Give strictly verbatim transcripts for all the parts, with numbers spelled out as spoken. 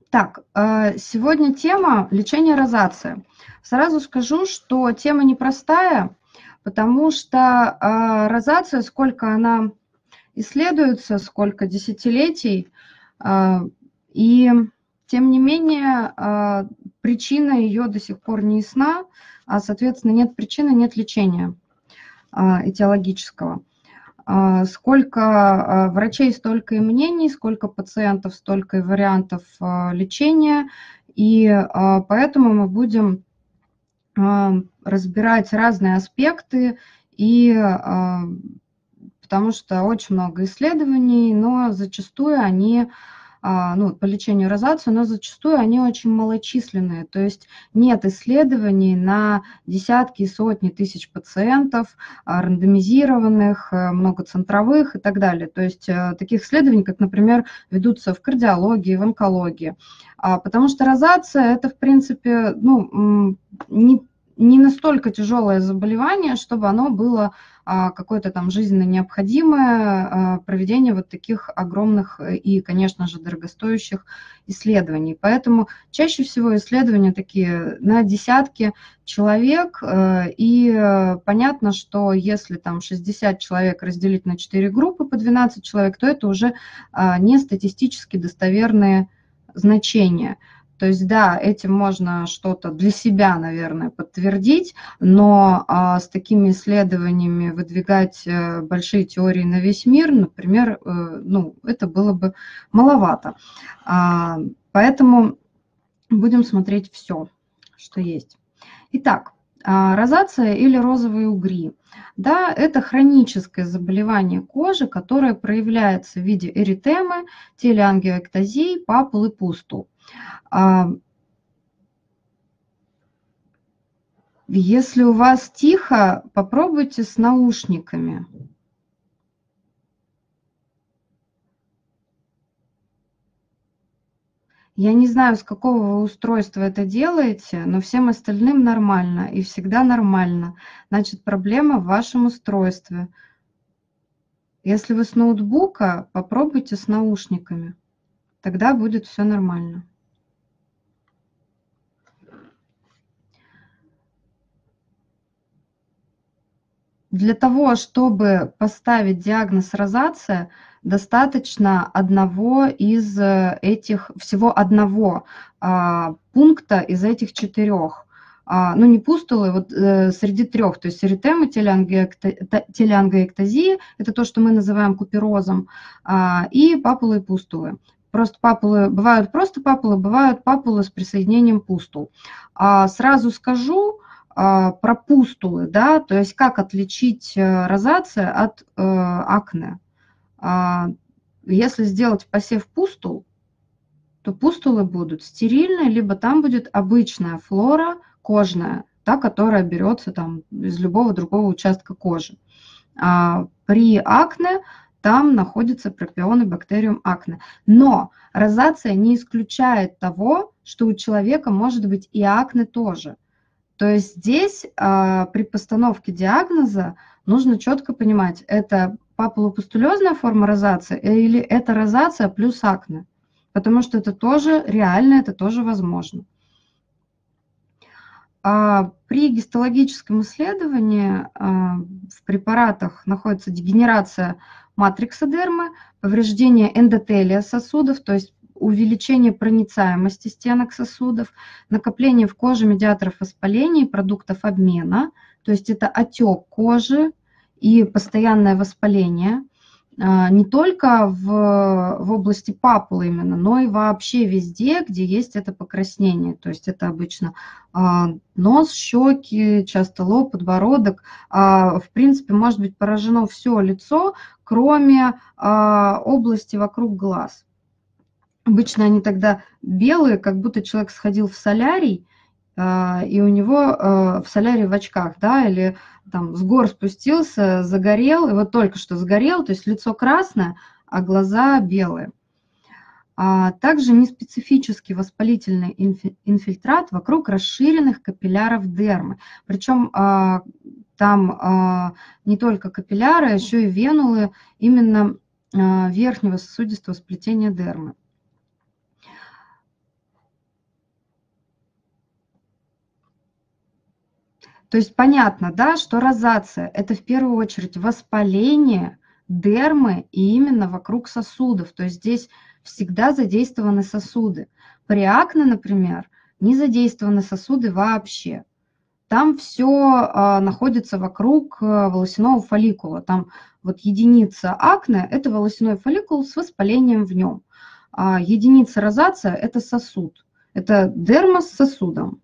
Так, э, сегодня тема лечения розации. Сразу скажу, что тема непростая, потому что э, розация, сколько она исследуется, сколько десятилетий, э, и тем не менее э, причина ее до сих пор не ясна, а, соответственно, нет причины, нет лечения э, этиологического. А, Сколько а, врачей, столько и мнений, сколько пациентов, столько и вариантов а, лечения. И а, поэтому мы будем а, разбирать разные аспекты, и, а, потому что очень много исследований, но зачастую они, а, ну, по лечению розации, но зачастую они очень малочисленные. То есть нет исследований на десятки и сотни тысяч пациентов, а, рандомизированных, э, многоцентровых и так далее. То есть э, таких исследований, как, например, ведутся в кардиологии, в онкологии. А, Потому что розация – это, в принципе, ну, м, не, не настолько тяжелое заболевание, чтобы оно было а, какое-то там жизненно необходимое а, проведение вот таких огромных и, конечно же, дорогостоящих исследований. Поэтому чаще всего исследования такие на десятки человек, э, и э, понятно, что если там шестьдесят человек разделить на четыре группы по двенадцать человек, то это уже а, не статистически достоверные значения. То есть, да, этим можно что-то для себя, наверное, подтвердить, но а, с такими исследованиями выдвигать э, большие теории на весь мир, например, э, ну, это было бы маловато. А, поэтому будем смотреть все, что есть. Итак, а, розация или розовые угри. Да, это хроническое заболевание кожи, которое проявляется в виде эритемы, телеангиоэктазии, папул и пустул. А, Если у вас тихо, попробуйте с наушниками. Я не знаю, с какого вы устройства это делаете, но всем остальным нормально и всегда нормально. Значит, проблема в вашем устройстве. Если вы с ноутбука, попробуйте с наушниками. Тогда будет все нормально. Для того, чтобы поставить диагноз розация, достаточно одного из э, этих, всего одного а, пункта из этих четырех. А, ну, не пустулы, вот э, среди трех, то есть эритемы, телеангиэкта- телеангиэктазия, это то, что мы называем куперозом, а, и папулы и пустулы. Просто папулы, бывают просто папулы, бывают папулы с присоединением пустул. А, сразу скажу, а, про пустулы, да, то есть как отличить э, розация от э, акне. А, Если сделать посев пустул, то пустулы будут стерильные, либо там будет обычная флора кожная, та, которая берется там из любого другого участка кожи. А при акне там находится пропион и бактериум акне. Но розация не исключает того, что у человека может быть и акне тоже. То есть здесь а, при постановке диагноза нужно четко понимать, это папулопустулезная форма розации или это розация плюс акне, потому что это тоже реально, это тоже возможно. А при гистологическом исследовании а, в препаратах находится дегенерация матрикса дермы, повреждение эндотелия сосудов, то есть увеличение проницаемости стенок сосудов, накопление в коже медиаторов воспаления и продуктов обмена, то есть это отек кожи и постоянное воспаление, а, не только в, в области папулы именно, но и вообще везде, где есть это покраснение. То есть это обычно а, нос, щеки, часто лоб, подбородок. А, в принципе, может быть поражено все лицо, кроме а, области вокруг глаз. Обычно они тогда белые, как будто человек сходил в солярий, а, и у него а, в солярии в очках, да, или там с гор спустился, загорел, и вот только что сгорел, то есть лицо красное, а глаза белые. А также неспецифический воспалительный инфильтрат вокруг расширенных капилляров дермы. Причем а, там а, не только капилляры, а еще и венулы именно а, верхнего сосудистого сплетения дермы. То есть понятно, да, что розация – это в первую очередь воспаление дермы и именно вокруг сосудов. То есть здесь всегда задействованы сосуды. При акне, например, не задействованы сосуды вообще. Там все а, находится вокруг а, волосяного фолликула. Там вот единица акне – это волосяной фолликул с воспалением в нем. А единица розация – это сосуд. Это дерма с сосудом.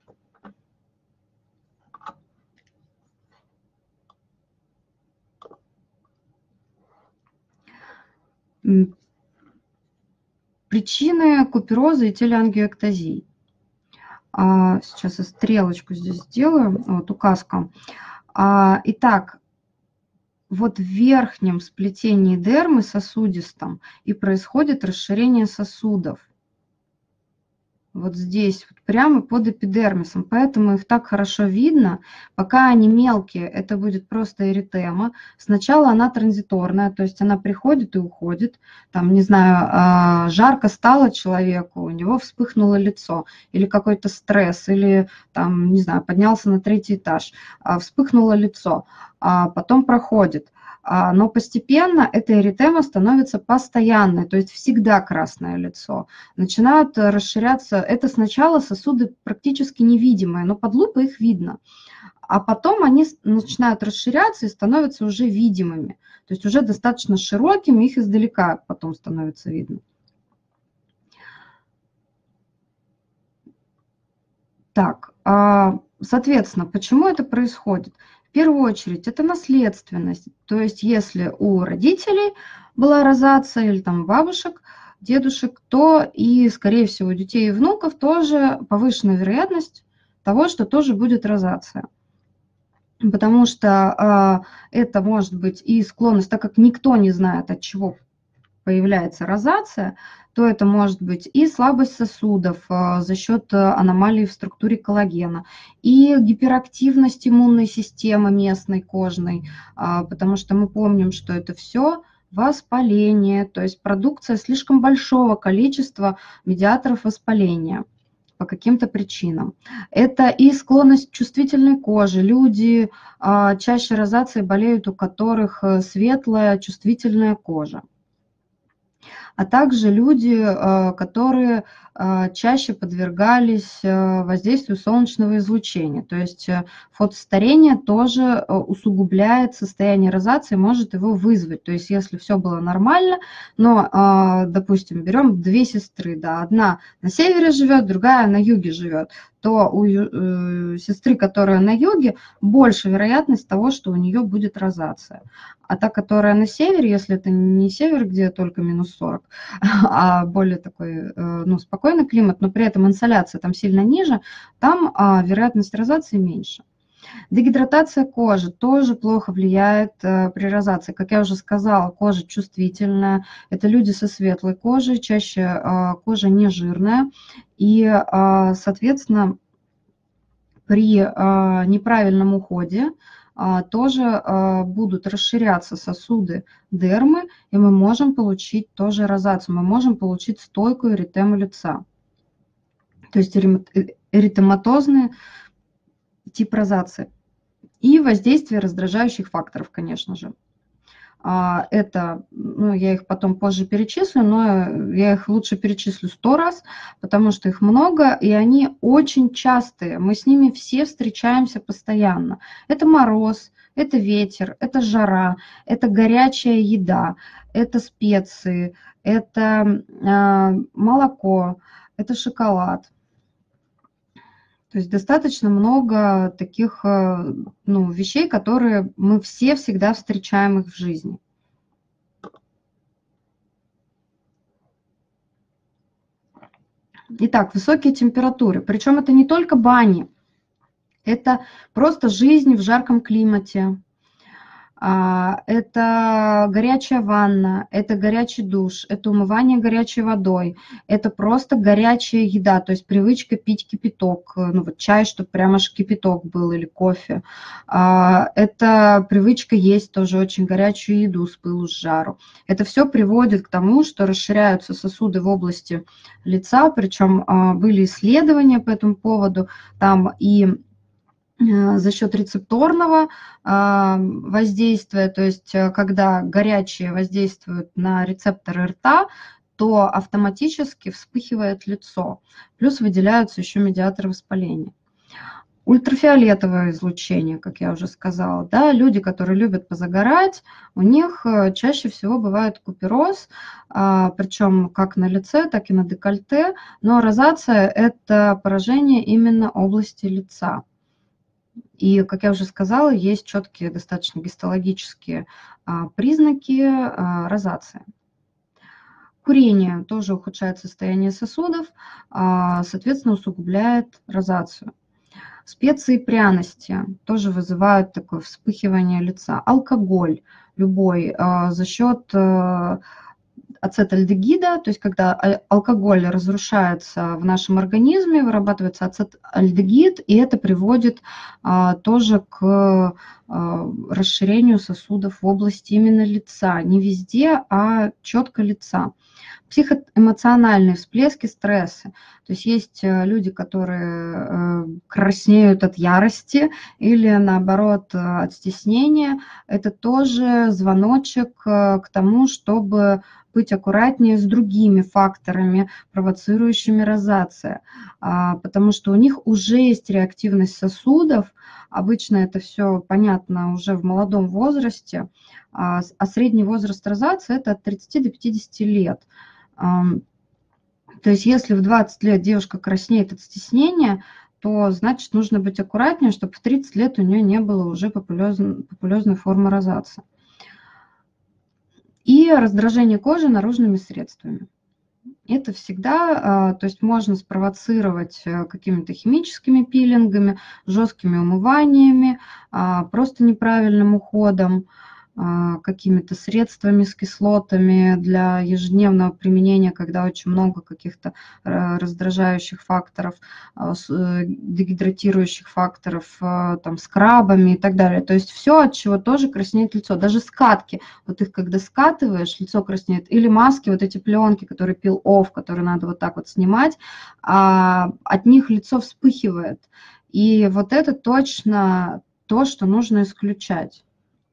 Причины купероза и телеангиоэктазии. А, сейчас я стрелочку здесь сделаю, вот указка. А, итак, вот в верхнем сплетении дермы сосудистом и происходит расширение сосудов. Вот здесь, вот прямо под эпидермисом, поэтому их так хорошо видно. Пока они мелкие, это будет просто эритема. Сначала она транзиторная, то есть она приходит и уходит. Там, не знаю, жарко стало человеку, у него вспыхнуло лицо, или какой-то стресс, или там, не знаю, поднялся на третий этаж, вспыхнуло лицо, а потом проходит. Но постепенно эта эритема становится постоянной, то есть всегда красное лицо. Начинают расширяться, это сначала сосуды практически невидимые, но под лупой их видно. А потом они начинают расширяться и становятся уже видимыми. То есть уже достаточно широкими, их издалека потом становится видно. Так, соответственно, почему это происходит? В первую очередь, это наследственность. То есть, если у родителей была розация или там бабушек, дедушек, то и, скорее всего, у детей и внуков тоже повышенная вероятность того, что тоже будет розация. Потому что э, это может быть и склонность, так как никто не знает, от чего появляется розация, то это может быть и слабость сосудов за счет аномалий в структуре коллагена, и гиперактивность иммунной системы местной кожной, потому что мы помним, что это все воспаление, то есть продукция слишком большого количества медиаторов воспаления по каким-то причинам. Это и склонность к чувствительной коже. Люди чаще розацией болеют, у которых светлая чувствительная кожа. А также люди, которые чаще подвергались воздействию солнечного излучения. То есть фотостарение тоже усугубляет состояние розации, может его вызвать. То есть если все было нормально, но, допустим, берем две сестры, да, одна на севере живет, другая на юге живет, то у сестры, которая на юге, больше вероятность того, что у нее будет розация. А та, которая на севере, если это не север, где только минус сорок, а более такой, ну, спокойный климат, но при этом инсоляция там сильно ниже, там а, вероятность розации меньше. Дегидратация кожи тоже плохо влияет а, при розации. Как я уже сказала, кожа чувствительная. Это люди со светлой кожей, чаще а, кожа не жирная. И, а, соответственно, при а, неправильном уходе тоже будут расширяться сосуды дермы, и мы можем получить тоже розацию, мы можем получить стойкую эритему лица. То есть эритематозный тип розации. И воздействие раздражающих факторов, конечно же. Это, ну, я их потом позже перечислю, но я их лучше перечислю сто раз, потому что их много, и они очень частые. Мы с ними все встречаемся постоянно. Это мороз, это ветер, это жара, это горячая еда, это специи, это э, молоко, это шоколад. То есть достаточно много таких, ну, вещей, которые мы все всегда встречаем их в жизни. Итак, высокие температуры. Причем это не только бани, это просто жизнь в жарком климате. Это горячая ванна, это горячий душ, это умывание горячей водой, это просто горячая еда, то есть привычка пить кипяток, ну вот чай, чтобы прямо аж кипяток был, или кофе. Это привычка есть тоже очень горячую еду с пылу, с жару. Это все приводит к тому, что расширяются сосуды в области лица, причем были исследования по этому поводу, там и за счет рецепторного воздействия, то есть когда горячее воздействует на рецепторы рта, то автоматически вспыхивает лицо, плюс выделяются еще медиаторы воспаления. Ультрафиолетовое излучение, как я уже сказала, да, люди, которые любят позагорать, у них чаще всего бывает купероз, причем как на лице, так и на декольте, но розация – это поражение именно области лица. И, как я уже сказала, есть четкие достаточно гистологические признаки розации. Курение тоже ухудшает состояние сосудов, соответственно, усугубляет розацию. Специи и пряности тоже вызывают такое вспыхивание лица. Алкоголь любой за счет ацетальдегида, то есть когда алкоголь разрушается в нашем организме, вырабатывается ацетальдегид, и это приводит тоже к расширению сосудов в области именно лица. Не везде, а четко лица. Психоэмоциональные всплески, стрессы. То есть есть люди, которые краснеют от ярости или, наоборот, от стеснения. Это тоже звоночек к тому, чтобы быть аккуратнее с другими факторами, провоцирующими розацию, потому что у них уже есть реактивность сосудов. Обычно это все понятно уже в молодом возрасте, а средний возраст розации – это от тридцати до пятидесяти лет. То есть если в двадцать лет девушка краснеет от стеснения, то значит нужно быть аккуратнее, чтобы в тридцать лет у нее не было уже папулезной, папулезной формы розации. И раздражение кожи наружными средствами. Это всегда, то есть можно спровоцировать какими-то химическими пилингами, жесткими умываниями, просто неправильным уходом, какими-то средствами с кислотами для ежедневного применения, когда очень много каких-то раздражающих факторов, дегидратирующих факторов, там, скрабами и так далее. То есть все, от чего тоже краснеет лицо. Даже скатки, вот их когда скатываешь, лицо краснеет. Или маски, вот эти пленки, которые пил-офф, которые надо вот так вот снимать, от них лицо вспыхивает. И вот это точно то, что нужно исключать.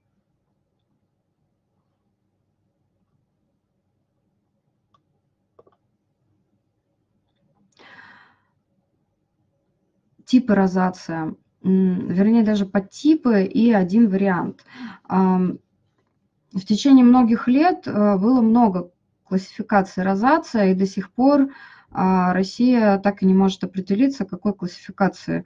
Типы розация, вернее, даже подтипы и один вариант. В течение многих лет было много классификаций розация, и до сих пор Россия так и не может определиться, какой классификации.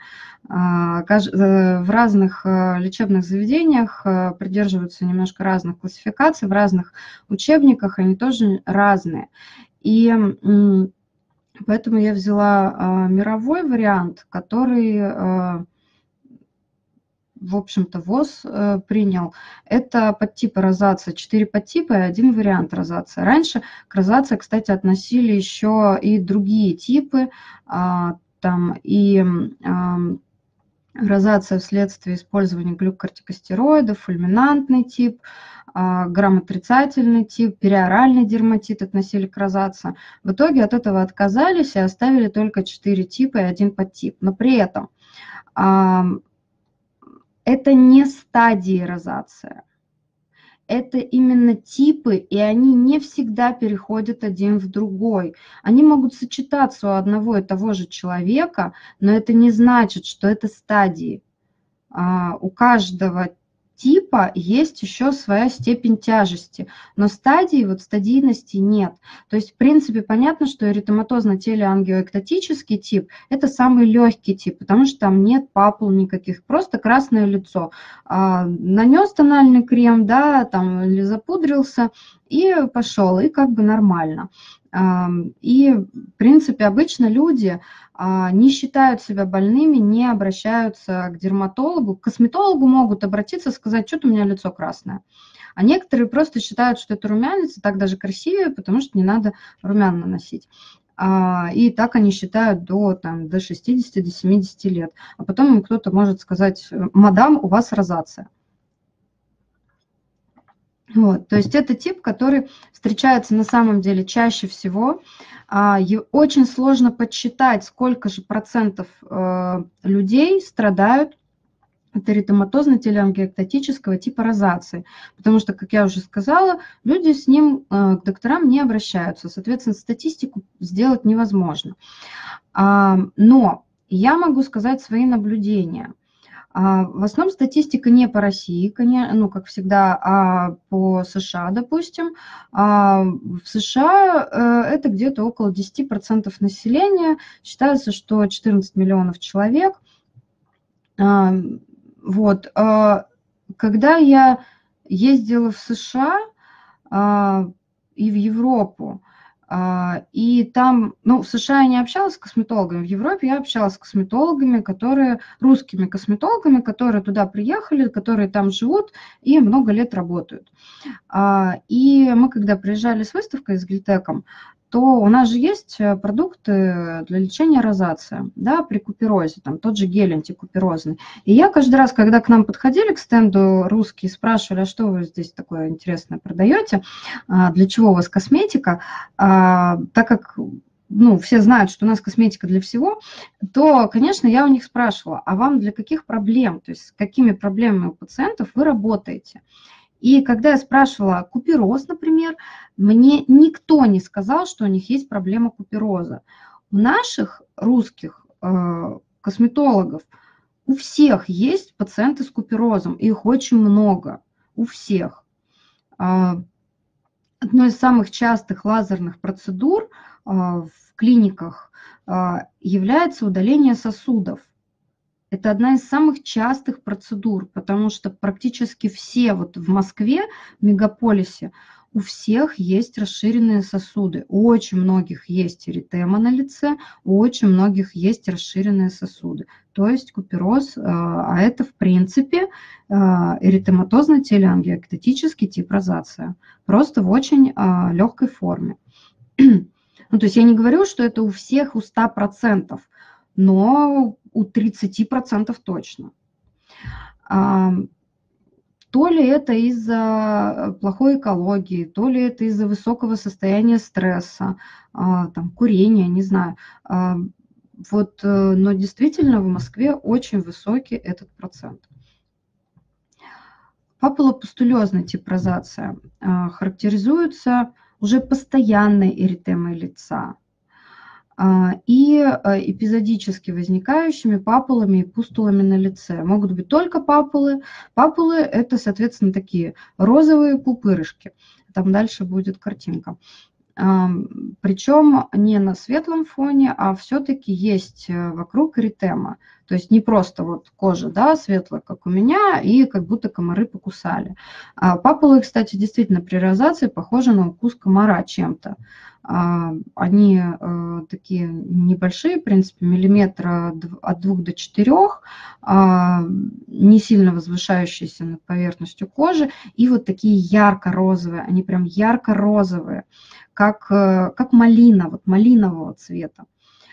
В разных лечебных заведениях придерживаются немножко разных классификаций, в разных учебниках они тоже разные. И поэтому я взяла мировой вариант, который, в общем-то, ВОЗ принял. Это подтипы розации, четыре подтипа и один вариант розации. Раньше к розации, кстати, относили еще и другие типы, там и розация вследствие использования глюкокортикостероидов, фульминантный тип, грамотрицательный тип, периоральный дерматит относили к розации. В итоге от этого отказались и оставили только четыре типа и один подтип. Но при этом это не стадии розации. Это именно типы, и они не всегда переходят один в другой. Они могут сочетаться у одного и того же человека, но это не значит, что это стадии. У каждого типа есть еще своя степень тяжести, но стадии, вот стадийности нет. То есть, в принципе, понятно, что эритематозно-телеангиоэктатический тип – это самый легкий тип, потому что там нет папул никаких, просто красное лицо. А, нанес тональный крем, да, там, или запудрился, и пошел, и как бы нормально. И, в принципе, обычно люди не считают себя больными, не обращаются к дерматологу. К косметологу могут обратиться, сказать, что-то у меня лицо красное. А некоторые просто считают, что это румянец, и так даже красивее, потому что не надо румян наносить. И так они считают до, там, до шестидесяти, до семидесяти лет. А потом им кто-то может сказать, мадам, у вас розация. Вот, то есть это тип, который встречается на самом деле чаще всего. Очень сложно подсчитать, сколько же процентов людей страдают это эритематозно-телеангиэктатического типа розации, потому что, как я уже сказала, люди с ним к докторам не обращаются, соответственно, статистику сделать невозможно. Но я могу сказать свои наблюдения. В основном статистика не по России, ну, как всегда, а по США, допустим. В США это где-то около десять процентов населения. Считается, что четырнадцать миллионов человек. Вот. Когда я ездила в США и в Европу, и там, ну, в США я не общалась с косметологами, в Европе я общалась с косметологами, которые, русскими косметологами, которые туда приехали, которые там живут и много лет работают. И мы, когда приезжали с выставкой с Глитеком, то у нас же есть продукты для лечения розации, да, при куперозе, там тот же гель антикуперозный. И я каждый раз, когда к нам подходили к стенду русские, спрашивали, а что вы здесь такое интересное продаете, для чего у вас косметика, так как, ну, все знают, что у нас косметика для всего, то, конечно, я у них спрашивала, а вам для каких проблем, то есть с какими проблемами у пациентов вы работаете? И когда я спрашивала купероз, например, мне никто не сказал, что у них есть проблема купероза. У наших русских э, косметологов у всех есть пациенты с куперозом, их очень много, у всех. Одной из самых частых лазерных процедур э, в клиниках э, является удаление сосудов. Это одна из самых частых процедур, потому что практически все вот в Москве, в мегаполисе, у всех есть расширенные сосуды. У очень многих есть эритема на лице, у очень многих есть расширенные сосуды. То есть купероз, а это в принципе эритематозно-телеангиэктатический тип розация. Просто в очень легкой форме. Ну, то есть я не говорю, что это у всех у ста процентов, но у тридцати процентов точно. То ли это из-за плохой экологии, то ли это из-за высокого состояния стресса, там, курения, не знаю. Вот, но действительно в Москве очень высокий этот процент. Папулопустулезный тип розация характеризуется уже постоянной эритемой лица и эпизодически возникающими папулами и пустулами на лице. Могут быть только папулы. Папулы – это, соответственно, такие розовые пупырышки. Там дальше будет картинка. Причем не на светлом фоне, а все-таки есть вокруг эритема. То есть не просто вот кожа, да, светлая, как у меня, и как будто комары покусали. Папулы, кстати, действительно при розации похожи на укус комара чем-то. Они такие небольшие, в принципе, миллиметра от двух до четырёх, не сильно возвышающиеся над поверхностью кожи, и вот такие ярко-розовые, они прям ярко-розовые, как, как малина, вот малинового цвета.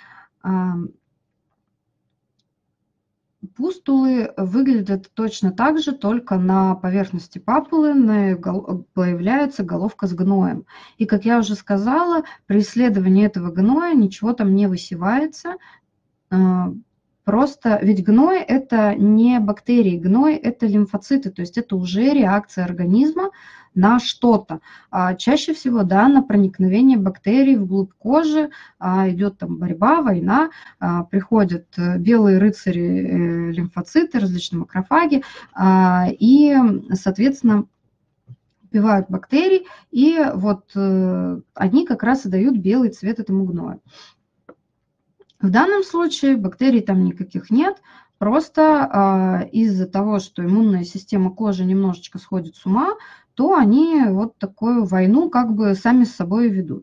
Пустулы выглядят точно так же, только на поверхности папулы появляется головка с гноем. И, как я уже сказала, при исследовании этого гноя ничего там не высевается. Просто ведь гной – это не бактерии, гной – это лимфоциты, то есть это уже реакция организма на что-то. А чаще всего, да, на проникновение бактерий вглубь кожи, а, идет там борьба, война, а, приходят белые рыцари, э, лимфоциты, различные макрофаги, а, и, соответственно, убивают бактерий, и вот э, они как раз и дают белый цвет этому гною. В данном случае бактерий там никаких нет, просто э, из-за того, что иммунная система кожи немножечко сходит с ума, то они вот такую войну как бы сами с собой ведут.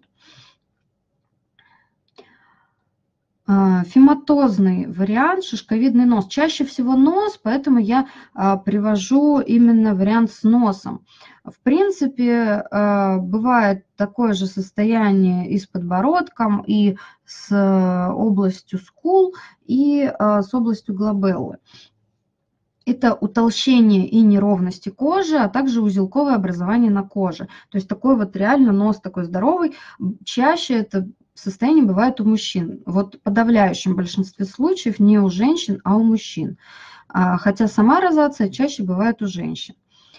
Э, фематозный вариант, шишковидный нос. Чаще всего нос, поэтому я э, привожу именно вариант с носом. В принципе, э, бывает такое же состояние и с подбородком, и с областью скул, и э, с областью глабеллы. Это утолщение и неровности кожи, а также узелковое образование на коже. То есть такой вот реально нос такой здоровый. Чаще это состояние бывает у мужчин. Вот в подавляющем большинстве случаев не у женщин, а у мужчин. хотя сама розация чаще бывает у женщин.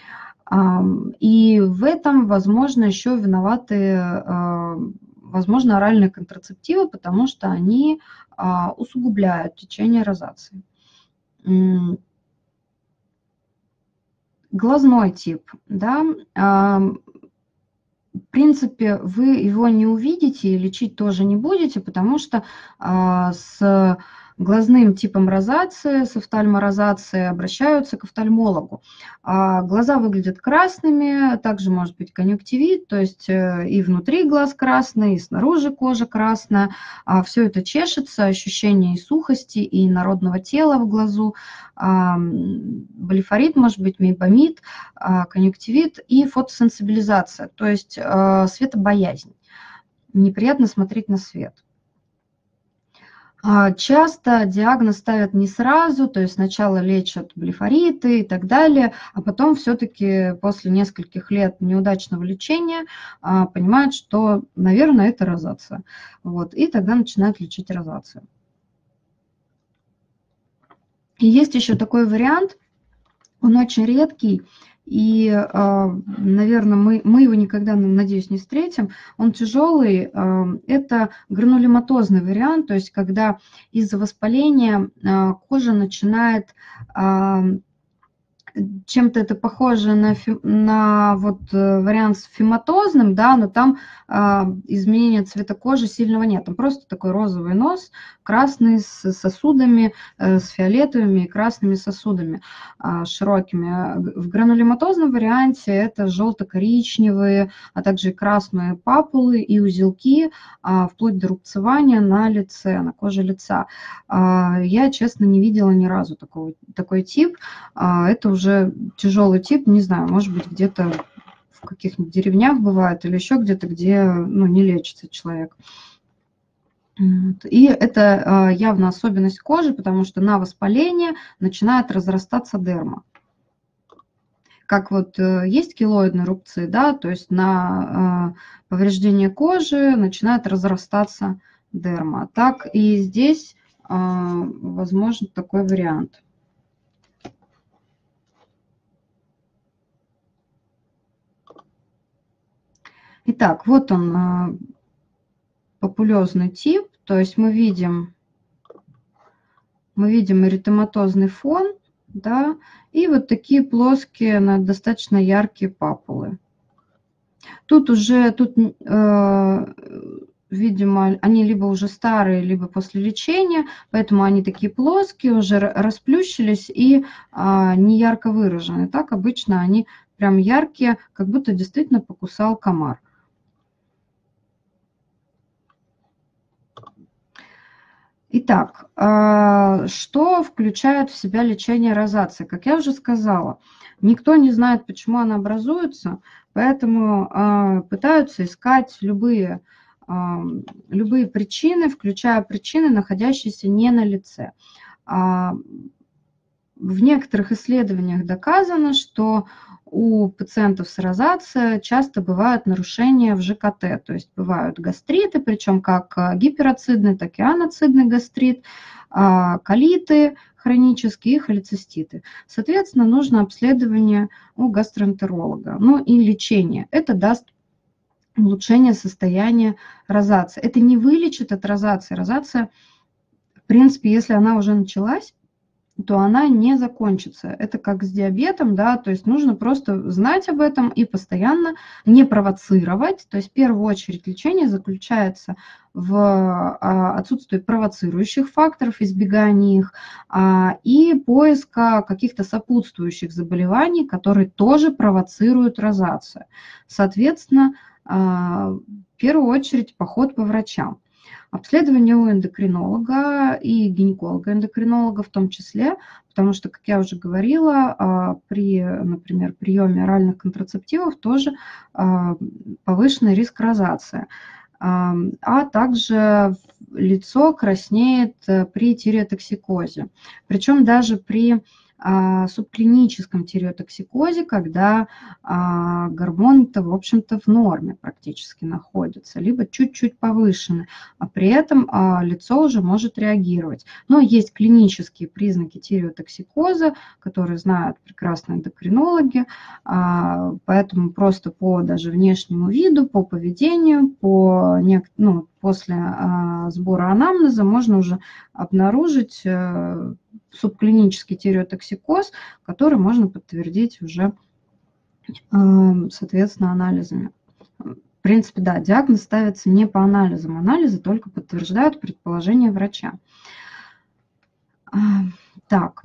И в этом, возможно, еще виноваты, возможно, оральные контрацептивы, потому что они усугубляют течение розации. Глазной тип, да, в принципе, вы его не увидите и лечить тоже не будете, потому что с глазным типом розации, с офтальморозацией обращаются к офтальмологу. Глаза выглядят красными, также может быть конъюнктивит, то есть и внутри глаз красный, и снаружи кожа красная. Все это чешется, ощущение и сухости, и инородного тела в глазу, блефорит, может быть, мейбомид, конъюнктивит и фотосенсибилизация, то есть светобоязнь. Неприятно смотреть на свет. Часто диагноз ставят не сразу, то есть сначала лечат блефориты и так далее, а потом все-таки после нескольких лет неудачного лечения понимают, что, наверное, это розация. Вот, и тогда начинают лечить розацию. И есть еще такой вариант, он очень редкий, и, наверное, мы, мы его никогда, надеюсь, не встретим. Он тяжелый, это гранулематозный вариант, то есть когда из-за воспаления кожа начинает, чем-то это похоже на, на вот вариант с фиматозным, да, но там изменения цвета кожи сильного нет. Там просто такой розовый нос, красный с сосудами, с фиолетовыми и красными сосудами широкими. В гранулематозном варианте это желто-коричневые, а также и красные папулы и узелки, вплоть до рубцевания на лице, на коже лица. Я, честно, не видела ни разу такого, такой тип. Это уже тяжелый тип, не знаю, может быть, где-то в каких-нибудь деревнях бывает или еще где-то, где, ну, не лечится человек. И это явно особенность кожи, потому что на воспаление начинает разрастаться дерма. Как вот есть килоидные рубцы, да, то есть на повреждение кожи начинает разрастаться дерма. Так и здесь возможен такой вариант. Итак, вот он, папулезный тип, то есть мы видим, мы видим эритематозный фон, да, и вот такие плоские, достаточно яркие папулы. Тут уже, тут, э, видимо, они либо уже старые, либо после лечения, поэтому они такие плоские, уже расплющились и э, не ярко выражены. Так обычно они прям яркие, как будто действительно покусал комар. Итак, что включает в себя лечение розации? Как я уже сказала, никто не знает, почему она образуется, поэтому пытаются искать любые, любые причины, включая причины, находящиеся не на лице. В некоторых исследованиях доказано, что у пациентов с розацией часто бывают нарушения в ЖКТ, то есть бывают гастриты, причем как гипероцидный, так и аноцидный гастрит, колиты хронические и холециститы. Соответственно, нужно обследование у гастроэнтеролога, ну и лечение. Это даст улучшение состояния розации. Это не вылечит от розации. Розация, в принципе, если она уже началась, то она не закончится. Это как с диабетом, да, то есть нужно просто знать об этом и постоянно не провоцировать. То есть в первую очередь лечение заключается в отсутствии провоцирующих факторов, избегании их и поиска каких-то сопутствующих заболеваний, которые тоже провоцируют розацию. Соответственно, в первую очередь поход по врачам. Обследование у эндокринолога и гинеколога-эндокринолога в том числе, потому что, как я уже говорила, при, например, приеме оральных контрацептивов тоже повышенный риск розации. А также лицо краснеет при тиреотоксикозе. Причем даже при субклиническом тиреотоксикозе, когда гормоны-то, в общем-то, в норме практически находятся, либо чуть-чуть повышены, а при этом лицо уже может реагировать. Но есть клинические признаки тиреотоксикоза, которые знают прекрасные эндокринологи, поэтому просто по даже внешнему виду, по поведению, по, ну, после сбора анамнеза можно уже обнаружить субклинический тиреотоксикоз, который можно подтвердить уже, соответственно, анализами. В принципе, да, диагноз ставится не по анализам. Анализы только подтверждают предположение врача. Так.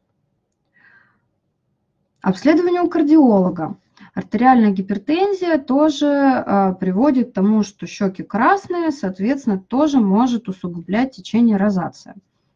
Обследование у кардиолога. Артериальная гипертензия тоже э, приводит к тому, что щеки красные, соответственно, тоже может усугублять течение розация.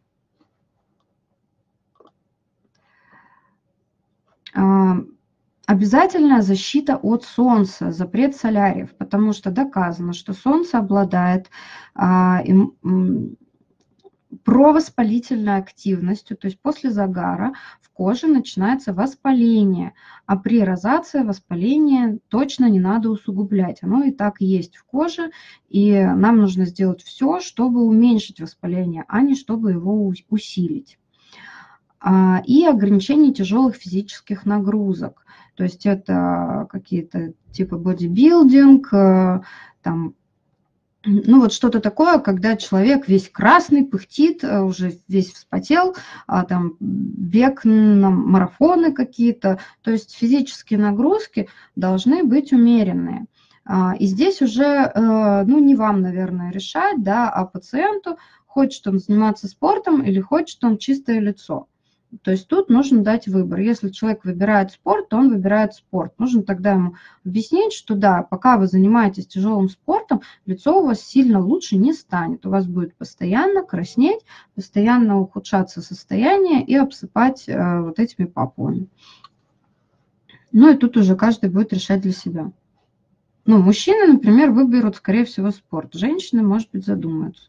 Э, обязательная защита от солнца, запрет соляриев, потому что доказано, что солнце обладает э, им, провоспалительной активностью, то есть после загара в коже начинается воспаление, а при розации воспаление точно не надо усугублять, оно и так есть в коже, и нам нужно сделать все, чтобы уменьшить воспаление, а не чтобы его усилить. И ограничение тяжелых физических нагрузок, то есть это какие-то типа бодибилдинг, там, ну вот что-то такое, когда человек весь красный, пыхтит, уже весь вспотел, а там бег на марафоны какие-то. То есть физические нагрузки должны быть умеренные. И здесь уже, ну не вам, наверное, решать, да, а пациенту, хочет он заниматься спортом или хочет он чистое лицо. То есть тут нужно дать выбор. Если человек выбирает спорт, то он выбирает спорт. Нужно тогда ему объяснить, что да, пока вы занимаетесь тяжелым спортом, лицо у вас сильно лучше не станет. У вас будет постоянно краснеть, постоянно ухудшаться состояние и обсыпать э, вот этими папулами. Ну и тут уже каждый будет решать для себя. Ну, мужчины, например, выберут, скорее всего, спорт. Женщины, может быть, задумаются.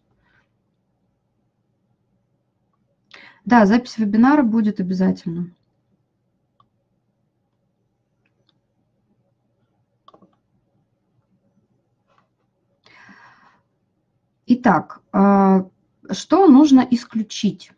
Да, запись вебинара будет обязательно. Итак, что нужно исключить?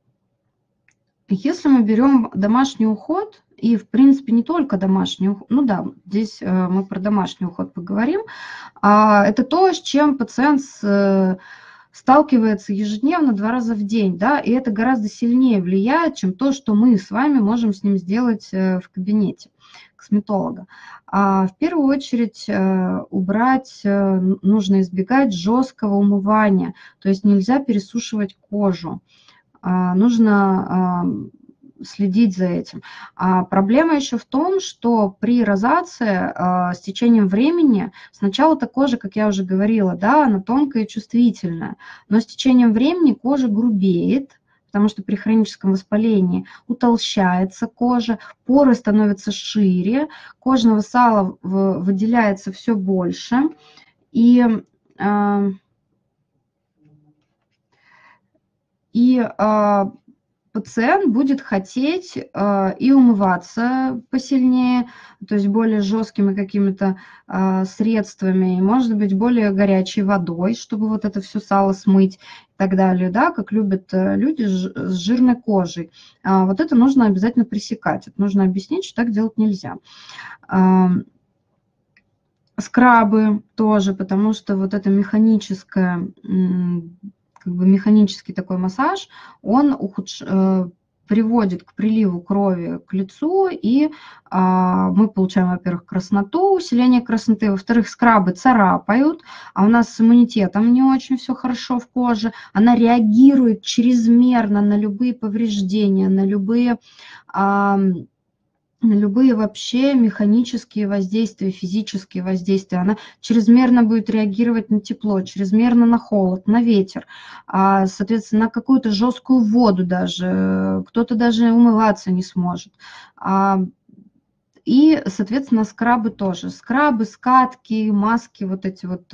Если мы берем домашний уход, и, в принципе, не только домашний уход, ну да, здесь мы про домашний уход поговорим, это то, с чем пациент сталкивается ежедневно два раза в день, да, и это гораздо сильнее влияет, чем то, что мы с вами можем с ним сделать в кабинете косметолога. А в первую очередь убрать, нужно избегать жесткого умывания, то есть нельзя пересушивать кожу, нужно следить за этим. А проблема еще в том, что при розации с течением времени сначала-то кожа, как я уже говорила, да, она тонкая и чувствительная, но с течением времени кожа грубеет, потому что при хроническом воспалении утолщается кожа, поры становятся шире, кожного сала выделяется все больше, и, и пациент будет хотеть э, и умываться посильнее, то есть более жесткими какими-то э, средствами, может быть, более горячей водой, чтобы вот это все сало смыть и так далее, да, как любят люди с жирной кожей. А вот это нужно обязательно пресекать, это нужно объяснить, что так делать нельзя. А, скрабы тоже, потому что вот это механическое... как бы механический такой массаж, он ухудш... приводит к приливу крови к лицу, и а, мы получаем, во-первых, красноту, усиление красноты, во-вторых, скрабы царапают, а у нас с иммунитетом не очень все хорошо в коже, она реагирует чрезмерно на любые повреждения, на любые... А, на любые вообще механические воздействия, физические воздействия. Она чрезмерно будет реагировать на тепло, чрезмерно на холод, на ветер, соответственно, на какую-то жесткую воду даже. Кто-то даже умываться не сможет. И, соответственно, скрабы тоже. Скрабы, скатки, маски, вот эти вот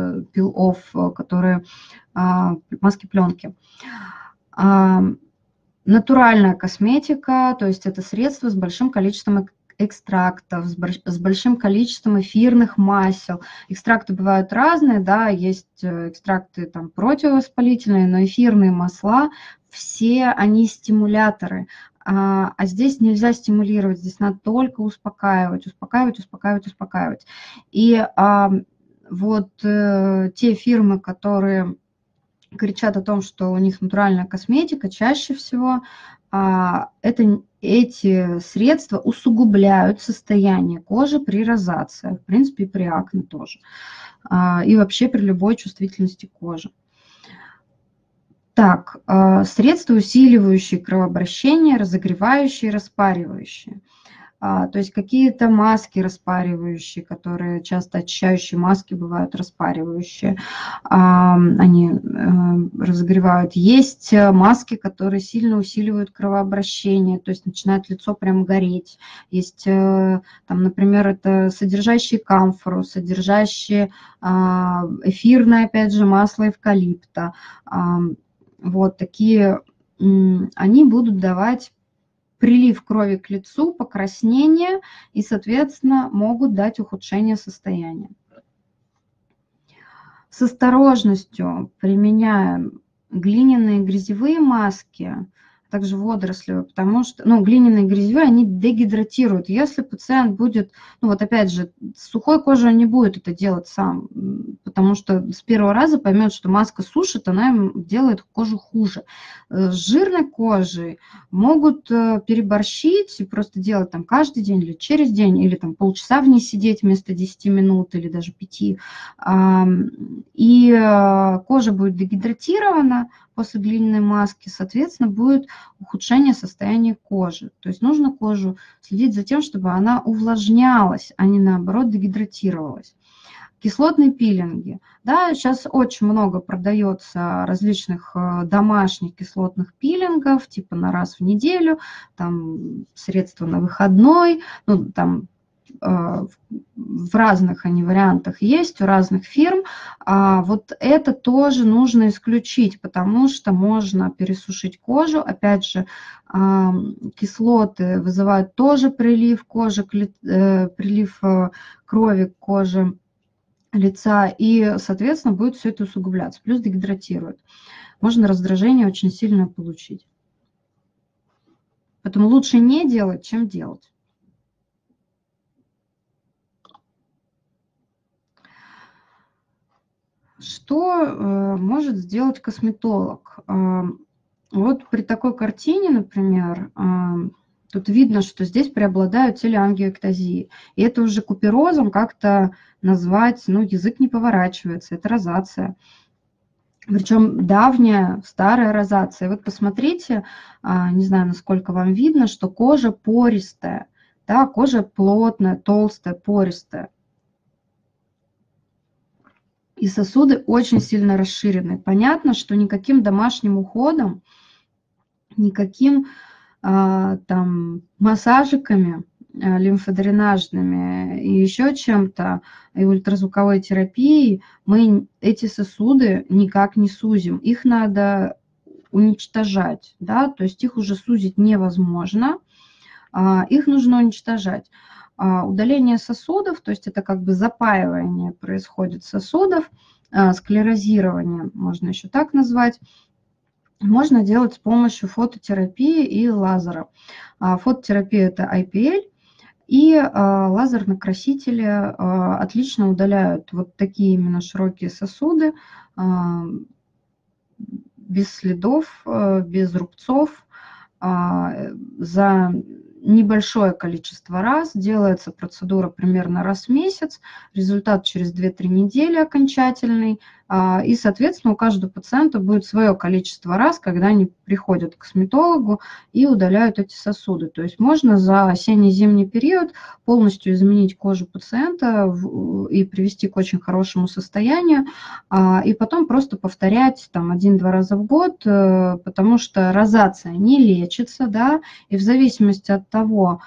пил-офф, которые маски-пленки. натуральная косметика, то есть это средства с большим количеством экстрактов, с большим количеством эфирных масел. Экстракты бывают разные, да, есть экстракты там противовоспалительные, но эфирные масла, все они стимуляторы. А, а здесь нельзя стимулировать, здесь надо только успокаивать, успокаивать, успокаивать, успокаивать. И а, вот э, те фирмы, которые кричат о том, что у них натуральная косметика, чаще всего а, это, эти средства усугубляют состояние кожи при розации, в принципе, и при акне тоже, а, и вообще при любой чувствительности кожи. Так, а, средства, усиливающие кровообращение, разогревающие, распаривающие. А, то есть какие-то маски распаривающие, которые часто очищающие маски бывают распаривающие, а, они а, разогревают. Есть маски, которые сильно усиливают кровообращение, то есть начинает лицо прям гореть. Есть, там, например, это содержащие камфору, содержащие а, эфирное, опять же, масло эвкалипта. А, вот такие, они будут давать прилив крови к лицу, покраснение и, соответственно, могут дать ухудшение состояния. С осторожностью применяем глиняные грязевые маски, а также водорослевые, потому что, ну, глиняные грязевые, они дегидратируют. Если пациент будет, ну, вот опять же, с сухой кожей он не будет это делать сам, потому что с первого раза поймет, что маска сушит, она им делает кожу хуже. С жирной кожей могут переборщить и просто делать там каждый день или через день, или там полчаса в ней сидеть вместо десяти минут или даже пяти. И кожа будет дегидратирована после глиняной маски, соответственно, будет ухудшение состояния кожи. То есть нужно кожу следить за тем, чтобы она увлажнялась, а не наоборот дегидратировалась. Кислотные пилинги. Да, сейчас очень много продается различных домашних кислотных пилингов, типа на раз в неделю, там средства на выходной, ну, там в разных они вариантах есть, у разных фирм. А вот это тоже нужно исключить, потому что можно пересушить кожу. Опять же, кислоты вызывают тоже прилив кожи, прилив крови к коже лица, и, соответственно, будет все это усугубляться, плюс дегидратирует. Можно раздражение очень сильно получить. Поэтому лучше не делать, чем делать. Что э, может сделать косметолог? Э, вот при такой картине, например, э, тут видно, что здесь преобладают телеангиэктазии. И это уже куперозом как-то назвать, ну, язык не поворачивается, это розация. Причем давняя, старая розация. Вот посмотрите, э, не знаю, насколько вам видно, что кожа пористая, да, кожа плотная, толстая, пористая. И сосуды очень сильно расширены. Понятно, что никаким домашним уходом, никаким а, там массажиками а, лимфодренажными и еще чем-то, и ультразвуковой терапией мы эти сосуды никак не сузим. Их надо уничтожать, да, то есть их уже сузить невозможно, а, их нужно уничтожать. Удаление сосудов, то есть это как бы запаивание происходит сосудов, склерозирование, можно еще так назвать, можно делать с помощью фототерапии и лазера. Фототерапия – это ай пи эль, и лазерные красители отлично удаляют вот такие именно широкие сосуды, без следов, без рубцов, за небольшое количество раз, делается процедура примерно раз в месяц, результат через две-три недели окончательный, и, соответственно, у каждого пациента будет свое количество раз, когда они приходят к косметологу и удаляют эти сосуды. То есть можно за осенне-зимний период полностью изменить кожу пациента и привести к очень хорошему состоянию, и потом просто повторять там один-два раза в год, потому что розация не лечится, да, и в зависимости от того,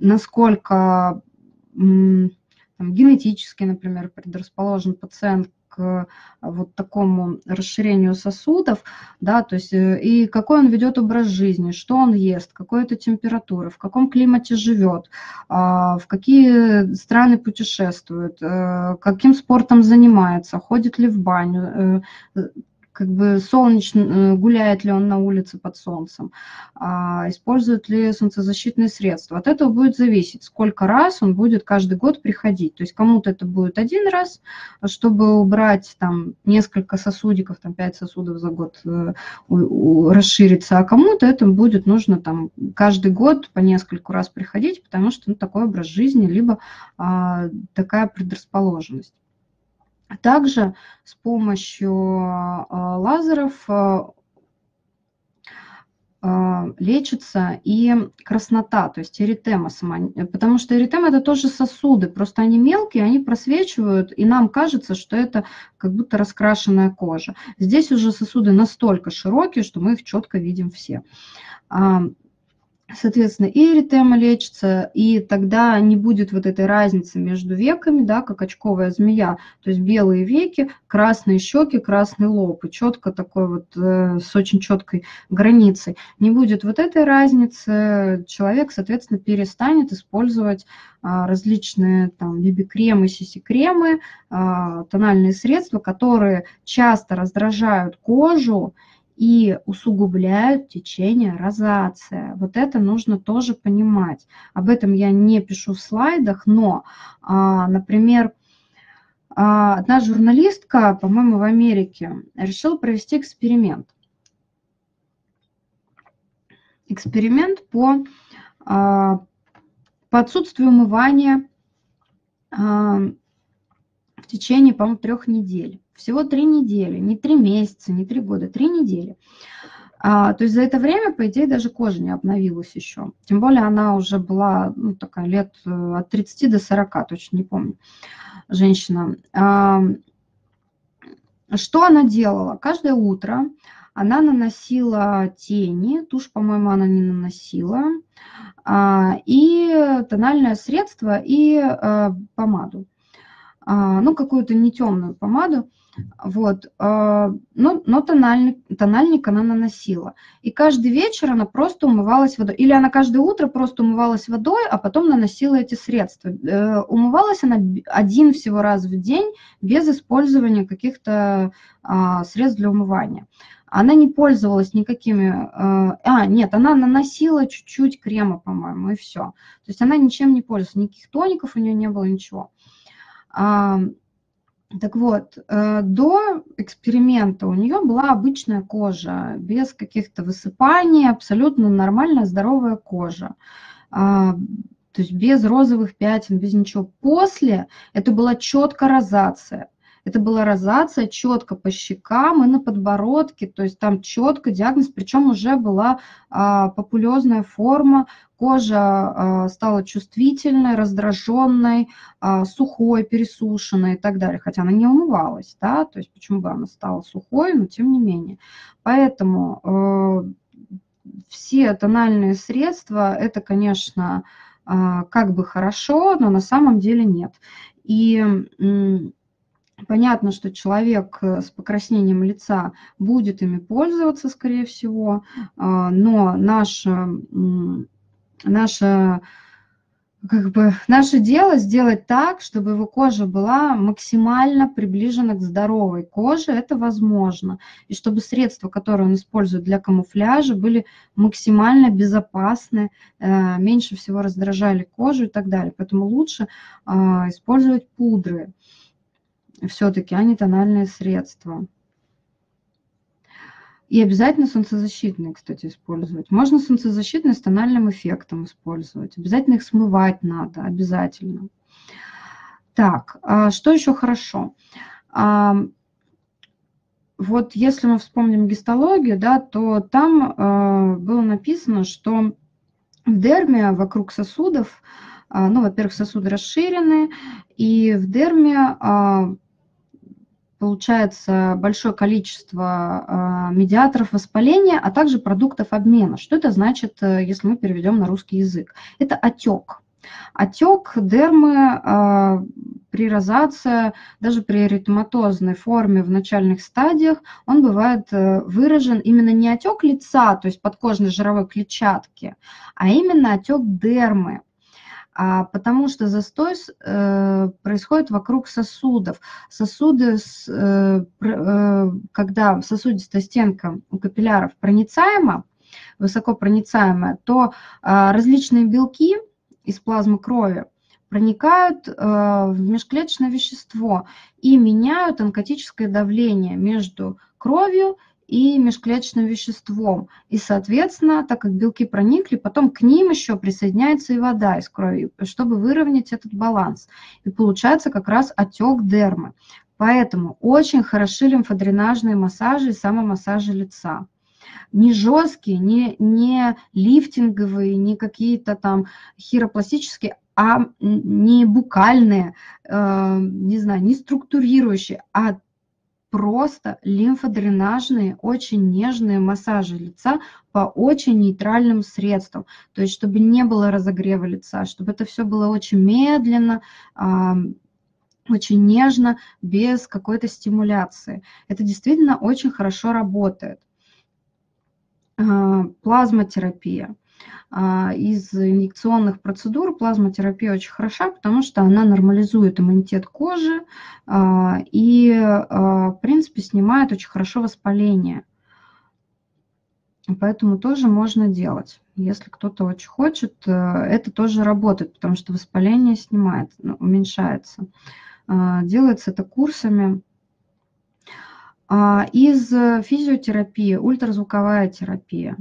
насколько там, генетически, например, предрасположен пациент к к вот такому расширению сосудов, да, то есть и какой он ведет образ жизни, что он ест, какой это температура, в каком климате живет, в какие страны путешествует, каким спортом занимается, ходит ли в баню, как бы солнечно, гуляет ли он на улице под солнцем, использует ли солнцезащитные средства. От этого будет зависеть, сколько раз он будет каждый год приходить. То есть кому-то это будет один раз, чтобы убрать там несколько сосудиков, там пять сосудов за год расшириться, а кому-то это будет нужно там каждый год по нескольку раз приходить, потому что ну, такой образ жизни, либо а, такая предрасположенность. Также с помощью лазеров лечится и краснота, то есть эритема сама, потому что эритема это тоже сосуды, просто они мелкие, они просвечивают, и нам кажется, что это как будто раскрашенная кожа. Здесь уже сосуды настолько широкие, что мы их четко видим все. Соответственно, и эритема лечится, и тогда не будет вот этой разницы между веками, да, как очковая змея, то есть белые веки, красные щеки, красный лоб, и четко такой вот, э, с очень четкой границей. Не будет вот этой разницы, человек, соответственно, перестанет использовать а, различные там би би-кремы, си си-кремы, а, тональные средства, которые часто раздражают кожу, и усугубляют течение розация. Вот это нужно тоже понимать. Об этом я не пишу в слайдах, но, например, одна журналистка, по-моему, в Америке, решила провести эксперимент. Эксперимент по, по отсутствию умывания в течение, по-моему, трех недель. Всего три недели, не три месяца, не три года, три недели. А, то есть за это время, по идее, даже кожа не обновилась еще. Тем более она уже была ну, такая лет от тридцати до сорока, точно не помню, женщина. А, что она делала? Каждое утро она наносила тени, тушь, по-моему, она не наносила, а, и тональное средство, и а, помаду. А, ну, какую-то не темную помаду. Вот, но, но тональник, тональник она наносила. И каждый вечер она просто умывалась водой. Или она каждое утро просто умывалась водой, а потом наносила эти средства. Умывалась она один всего раз в день без использования каких-то средств для умывания. Она не пользовалась никакими... А, нет, она наносила чуть-чуть крема, по-моему, и все. То есть она ничем не пользовалась. Никаких тоников у нее не было, ничего. Так вот, до эксперимента у нее была обычная кожа, без каких-то высыпаний, абсолютно нормальная, здоровая кожа. То есть без розовых пятен, без ничего. После это была четко розация. Это была розация четко по щекам и на подбородке, то есть там четко диагноз, причем уже была а, папулезная форма, кожа а, стала чувствительной, раздраженной, а, сухой, пересушенной и так далее, хотя она не умывалась, да, то есть почему бы она стала сухой, но тем не менее. Поэтому э, все тональные средства, это, конечно, э, как бы хорошо, но на самом деле нет. И... Понятно, что человек с покраснением лица будет ими пользоваться, скорее всего, но наше, наше, как бы, наше дело сделать так, чтобы его кожа была максимально приближена к здоровой коже, это возможно, и чтобы средства, которые он использует для камуфляжа, были максимально безопасны, меньше всего раздражали кожу и так далее. Поэтому лучше использовать пудры. Все-таки, а не тональные средства. И обязательно солнцезащитные, кстати, использовать. Можно солнцезащитные с тональным эффектом использовать. Обязательно их смывать надо, обязательно. Так, что еще хорошо? Вот если мы вспомним гистологию, да, то там было написано, что в дерме вокруг сосудов, ну, во-первых, сосуды расширены, и в дерме получается большое количество медиаторов воспаления, а также продуктов обмена. Что это значит, если мы переведем на русский язык? Это отек. Отек дермы э, при розации, даже при эритематозной форме в начальных стадиях, он бывает э, выражен именно не отек лица, то есть подкожной жировой клетчатки, а именно отек дермы. А, потому что застой э, происходит вокруг сосудов. Сосуды, с, э, э, когда сосудистая стенка у капилляров проницаема, высокопроницаемая, то э, различные белки из плазмы крови проникают э, в межклеточное вещество и меняют онкотическое давление между кровью и межклеточным веществом. И, соответственно, так как белки проникли, потом к ним еще присоединяется и вода из крови, чтобы выровнять этот баланс. И получается как раз отек дермы. Поэтому очень хороши лимфодренажные массажи и самомассажи лица. Не жесткие, не, не лифтинговые, не какие-то там хиропластические, а не букальные, э, не знаю, не структурирующие, а просто лимфодренажные, очень нежные массажи лица по очень нейтральным средствам. То есть, чтобы не было разогрева лица, чтобы это все было очень медленно, очень нежно, без какой-то стимуляции. Это действительно очень хорошо работает. Плазмотерапия. Из инъекционных процедур плазмотерапия очень хороша, потому что она нормализует иммунитет кожи и, в принципе, снимает очень хорошо воспаление. Поэтому тоже можно делать. Если кто-то очень хочет, это тоже работает, потому что воспаление снимается, уменьшается. Делается это курсами. Из физиотерапии ультразвуковая терапия.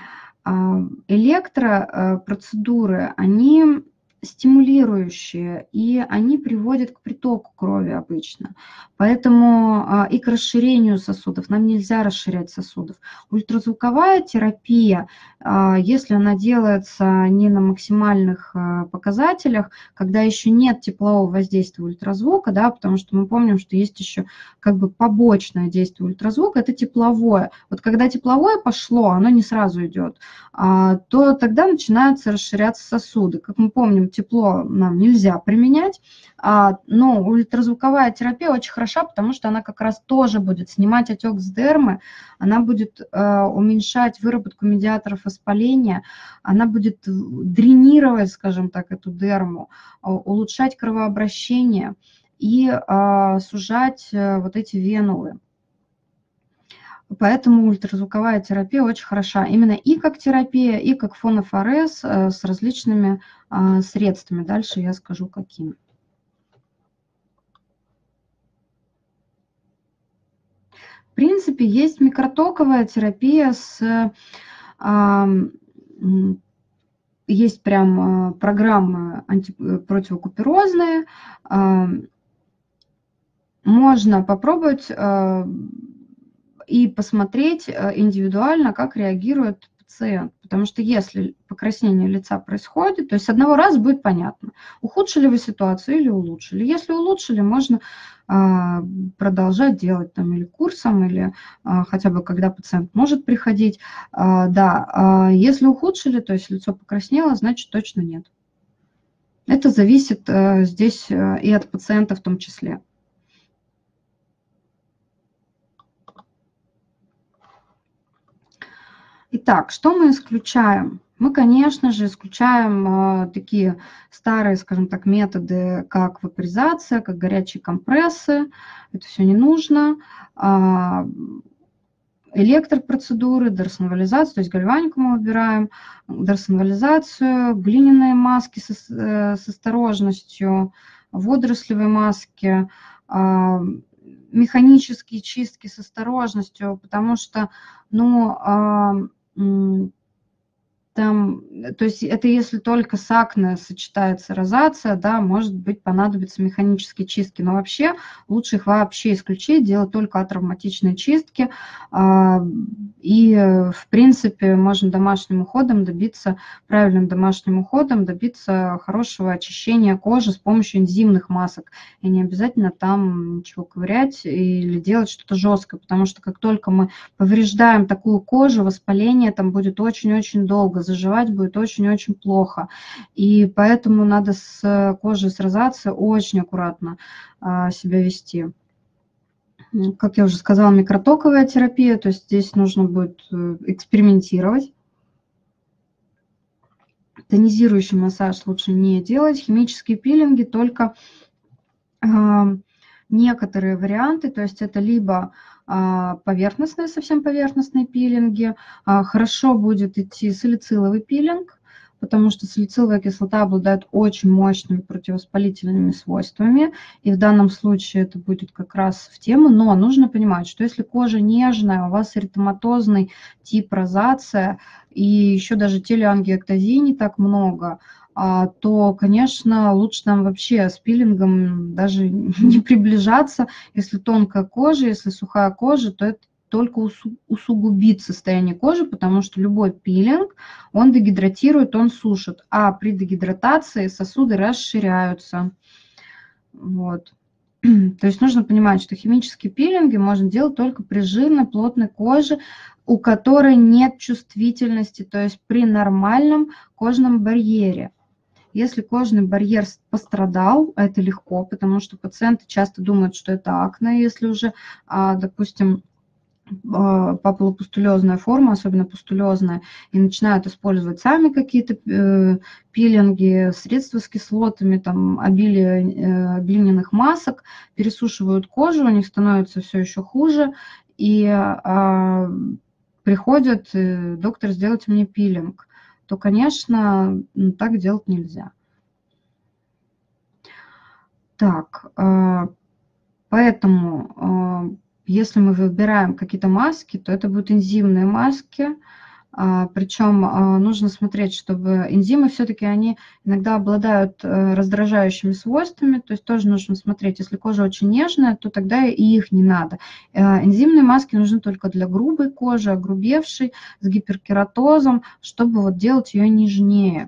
Электропроцедуры, они стимулирующие, и они приводят к притоку крови обычно. Поэтому и к расширению сосудов. Нам нельзя расширять сосудов. Ультразвуковая терапия, если она делается не на максимальных показателях, когда еще нет теплового воздействия ультразвука, да, потому что мы помним, что есть еще как бы побочное действие ультразвука, это тепловое. Вот когда тепловое пошло, оно не сразу идет, то тогда начинаются расширяться сосуды. Как мы помним, тепло нам нельзя применять, но ультразвуковая терапия очень хороша, потому что она как раз тоже будет снимать отек с дермы, она будет уменьшать выработку медиаторов воспаления, она будет дренировать, скажем так, эту дерму, улучшать кровообращение и сужать вот эти венулы. Поэтому ультразвуковая терапия очень хороша именно и как терапия, и как фонофорез с различными средствами. Дальше я скажу, какими. В принципе, есть микротоковая терапия, с, есть прям программы противокуперозные. Можно попробовать и посмотреть индивидуально, как реагирует пациент. Потому что если покраснение лица происходит, то есть с одного раза будет понятно, ухудшили вы ситуацию или улучшили. Если улучшили, можно продолжать делать там или курсом, или хотя бы когда пациент может приходить. Да, если ухудшили, то есть лицо покраснело, значит точно нет. Это зависит здесь и от пациента в том числе. Итак, что мы исключаем? Мы, конечно же, исключаем э, такие старые, скажем так, методы, как вапоризация, как горячие компрессы. Это все не нужно. Э, электропроцедуры, дерсонвализацию, то есть гальванику мы выбираем, дерсонвализацию, глиняные маски с, э, с осторожностью, водорослевые маски, э, механические чистки с осторожностью, потому что, ну, э, там, то есть это если только с акне сочетается розация, да, может быть, понадобятся механические чистки, но вообще лучше их вообще исключить, делать только атравматичные чистки, и, в принципе, можно домашним уходом добиться, правильным домашним уходом добиться хорошего очищения кожи с помощью энзимных масок, и не обязательно там ничего ковырять или делать что-то жесткое, потому что как только мы повреждаем такую кожу, воспаление там будет очень-очень долго заживать будет очень-очень плохо. И поэтому надо с кожей с розацией очень аккуратно себя вести. Как я уже сказала, микротоковая терапия, то есть здесь нужно будет экспериментировать. Тонизирующий массаж лучше не делать, химические пилинги только некоторые варианты, то есть это либо поверхностные, совсем поверхностные пилинги, хорошо будет идти салициловый пилинг, потому что салициловая кислота обладает очень мощными противовоспалительными свойствами, и в данном случае это будет как раз в тему, но нужно понимать, что если кожа нежная, у вас эритематозный тип розация, и еще даже телеангиэктазии не так много, то, конечно, лучше нам вообще с пилингом даже не приближаться. Если тонкая кожа, если сухая кожа, то это только усугубит состояние кожи, потому что любой пилинг, он дегидратирует, он сушит, а при дегидратации сосуды расширяются. Вот. То есть нужно понимать, что химические пилинги можно делать только при жирной, плотной коже, у которой нет чувствительности, то есть при нормальном кожном барьере. Если кожный барьер пострадал, это легко, потому что пациенты часто думают, что это акне, если уже, допустим, папулопустулезная форма, особенно пустулезная, и начинают использовать сами какие-то пилинги, средства с кислотами, там, обилие глиняных масок, пересушивают кожу, у них становится все еще хуже, и а, приходят, доктор, сделайте мне пилинг, то, конечно, так делать нельзя. Так, поэтому, если мы выбираем какие-то маски, то это будут энзимные маски, причем нужно смотреть, чтобы энзимы все-таки они иногда обладают раздражающими свойствами, то есть тоже нужно смотреть, если кожа очень нежная, то тогда и их не надо. Энзимные маски нужны только для грубой кожи, огрубевшей, с гиперкератозом, чтобы вот делать ее нежнее.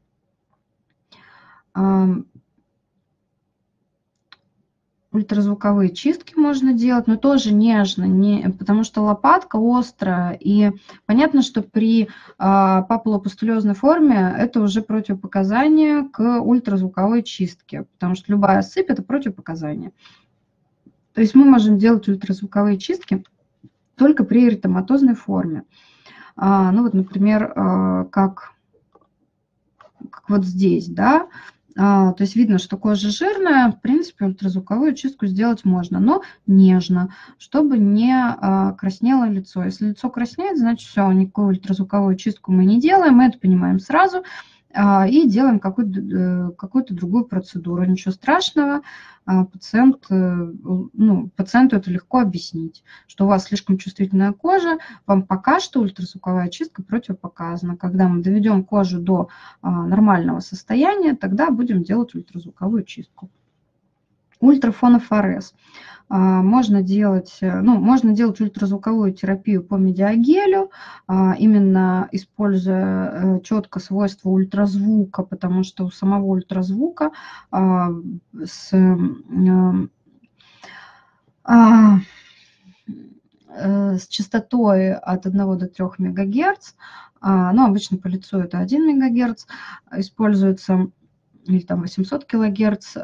Ультразвуковые чистки можно делать, но тоже нежно, не, потому что лопатка острая, и понятно, что при а, папулопустулезной форме это уже противопоказание к ультразвуковой чистке, потому что любая сыпь – это противопоказание. То есть мы можем делать ультразвуковые чистки только при эритематозной форме. А, ну вот, например, а, как, как вот здесь, да, А, то есть видно, что кожа жирная, в принципе, ультразвуковую чистку сделать можно, но нежно, чтобы не а, краснело лицо. Если лицо краснеет, значит все, никакую ультразвуковую чистку мы не делаем, мы это понимаем сразу, а, и делаем какую-то, какую-то другую процедуру. Ничего страшного, а, пациент, ну, пациенту это легко объяснить, что у вас слишком чувствительная кожа, вам пока что ультразвуковая чистка противопоказана. Когда мы доведем кожу до а, нормального состояния, тогда будем делать ультразвуковую чистку. Ультрафонофорез. Можно делать, ну, можно делать ультразвуковую терапию по медиагелю, именно используя четко свойства ультразвука, потому что у самого ультразвука с, с частотой от одного до трёх мегагерц, ну, обычно по лицу это один мегагерц, используется, или там восемьсот килогерц.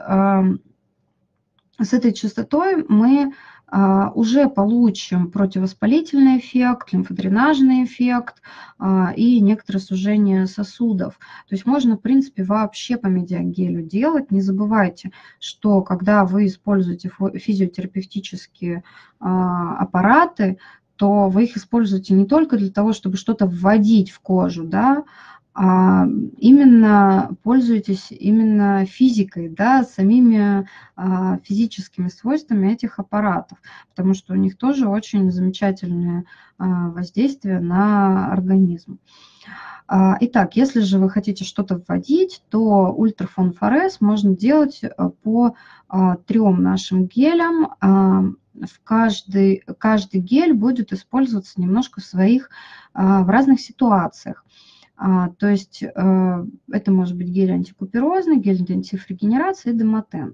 С этой частотой мы а, уже получим противовоспалительный эффект, лимфодренажный эффект а, и некоторое сужение сосудов. То есть можно, в принципе, вообще по медиагелю делать. Не забывайте, что когда вы используете физиотерапевтические а, аппараты, то вы их используете не только для того, чтобы что-то вводить в кожу, да, а именно пользуетесь именно физикой, да, самими а, физическими свойствами этих аппаратов, потому что у них тоже очень замечательное а, воздействие на организм. А, итак, если же вы хотите что-то вводить, то ультрафонофорез можно делать по а, трем нашим гелям. А, в каждый, каждый гель будет использоваться немножко в своих, а, в разных ситуациях. А, то есть э, это может быть гель антикуперозный, гель антифригенерации и демотен.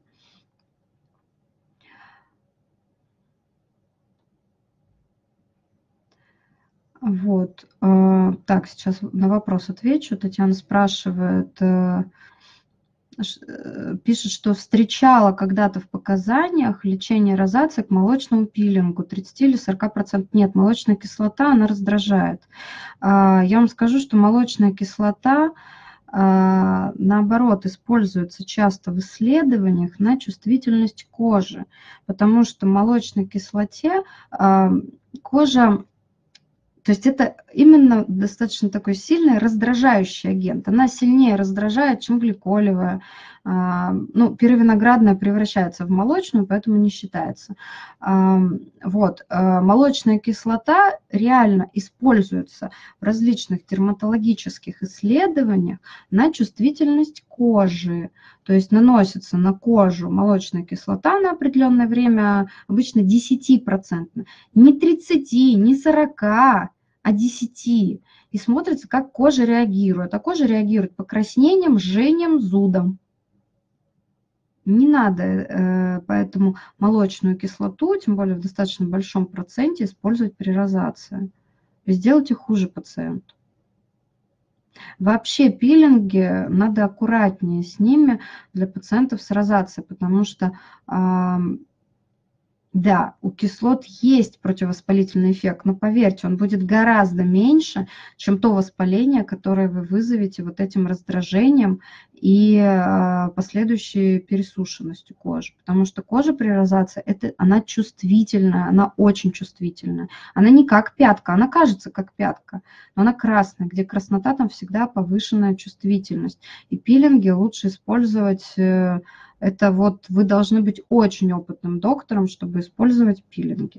Вот. а, Так, сейчас на вопрос отвечу. Татьяна спрашивает, э, ш- э, пишет, что встречала когда-то в показаниях лечение розации к молочному пилингу тридцать или сорок процентов. Нет, молочная кислота, она раздражает. А, Я вам скажу, что молочная кислота, а, наоборот, используется часто в исследованиях на чувствительность кожи, потому что в молочной кислоте а, кожа, то есть это именно достаточно такой сильный раздражающий агент. Она сильнее раздражает, чем гликолевая. А, Ну, пировиноградная превращается в молочную, поэтому не считается. А, Вот. а, Молочная кислота реально используется в различных дерматологических исследованиях на чувствительность кожи. То есть наносится на кожу молочная кислота на определенное время, обычно десять процентов. Не тридцать, не сорок, а десять. И смотрится, как кожа реагирует. А кожа реагирует покраснением, жжением, зудом. Не надо э, поэтому молочную кислоту, тем более в достаточно большом проценте, использовать при розации. Вы сделаете хуже пациенту. Вообще пилинги надо аккуратнее с ними для пациентов с розацией, потому что а, да, у кислот есть противовоспалительный эффект, но поверьте, он будет гораздо меньше, чем то воспаление, которое вы вызовете вот этим раздражением и э, последующей пересушенностью кожи. Потому что кожа при розации, это, она чувствительная, она очень чувствительная. Она не как пятка, она кажется как пятка, но она красная. Где краснота, там всегда повышенная чувствительность. И пилинги лучше использовать... Э, это вот вы должны быть очень опытным доктором, чтобы использовать пилинги.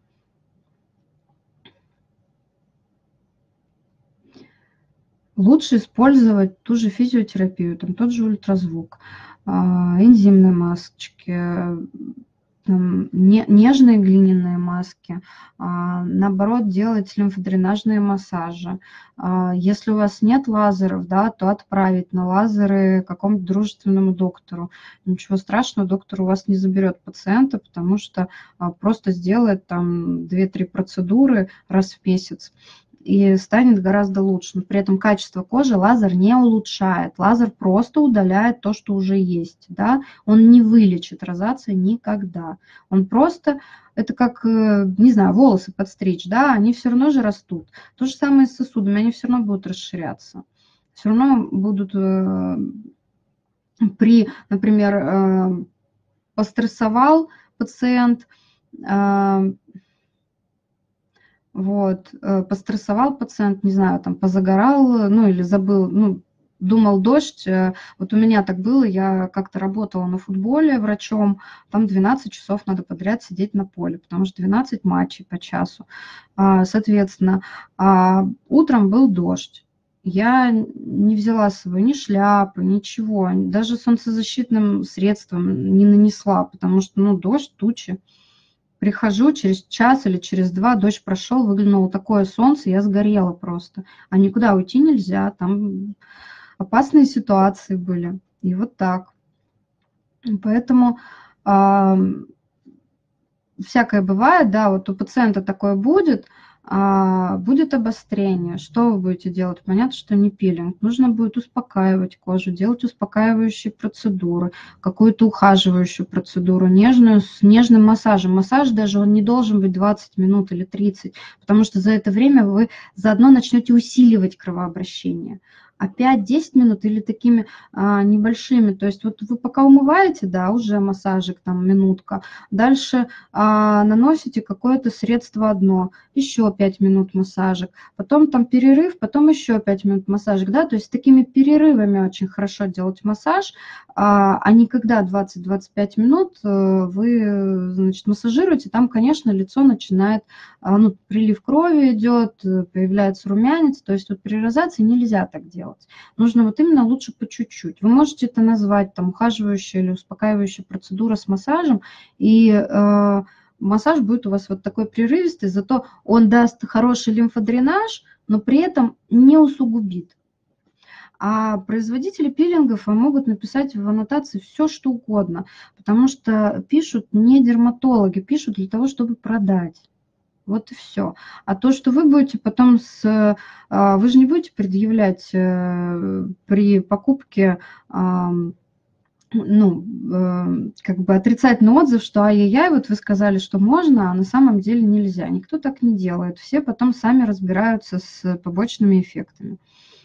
Лучше использовать ту же физиотерапию, там тот же ультразвук, а, энзимные масочки, там, не, нежные глиняные маски, а, наоборот, делать лимфодренажные массажи. А, если у вас нет лазеров, да, то отправить на лазеры какому-то дружественному доктору. Ничего страшного, доктор у вас не заберет пациента, потому что а, просто сделает там две-три процедуры раз в месяц и станет гораздо лучше. Но при этом качество кожи лазер не улучшает. Лазер просто удаляет то, что уже есть. Да? Он не вылечит розацию никогда. Он просто, это как, не знаю, волосы подстричь, да, они все равно же растут. То же самое с сосудами, они все равно будут расширяться. Все равно будут при, например, пострессовал пациент, вот, пострессовал пациент, не знаю, там позагорал, ну или забыл, ну, думал дождь. Вот у меня так было, я как-то работала на футболе врачом, там двенадцать часов надо подряд сидеть на поле, потому что двенадцать матчей по часу. Соответственно, утром был дождь. Я не взяла с собой ни шляпы, ничего, даже солнцезащитным средством не нанесла, потому что, ну, дождь, тучи. Прихожу через час или через два, дождь прошел, выглянуло такое солнце, я сгорела просто. А никуда уйти нельзя, там опасные ситуации были. И вот так. Поэтому а, всякое бывает, да, вот у пациента такое будет, а, будет обострение. Что вы будете делать? Понятно, что не пилинг. Нужно будет успокаивать кожу, делать успокаивающие процедуры, какую-то ухаживающую процедуру, нежную, с нежным массажем. Массаж даже он не должен быть двадцать минут или тридцать, потому что за это время вы заодно начнете усиливать кровообращение. А пять-десять минут или такими а, небольшими, то есть вот вы пока умываете, да, уже массажик, там минутка, дальше а, наносите какое-то средство одно, еще пять минут массажик, потом там перерыв, потом еще пять минут массажик, да, то есть такими перерывами очень хорошо делать массаж, а, а не когда двадцать-двадцать пять минут вы, значит, массажируете, там, конечно, лицо начинает, ну, прилив крови идет, появляется румянец, то есть вот при розации нельзя так делать. Нужно вот именно лучше по чуть-чуть. Вы можете это назвать там ухаживающая или успокаивающая процедура с массажем, и э, массаж будет у вас вот такой прерывистый, зато он даст хороший лимфодренаж, но при этом не усугубит. А производители пилингов могут написать в аннотации все, что угодно, потому что пишут не дерматологи, пишут для того, чтобы продать. Вот и все. А то, что вы будете потом с... Вы же не будете предъявлять при покупке, ну, как бы отрицательный отзыв, что ай-яй-яй, вот вы сказали, что можно, а на самом деле нельзя. Никто так не делает. Все потом сами разбираются с побочными эффектами.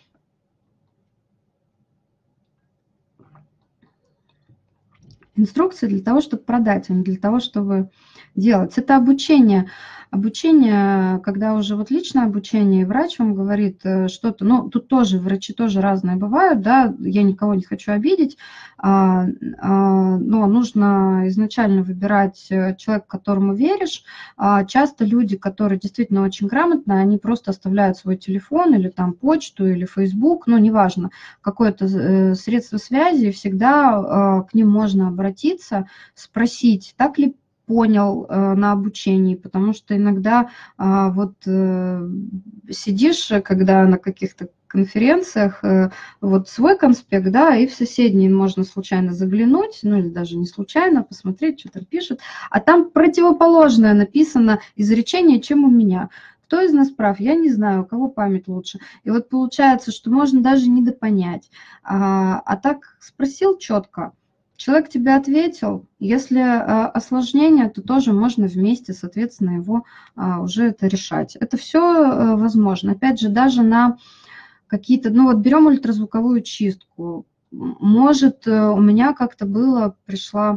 Инструкции для того, чтобы продать, а не для того, чтобы делать. Это обучение. Обучение, когда уже вот личное обучение, и врач вам говорит что-то, ну, тут тоже врачи тоже разные бывают, да, я никого не хочу обидеть, а, а, но нужно изначально выбирать человека, которому веришь. А часто люди, которые действительно очень грамотные, они просто оставляют свой телефон или там почту, или Facebook, ну, неважно, какое-то средство связи, и всегда к ним можно обратиться, спросить, так ли понял э, на обучении, потому что иногда э, вот э, сидишь, когда на каких-то конференциях, э, вот свой конспект, да, и в соседний можно случайно заглянуть, ну или даже не случайно, посмотреть, что там пишут, а там противоположное написано изречение, чем у меня. Кто из нас прав? Я не знаю, у кого память лучше. И вот получается, что можно даже недопонять. А, а так спросил четко, человек тебе ответил, если а, осложнение, то тоже можно вместе, соответственно, его а, уже это решать. Это все а, возможно. Опять же, даже на какие-то, ну вот берем ультразвуковую чистку. Может, у меня как-то было, пришла,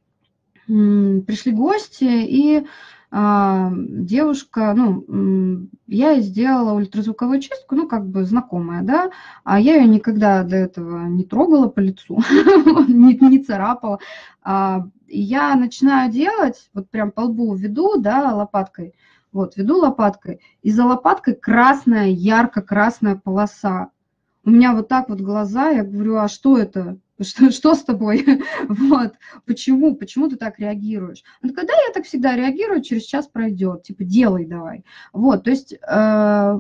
пришли гости, и а, девушка, ну, я ей сделала ультразвуковую чистку, ну, как бы знакомая, да, а я ее никогда до этого не трогала по лицу, не, не царапала. А, и я начинаю делать, вот прям по лбу веду, да, лопаткой, вот, веду лопаткой, и за лопаткой красная, ярко-красная полоса. У меня вот так вот глаза, я говорю, а что это? Что, что с тобой? Вот. Почему? Почему ты так реагируешь? Ну, когда я так всегда реагирую, через час пройдет. Типа, делай давай. Вот, то есть э,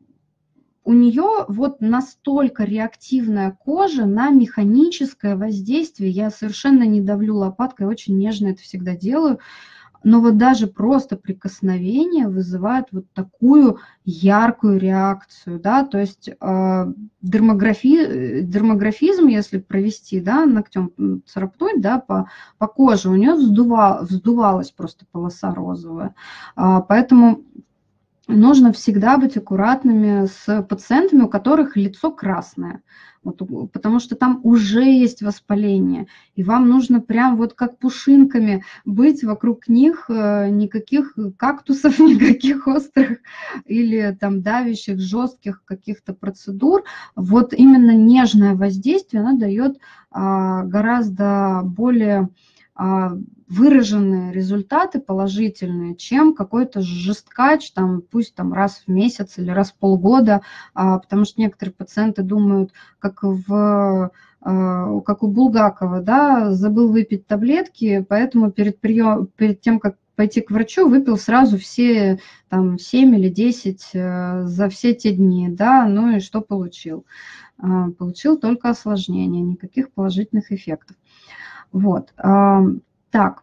у нее вот настолько реактивная кожа на механическое воздействие. Я совершенно не давлю лопаткой, очень нежно это всегда делаю. Но вот даже просто прикосновение вызывает вот такую яркую реакцию, да, то есть э, дермографи, дермографизм, если провести, да, ногтем царапнуть, да, по, по коже, у нее вздува, вздувалась просто полоса розовая, а, поэтому нужно всегда быть аккуратными с пациентами, у которых лицо красное. Вот, потому что там уже есть воспаление, и вам нужно прям вот как пушинками быть вокруг них, никаких кактусов, никаких острых или там давящих, жестких каких-то процедур. Вот именно нежное воздействие, оно дает а, гораздо более а, выраженные результаты положительные, чем какой-то жесткач, там, пусть там раз в месяц или раз в полгода, а, потому что некоторые пациенты думают, как, в, а, как у Булгакова, да, забыл выпить таблетки, поэтому перед, прием, перед тем, как пойти к врачу, выпил сразу все там, семь или десять а, за все те дни, да, ну и что получил? А, получил только осложнения, никаких положительных эффектов. Вот. Так,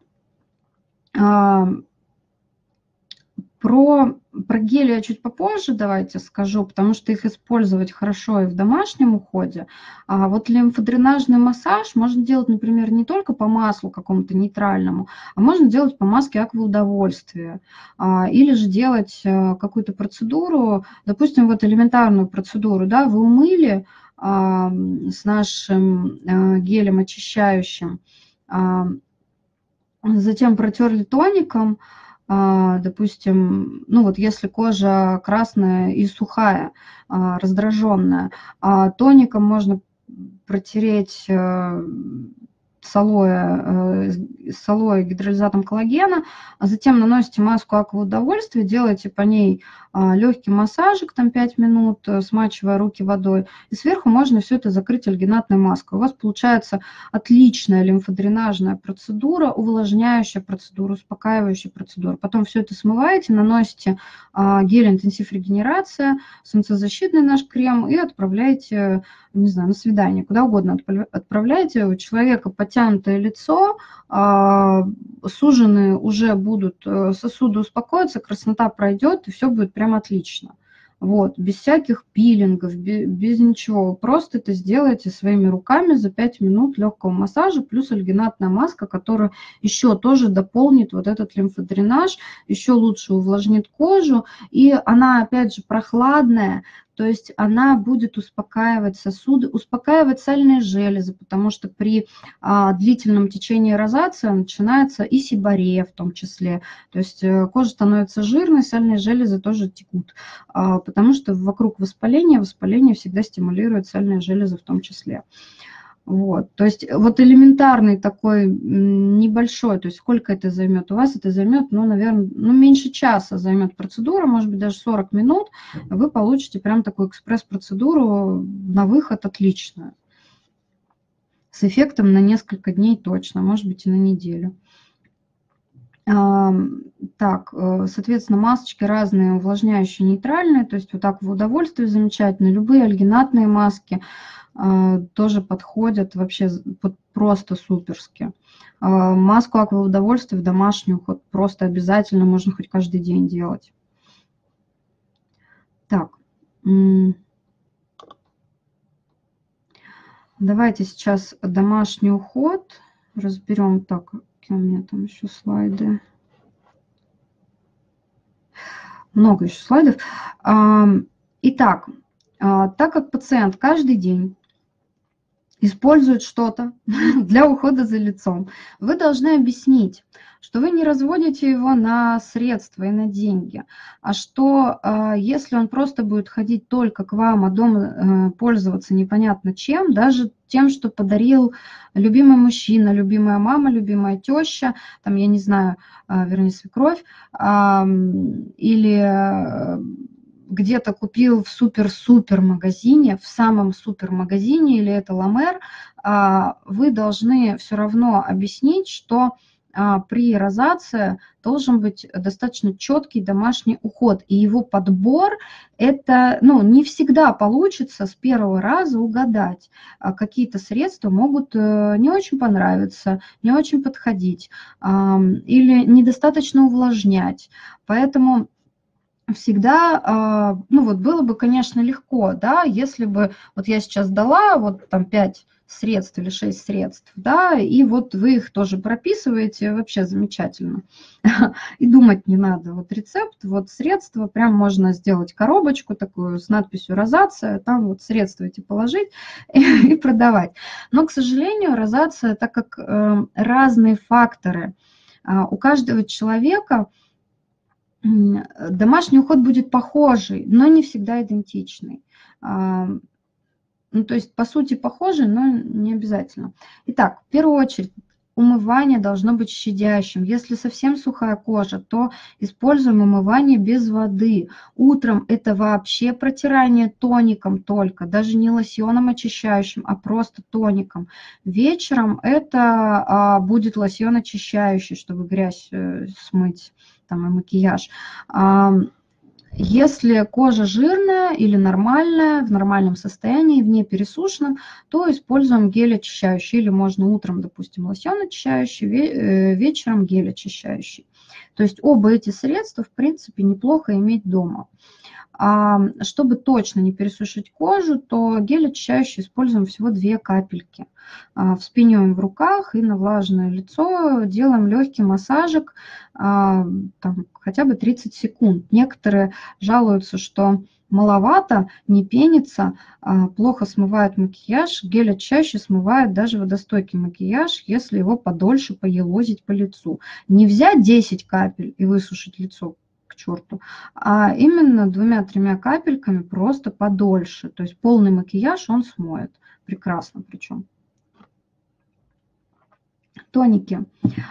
про, про гели я чуть попозже давайте скажу, потому что их использовать хорошо и в домашнем уходе. А вот лимфодренажный массаж можно делать, например, не только по маслу какому-то нейтральному, а можно делать по маске акваудовольствия. Или же делать какую-то процедуру, допустим, вот элементарную процедуру, да, вы умыли с нашим гелем очищающим, затем протерли тоником, допустим, ну вот если кожа красная и сухая, раздраженная, тоником можно протереть с алоэ, с алоэ гидролизатом коллагена, а затем наносите маску акваудовольствия, делаете по ней легкий массажик, там пять минут, смачивая руки водой, и сверху можно все это закрыть альгинатной маской. У вас получается отличная лимфодренажная процедура, увлажняющая процедура, успокаивающая процедура. Потом все это смываете, наносите гель интенсив регенерация, солнцезащитный наш крем и отправляете, не знаю, на свидание, куда угодно отправляете. У человека потеет подтянутое лицо, сужены уже будут, сосуды успокоятся, краснота пройдет, и все будет прям отлично. Вот, без всяких пилингов, без, без ничего. Вы просто это сделаете своими руками за пять минут легкого массажа, плюс альгинатная маска, которая еще тоже дополнит вот этот лимфодренаж, еще лучше увлажнит кожу. И она, опять же, прохладная, то есть она будет успокаивать сосуды, успокаивать сальные железы, потому что при а, длительном течении розации начинается и сиборея в том числе. То есть кожа становится жирной, сальные железы тоже текут, а, потому что вокруг воспаления, воспаление всегда стимулирует сальные железы в том числе. Вот, то есть вот элементарный такой небольшой, то есть сколько это займет? У вас это займет, ну, наверное, ну, меньше часа займет процедура, может быть, даже сорок минут, вы получите прям такую экспресс-процедуру на выход отличную, с эффектом на несколько дней точно, может быть, и на неделю. Так, соответственно, масочки разные, увлажняющие, нейтральные, то есть вот так в удовольствие замечательно, любые альгинатные маски тоже подходят вообще просто суперски. Маску аква удовольствия в домашнюю хоть просто обязательно, можно хоть каждый день делать. Так, давайте сейчас домашний уход разберем. Так, какие у меня там еще слайды. Много еще слайдов. Итак, так как пациент каждый день использует что-то для ухода за лицом, вы должны объяснить, что вы не разводите его на средства и на деньги, а что если он просто будет ходить только к вам, а дома пользоваться непонятно чем, даже тем, что подарил любимый мужчина, любимая мама, любимая теща, там, я не знаю, вернее, свекровь, или где-то купил в супер-супер магазине, в самом супер магазине, или это Ламер, вы должны все равно объяснить, что при розации должен быть достаточно четкий домашний уход, и его подбор, это, ну, не всегда получится с первого раза угадать. Какие-то средства могут не очень понравиться, не очень подходить, или недостаточно увлажнять, поэтому всегда, ну вот было бы, конечно, легко, да, если бы вот я сейчас дала вот там пять средств или шесть средств, да, и вот вы их тоже прописываете, вообще замечательно. И думать не надо. Вот рецепт, вот средства, прям можно сделать коробочку такую с надписью «Розация», там вот средства эти положить и, и продавать. Но, к сожалению, розация, так как э, разные факторы, э, у каждого человека домашний уход будет похожий, но не всегда идентичный. Ну, то есть, по сути, похожий, но не обязательно. Итак, в первую очередь, умывание должно быть щадящим. Если совсем сухая кожа, то используем умывание без воды. Утром это вообще протирание тоником только, даже не лосьоном очищающим, а просто тоником. Вечером это а, будет лосьон очищающий, чтобы грязь э, смыть, там, и макияж. А, Если кожа жирная или нормальная, в нормальном состоянии, в не пересушенном, то используем гель очищающий. Или можно утром, допустим, лосьон очищающий, вечером гель очищающий. То есть оба эти средства, в принципе, неплохо иметь дома. А чтобы точно не пересушить кожу, то гель очищающий используем всего две капельки. Вспениваем в руках и на влажное лицо делаем легкий массажик, там, хотя бы тридцать секунд. Некоторые жалуются, что маловато, не пенится, плохо смывает макияж. Гель очищающий смывает даже водостойкий макияж, если его подольше поелозить по лицу. Не взять десять капель и высушить лицо к черту, а именно двумя-тремя капельками просто подольше. То есть полный макияж он смоет. Прекрасно причем. Тоники.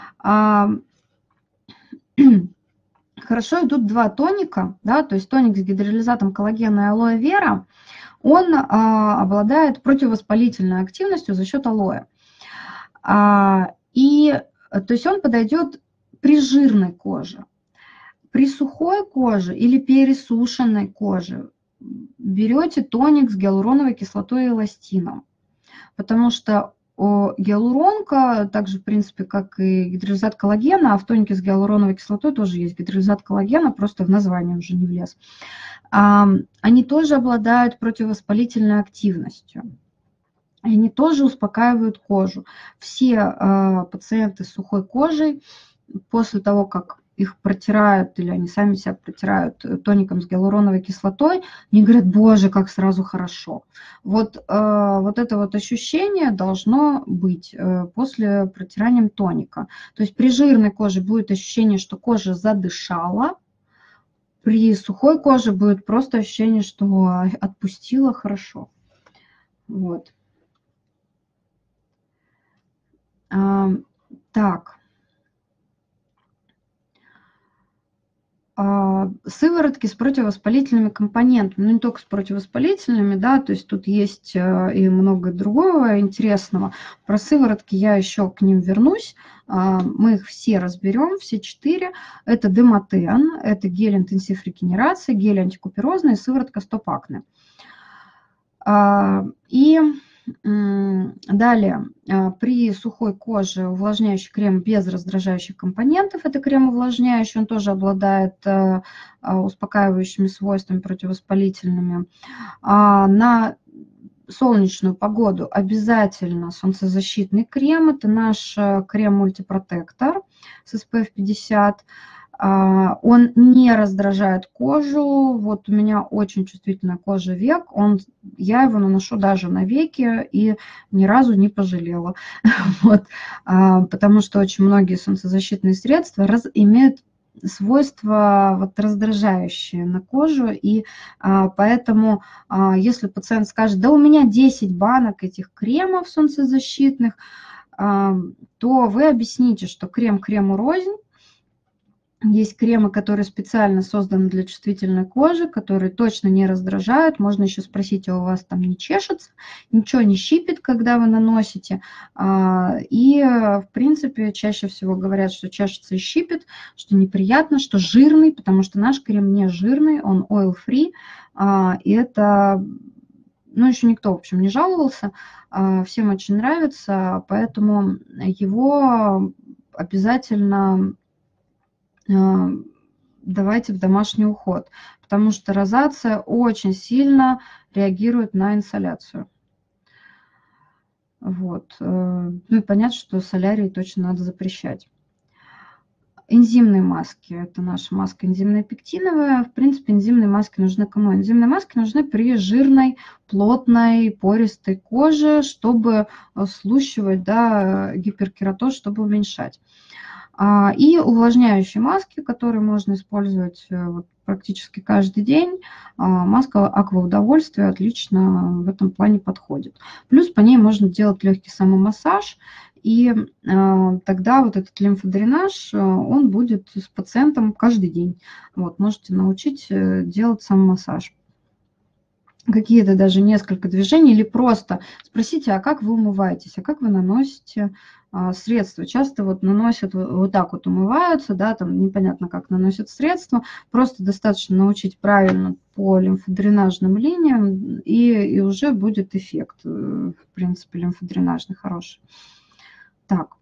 Хорошо идут два тоника, да, то есть тоник с гидролизатом коллагена и алоэ вера, он а, обладает противовоспалительной активностью за счет алоэ. А, и, то есть он подойдет при жирной коже. При сухой коже или пересушенной коже берете тоник с гиалуроновой кислотой и эластином, потому что гиалуронка, также, в принципе, как и гидролизат коллагена, а в тонике с гиалуроновой кислотой тоже есть гидролизат коллагена, просто в названии уже не влез. Они тоже обладают противовоспалительной активностью. Они тоже успокаивают кожу. Все пациенты с сухой кожей после того, как их протирают, или они сами себя протирают тоником с гиалуроновой кислотой, они говорят: боже, как сразу хорошо. Вот, э, вот это вот ощущение должно быть э, после протирания тоника. То есть при жирной коже будет ощущение, что кожа задышала, при сухой коже будет просто ощущение, что отпустила хорошо. Вот. А, так. Сыворотки с противовоспалительными компонентами, ну не только с противовоспалительными, да, то есть тут есть и много другого интересного. Про сыворотки я еще к ним вернусь, мы их все разберем, все четыре. Это Демотен, это гель интенсив регенерации, гель антикуперозный, сыворотка стоп-акне. И далее, при сухой коже увлажняющий крем без раздражающих компонентов, это крем увлажняющий, он тоже обладает успокаивающими свойствами, противовоспалительными. На солнечную погоду обязательно солнцезащитный крем, это наш крем мультипротектор с эс пэ эф пятьдесят. Он не раздражает кожу. Вот у меня очень чувствительная кожа век. Он, я его наношу даже на веки и ни разу не пожалела. Вот, потому что очень многие солнцезащитные средства раз, имеют свойства вот, раздражающие на кожу. И поэтому, если пациент скажет: да у меня десять банок этих кремов солнцезащитных, то вы объясните, что крем крему рознь. Есть кремы, которые специально созданы для чувствительной кожи, которые точно не раздражают. Можно еще спросить: а у вас там не чешется, ничего не щипит, когда вы наносите. И, в принципе, чаще всего говорят, что чешется и щипит, что неприятно, что жирный, потому что наш крем не жирный, он oil-free. И это, ну, еще никто, в общем, не жаловался. Всем очень нравится, поэтому его обязательно давайте в домашний уход, потому что розация очень сильно реагирует на инсоляцию. Вот. Ну и понятно, что солярий точно надо запрещать. Энзимные маски. Это наша маска энзимная пектиновая. В принципе, энзимные маски нужны кому? Энзимные маски нужны при жирной, плотной, пористой коже, чтобы слущивать, да, гиперкератоз, чтобы уменьшать. И увлажняющие маски, которые можно использовать вот, практически каждый день. Маска акваудовольствия отлично в этом плане подходит. Плюс по ней можно делать легкий самомассаж, и тогда вот этот лимфодренаж, он будет с пациентом каждый день. Вот, можете научить делать самомассаж. Какие-то даже несколько движений, или просто спросите: а как вы умываетесь, а как вы наносите средства. Часто вот наносят, вот так вот умываются, да, там непонятно, как наносят средства. Просто достаточно научить правильно по лимфодренажным линиям, и, и уже будет эффект, в принципе, лимфодренажный хороший. Так.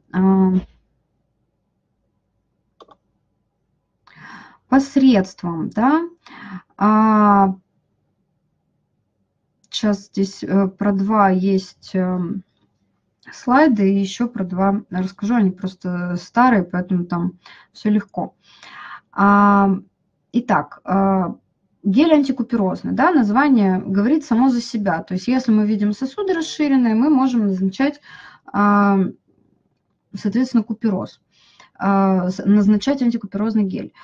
По средствам, да. Сейчас здесь про два есть слайды, и еще про два расскажу, они просто старые, поэтому там все легко. Итак, гель антикуперозный, да, название говорит само за себя. То есть если мы видим сосуды расширенные, мы можем назначать, соответственно, купероз, назначать антикуперозный гель.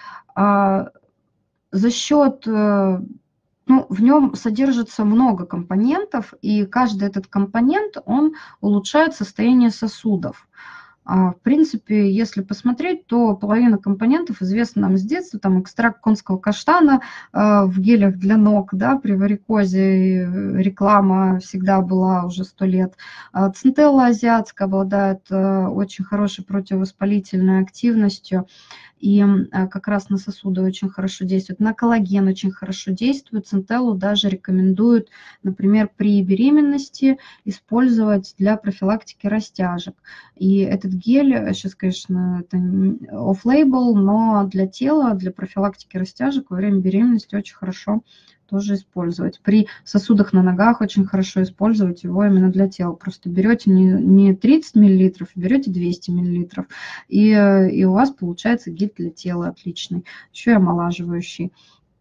За счет... Ну, в нем содержится много компонентов, и каждый этот компонент, он улучшает состояние сосудов. В принципе, если посмотреть, то половина компонентов известна нам с детства. Там экстракт конского каштана в гелях для ног, да, при варикозе, реклама всегда была уже сто лет. Центелла азиатская обладает очень хорошей противовоспалительной активностью. и как раз на сосуды очень хорошо действует, на коллаген очень хорошо действует. Центеллу даже рекомендуют, например, при беременности использовать для профилактики растяжек. И этот гель, сейчас, конечно, это off-label, но для тела, для профилактики растяжек во время беременности очень хорошо тоже использовать. При сосудах на ногах очень хорошо использовать его именно для тела. Просто берете не, не тридцать миллилитров, берете двести миллилитров, и, и у вас получается гель для тела отличный, еще и омолаживающий.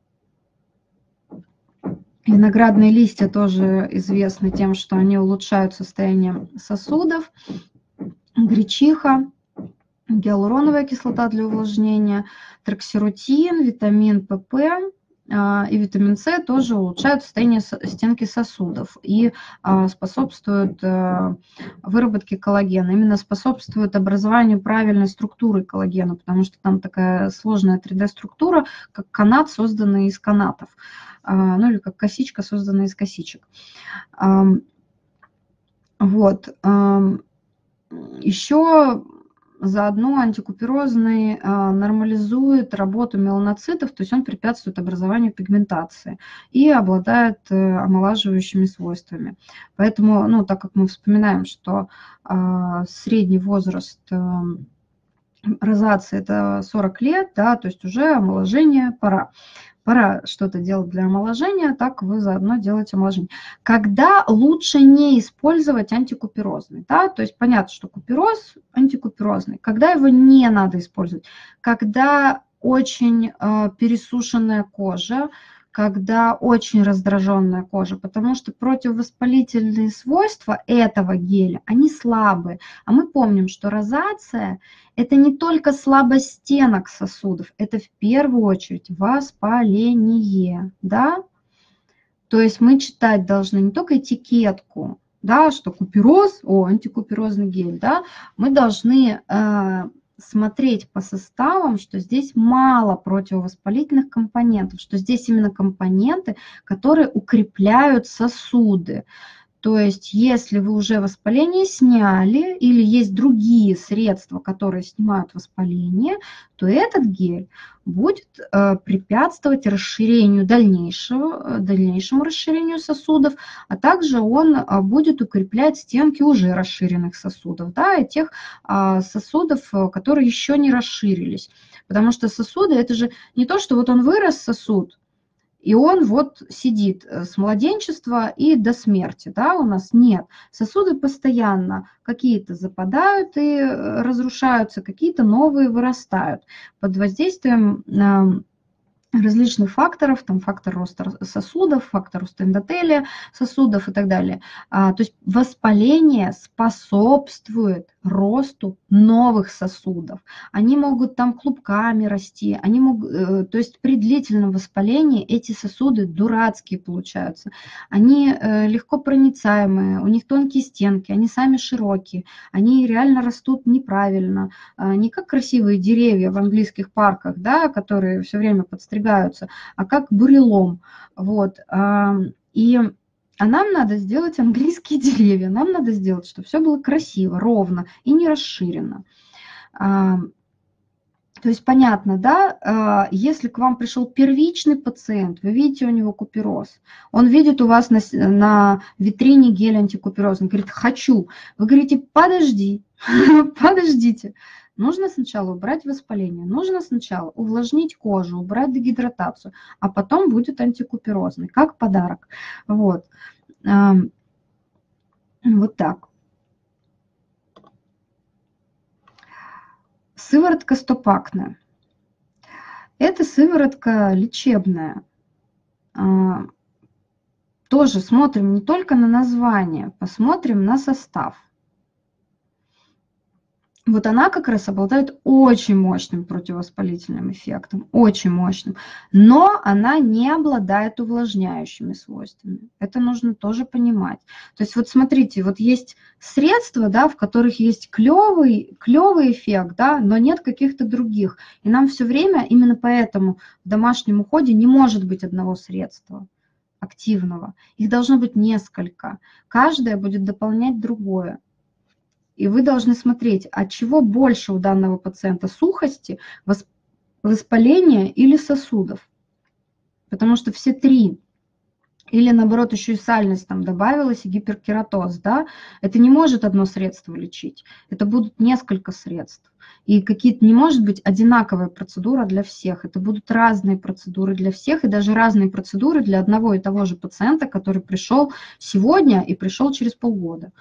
Виноградные листья тоже известны тем, что они улучшают состояние сосудов. Гречиха, гиалуроновая кислота для увлажнения, троксирутин, витамин пэ пэ и витамин С тоже улучшают состояние стенки сосудов и способствуют выработке коллагена. Именно способствуют образованию правильной структуры коллагена, потому что там такая сложная три дэ структура, как канат, созданный из канатов, ну или как косичка, созданная из косичек. Вот. Еще заодно антикуперозный нормализует работу меланоцитов, то есть он препятствует образованию пигментации и обладает омолаживающими свойствами. Поэтому, ну, так как мы вспоминаем, что средний возраст розации это сорок лет, да, то есть уже омоложение пора. Пора что-то делать для омоложения, так вы заодно делаете омоложение. Когда лучше не использовать антикуперозный? Да? То есть понятно, что купероз антикуперозный. Когда его не надо использовать? Когда очень э, пересушенная кожа, когда очень раздраженная кожа, потому что противовоспалительные свойства этого геля, они слабые. А мы помним, что розация – это не только слабость стенок сосудов, это в первую очередь воспаление. Да? То есть мы читать должны не только этикетку, да, что купероз, о, антикуперозный гель, да, мы должны э, смотреть по составам, что здесь мало противовоспалительных компонентов, что здесь именно компоненты, которые укрепляют сосуды. То есть если вы уже воспаление сняли или есть другие средства, которые снимают воспаление, то этот гель будет э, препятствовать расширению дальнейшего, дальнейшему расширению сосудов, а также он э, будет укреплять стенки уже расширенных сосудов, да, и тех э, сосудов, которые еще не расширились. Потому что сосуды – это же не то, что вот он вырос сосуд, и он вот сидит с младенчества и до смерти, да, у нас нет. Сосуды постоянно какие-то западают и разрушаются, какие-то новые вырастают под воздействием различных факторов, там фактор роста сосудов, фактор роста эндотелия сосудов и так далее. А, то есть воспаление способствует росту новых сосудов. Они могут там клубками расти, они могут, э, то есть при длительном воспалении эти сосуды дурацкие получаются. Они э, легко проницаемые, у них тонкие стенки, они сами широкие, они реально растут неправильно, э, не как красивые деревья в английских парках, да, которые все время подстригаются, а как бурелом. Вот. И а нам надо сделать английские деревья, нам надо сделать, чтобы все было красиво, ровно и не расширено. То есть понятно, да, если к вам пришел первичный пациент, вы видите у него купероз, он видит у вас на, на витрине гель антикуперозный, говорит, хочу. Вы говорите, подожди, подождите. Нужно сначала убрать воспаление, нужно сначала увлажнить кожу, убрать дегидратацию, а потом будет антикуперозный, как подарок. Вот, вот так. Сыворотка стопакне. Это сыворотка лечебная. Тоже смотрим не только на название, посмотрим на состав. Вот она как раз обладает очень мощным противовоспалительным эффектом, очень мощным, но она не обладает увлажняющими свойствами. Это нужно тоже понимать. То есть вот смотрите, вот есть средства, да, в которых есть клевый, клевый эффект, да, но нет каких-то других. И нам все время, именно поэтому в домашнем уходе не может быть одного средства активного. Их должно быть несколько. Каждое будет дополнять другое. И вы должны смотреть, от чего больше у данного пациента сухости, воспаления или сосудов. Потому что все три, или наоборот еще и сальность там добавилась, и гиперкератоз, да, это не может одно средство лечить, это будут несколько средств. И какие-то не может быть одинаковая процедура для всех, это будут разные процедуры для всех, и даже разные процедуры для одного и того же пациента, который пришел сегодня и пришел через полгода.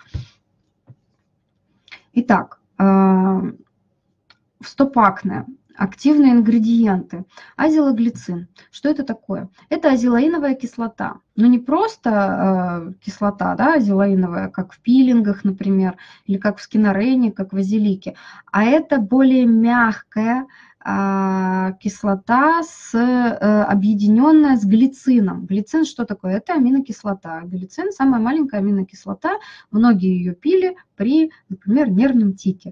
Итак, встопакне. Активные ингредиенты. Азелоглицин. Что это такое? Это азелаиновая кислота. Но не просто э, кислота, да, азелаиновая, как в пилингах, например, или как в скинарене, как в азелике, а это более мягкая э, кислота, с, э, объединенная с глицином. Глицин что такое? Это аминокислота. Глицин – самая маленькая аминокислота. Многие ее пили при, например, нервном тике.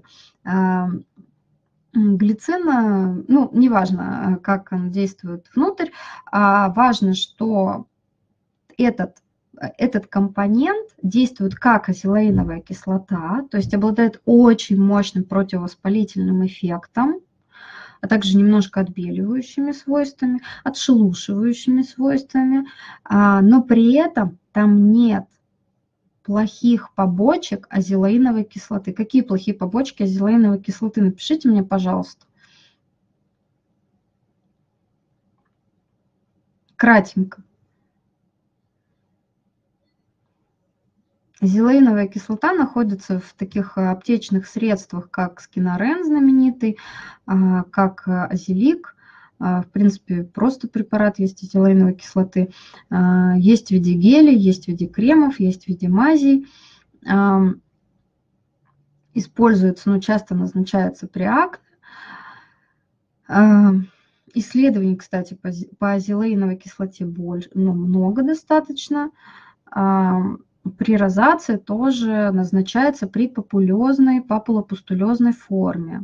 Глицин, ну, неважно, как он действует внутрь, а важно, что этот, этот компонент действует как азелаиновая кислота, то есть обладает очень мощным противовоспалительным эффектом, а также немножко отбеливающими свойствами, отшелушивающими свойствами, но при этом там нет плохих побочек азелаиновой кислоты. Какие плохие побочки азелаиновой кислоты? Напишите мне, пожалуйста. Кратенько. Азелаиновая кислота находится в таких аптечных средствах, как скинарен знаменитый, как азелик. В принципе, просто препарат есть азелаиновой кислоты. Есть в виде гелей, есть в виде кремов, есть в виде мазей. Используется, но часто назначается при акне. Исследований, кстати, по азелаиновой кислоте больше, ну, много достаточно. При розации тоже назначается при папулезной, папулопустулезной форме.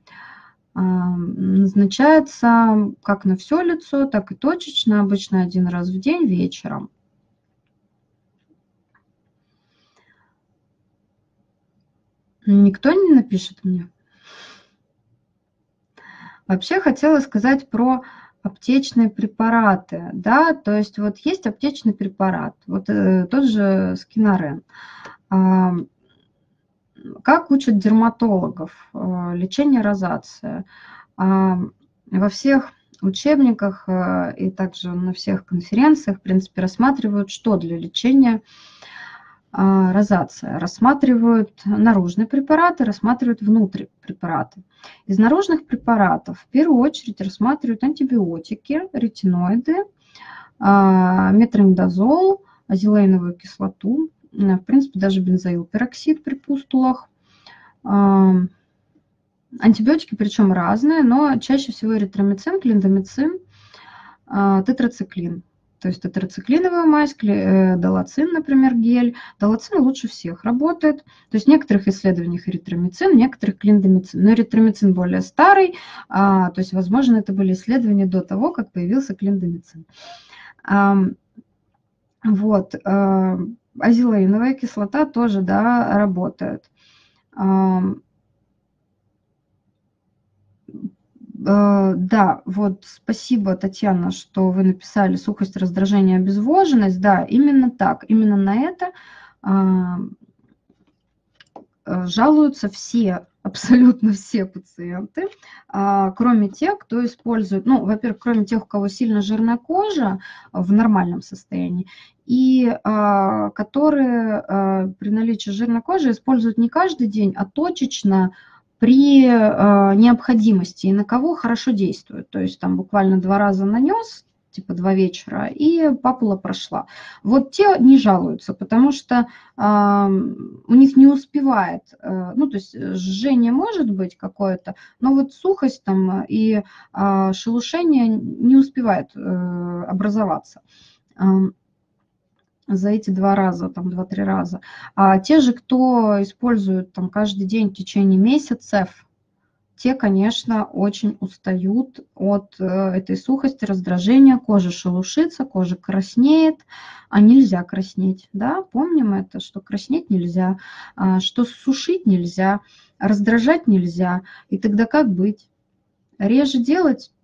Назначается как на все лицо, так и точечно, обычно один раз в день вечером. Никто не напишет мне? Вообще хотела сказать про аптечные препараты, да, то есть вот есть аптечный препарат, вот э, тот же скинарен. А, как учат дерматологов э, лечение розации? А, во всех учебниках э, и также на всех конференциях, в принципе, рассматривают, что для лечения э, розации. Рассматривают наружные препараты, рассматривают внутрь препараты. Из наружных препаратов в первую очередь рассматривают антибиотики, ретиноиды, метромидозол, азелаиновую кислоту, в принципе, даже бензоилпероксид при пустулах. Антибиотики причем разные, но чаще всего эритромицин, клиндамицин, тетрациклин. То есть тетрациклиновая мазь, далацин, например, гель. Далацин лучше всех работает. То есть в некоторых исследованиях эритромицин, в некоторых клиндамицин. Но эритромицин более старый, то есть, возможно, это были исследования до того, как появился клиндамицин. Вот. Азелаиновая кислота тоже, да, работает. Да, вот спасибо, Татьяна, что вы написали сухость, раздражение, обезвоженность. Да, именно так, именно на это жалуются все, абсолютно все пациенты, кроме тех, кто использует, ну, во-первых, кроме тех, у кого сильно жирная кожа в нормальном состоянии, и которые при наличии жирной кожи используют не каждый день, а точечно, при э, необходимости, и на кого хорошо действует. То есть там буквально два раза нанес, типа два вечера, и папула прошла. Вот те не жалуются, потому что э, у них не успевает, э, ну то есть жжение может быть какое-то, но вот сухость там и э, шелушение не успевает э, образоваться за эти два раза, там два-три раза. А те же, кто использует там каждый день в течение месяцев, те, конечно, очень устают от э, этой сухости, раздражения, кожа шелушится, кожа краснеет, а нельзя краснеть, да, помним это, что краснеть нельзя, а, что сушить нельзя, раздражать нельзя, и тогда как быть? Реже делать?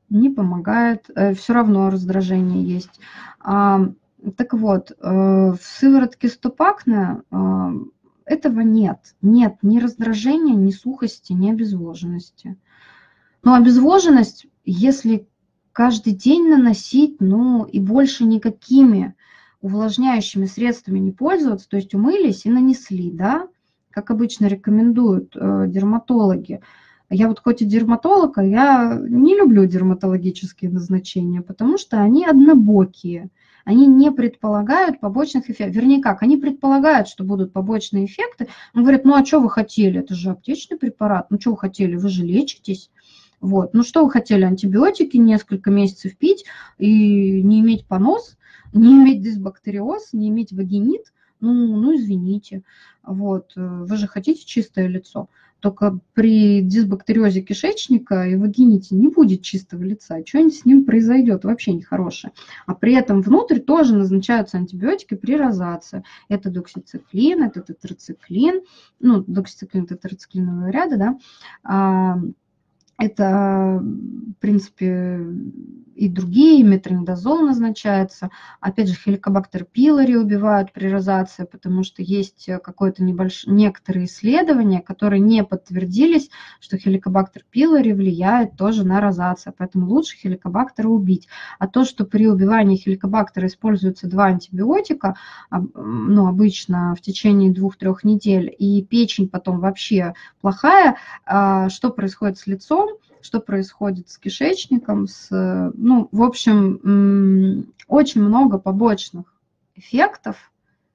не помогает, все равно раздражение есть. А, Так вот, э, в сыворотке стопакне а, этого нет. Нет ни раздражения, ни сухости, ни обезвоженности. Но обезвоженность, если каждый день наносить, ну и больше никакими увлажняющими средствами не пользоваться, то есть умылись и нанесли, да, как обычно рекомендуют э, дерматологи. Я вот хоть и дерматолог, а я не люблю дерматологические назначения, потому что они однобокие. Они не предполагают побочных эффектов. Вернее, как, они предполагают, что будут побочные эффекты. Он говорит, ну а что вы хотели? Это же аптечный препарат. Ну что вы хотели? Вы же лечитесь. Вот. Ну что вы хотели? Антибиотики несколько месяцев пить и не иметь понос, не иметь дисбактериоз, не иметь вагинит? Ну, ну извините. Вот. Вы же хотите чистое лицо. Только при дисбактериозе кишечника и вагините не будет чистого лица. Что-нибудь с ним произойдет вообще нехорошее. А при этом внутрь тоже назначаются антибиотики при розации. Это доксициклин, это тетрациклин. Ну, доксициклин, тетрациклиновые ряды, да. Это, в принципе, и другие, метронидазол назначается. Опять же, хеликобактер пилори убивают при розации, потому что есть какое-то небольшое, некоторые исследования, которые не подтвердились, что хеликобактер пилори влияет тоже на розацию, поэтому лучше хеликобактера убить. А то, что при убивании хеликобактера используются два антибиотика, ну, обычно в течение двух-трех недель, и печень потом вообще плохая, что происходит с лицом, что происходит с кишечником, с, ну, в общем, очень много побочных эффектов,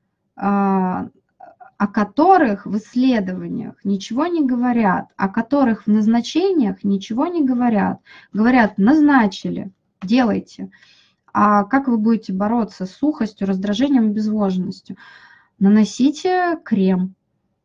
о которых в исследованиях ничего не говорят, о которых в назначениях ничего не говорят. Говорят, назначили, делайте. А как вы будете бороться с сухостью, раздражением, обезвоженностью? Наносите крем.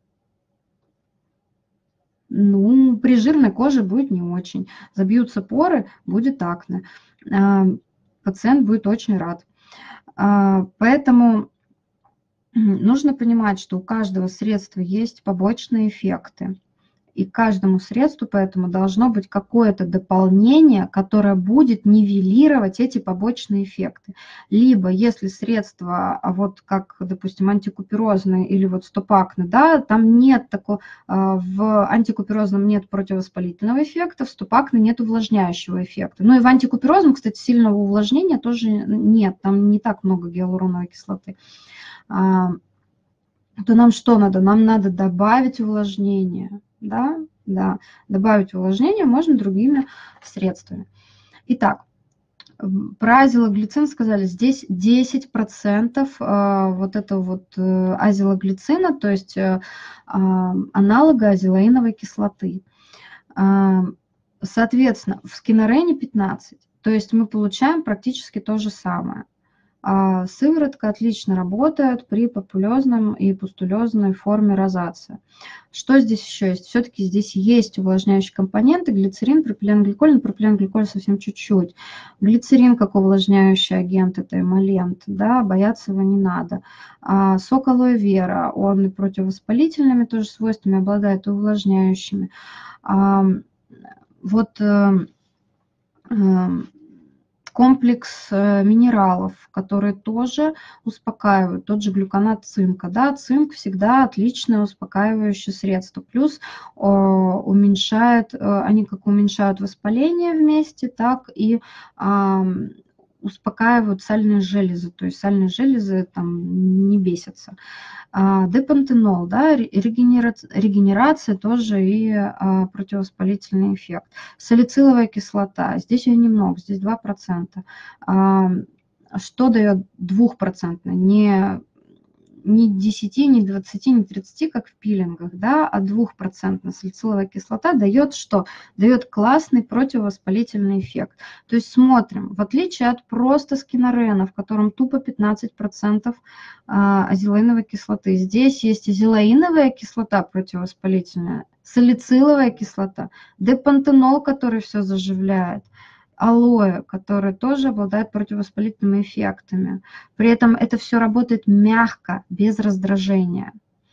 Ну, при жирной коже будет не очень. Забьются поры, будет акне. Пациент будет очень рад. Поэтому нужно понимать, что у каждого средства есть побочные эффекты. И к каждому средству поэтому должно быть какое-то дополнение, которое будет нивелировать эти побочные эффекты. Либо если средство, вот как, допустим, антикуперозное или вот стопакне, да, там нет такого, в антикуперозном нет противовоспалительного эффекта, в стопакне нет увлажняющего эффекта. Ну и в антикуперозном, кстати, сильного увлажнения тоже нет, там не так много гиалуроновой кислоты. То нам что надо? Нам надо добавить увлажнение. Да, да, добавить увлажнение можно другими средствами. Итак, про азилоглицин сказали, здесь десять процентов вот этого вот азилоглицина, то есть аналога азелаиновой кислоты. Соответственно, в скинарене пятнадцать, то есть мы получаем практически то же самое. Сыворотка отлично работает при папулезном и пустулезной форме розации. Что здесь еще есть? Все-таки здесь есть увлажняющие компоненты: глицерин, пропиленгликоль, но пропиленгликоль совсем чуть-чуть. Глицерин как увлажняющий агент, это эмолент, да, бояться его не надо. А сок алоэ вера, он и противовоспалительными тоже свойствами обладает, и увлажняющими. А, вот... комплекс минералов, которые тоже успокаивают, тот же глюконат цинка. Да, цинк всегда отличное успокаивающее средство. Плюс уменьшает, они как уменьшают воспаление вместе, так и успокаивают сальные железы, то есть сальные железы там не бесятся. Депантенол, да, регенерация, регенерация тоже и а, противовоспалительный эффект. Салициловая кислота, здесь ее немного, здесь два процента. А, что дает двухпроцентно? Не, не десять, не двадцать, не тридцать, как в пилингах, да, а двухпроцентная салициловая кислота дает что? Дает классный противовоспалительный эффект. То есть смотрим, в отличие от просто скинарена, в котором тупо пятнадцать процентов азелаиновой кислоты, здесь есть азелаиновая кислота противовоспалительная, салициловая кислота, депантенол, который все заживляет, алоэ, который тоже обладает противовоспалительными эффектами. При этом это все работает мягко, без раздражения.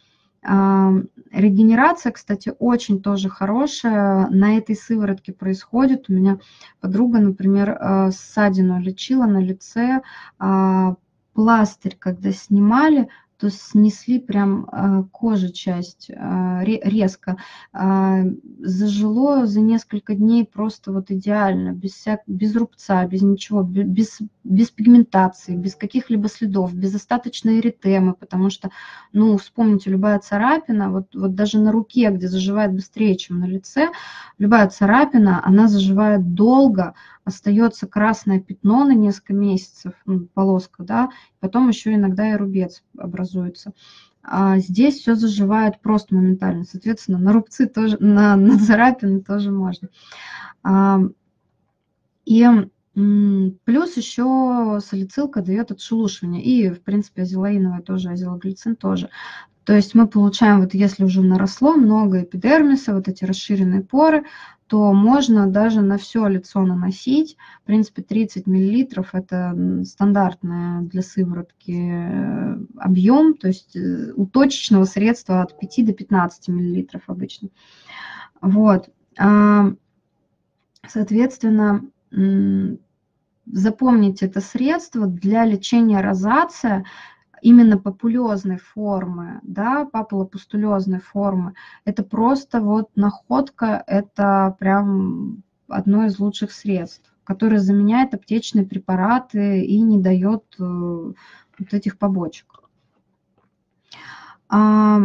Регенерация, кстати, очень тоже хорошая. На этой сыворотке происходит. У меня подруга, например, ссадину лечила на лице. Пластырь, когда снимали, то снесли прям кожу часть резко. Зажило за несколько дней просто вот идеально, без, вся, без рубца, без ничего, без, без пигментации, без каких-либо следов, без остаточной эритемы, потому что, ну, вспомните, любая царапина, вот, вот даже на руке, где заживает быстрее, чем на лице, любая царапина, она заживает долго, остается красное пятно на несколько месяцев, ну, полоска, да, потом еще иногда и рубец образуется. А здесь все заживает просто моментально, соответственно, на рубцы тоже, на, на царапины тоже можно. А, и плюс еще салицилка дает отшелушивание, и, в принципе, азелаиновая тоже, азелоглицин тоже. То есть мы получаем, вот если уже наросло много эпидермиса, вот эти расширенные поры, то можно даже на все лицо наносить. В принципе, тридцать миллилитров – это стандартный для сыворотки объем, то есть у точечного средства от пяти до пятнадцати миллилитров обычно. Вот. Соответственно, запомните это средство для лечения розация, именно папулезной формы, да, папулопустулезной формы, это просто вот находка, это прям одно из лучших средств, которое заменяет аптечные препараты и не дает вот этих побочек. А,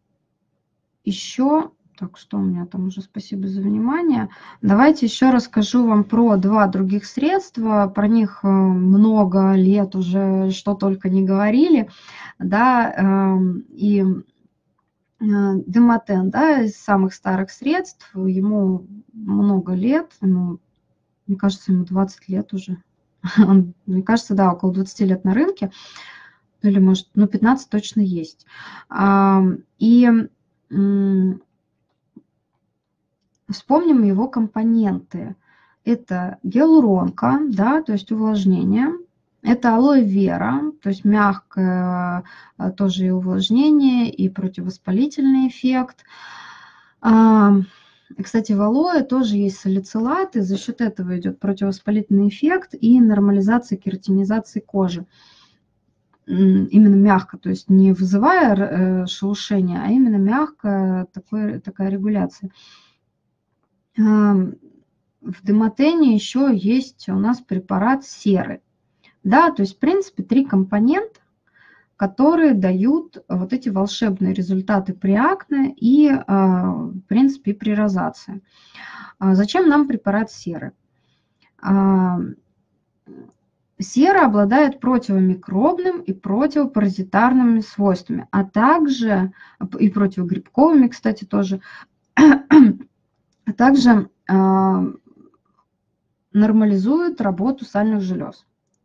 еще, так, что у меня там уже, спасибо за внимание. Давайте еще расскажу вам про два других средства. Про них много лет уже, что только не говорили. Да, и Демотен, да, из самых старых средств, ему много лет, ему, мне кажется, ему двадцать лет уже. Он, мне кажется, да, около двадцати лет на рынке. Или, может, ну, пятнадцать точно есть. И вспомним его компоненты. Это гиалуронка, да, то есть увлажнение. Это алоэ вера, то есть мягкое тоже и увлажнение, и противовоспалительный эффект. Кстати, в алоэ тоже есть салицилат, и за счет этого идет противовоспалительный эффект и нормализация кератинизации кожи. Именно мягко, то есть не вызывая шелушение, а именно мягко такой, такая регуляция. В Демотене еще есть у нас препарат серы. Да, то есть, в принципе, три компонента, которые дают вот эти волшебные результаты при акне и, в принципе, при розации. Зачем нам препарат серы? Сера обладает противомикробным и противопаразитарными свойствами, а также и противогрибковыми, кстати, тоже, а также нормализует работу сальных желез.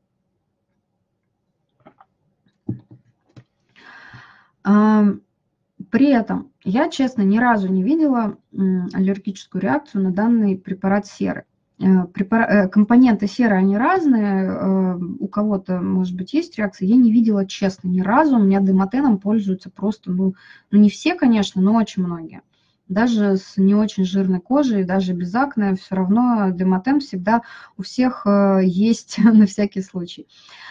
При этом я, честно, ни разу не видела аллергическую реакцию на данный препарат серы. Препар... Компоненты серы, они разные, у кого-то, может быть, есть реакция, я не видела, честно, ни разу. У меня Демотеном пользуются просто, ну, ну, не все, конечно, но очень многие. Даже с не очень жирной кожей, даже без акне, все равно Демотен всегда у всех есть на всякий случай.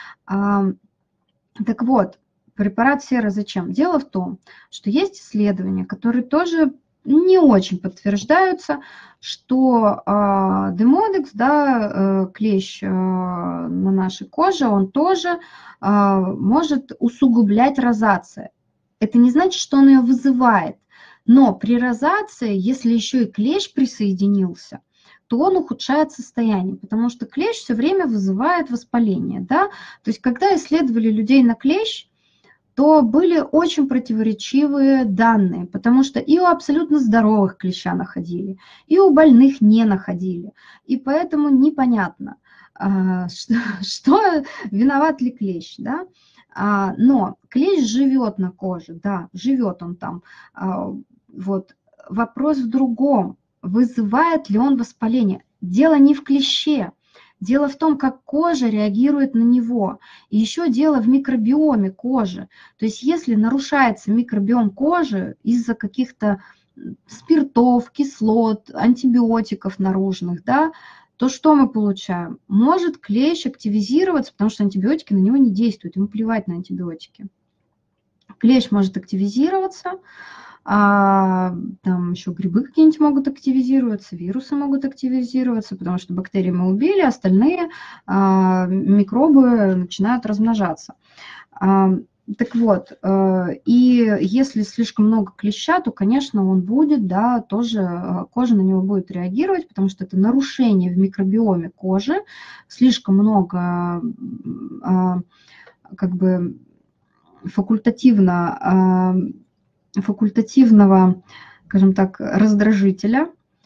Так вот, препарат серы зачем? Дело в том, что есть исследования, которые тоже не очень подтверждаются, что э, демодекс, да, э, клещ э, на нашей коже, он тоже э, может усугублять розацию. Это не значит, что он ее вызывает, но при розации, если еще и клещ присоединился, то он ухудшает состояние, потому что клещ все время вызывает воспаление. Да? То есть когда исследовали людей на клещ, то были очень противоречивые данные, потому что и у абсолютно здоровых клеща находили, и у больных не находили. И поэтому непонятно, что, что виноват ли клещ. Да? Но клещ живет на коже, да, живет он там. Вот. Вопрос в другом, вызывает ли он воспаление. Дело не в клеще. Дело в том, как кожа реагирует на него. И еще дело в микробиоме кожи. То есть если нарушается микробиом кожи из-за каких-то спиртов, кислот, антибиотиков наружных, да, то что мы получаем? Может клещ активизироваться, потому что антибиотики на него не действуют, ему плевать на антибиотики. Клещ может активизироваться, а, там еще грибы какие-нибудь могут активизироваться, вирусы могут активизироваться, потому что бактерии мы убили, остальные а, микробы начинают размножаться. А, так вот, и если слишком много клеща, то, конечно, он будет, да, тоже кожа на него будет реагировать, потому что это нарушение в микробиоме кожи, слишком много как бы факультативно, факультативного, скажем так, раздражителя,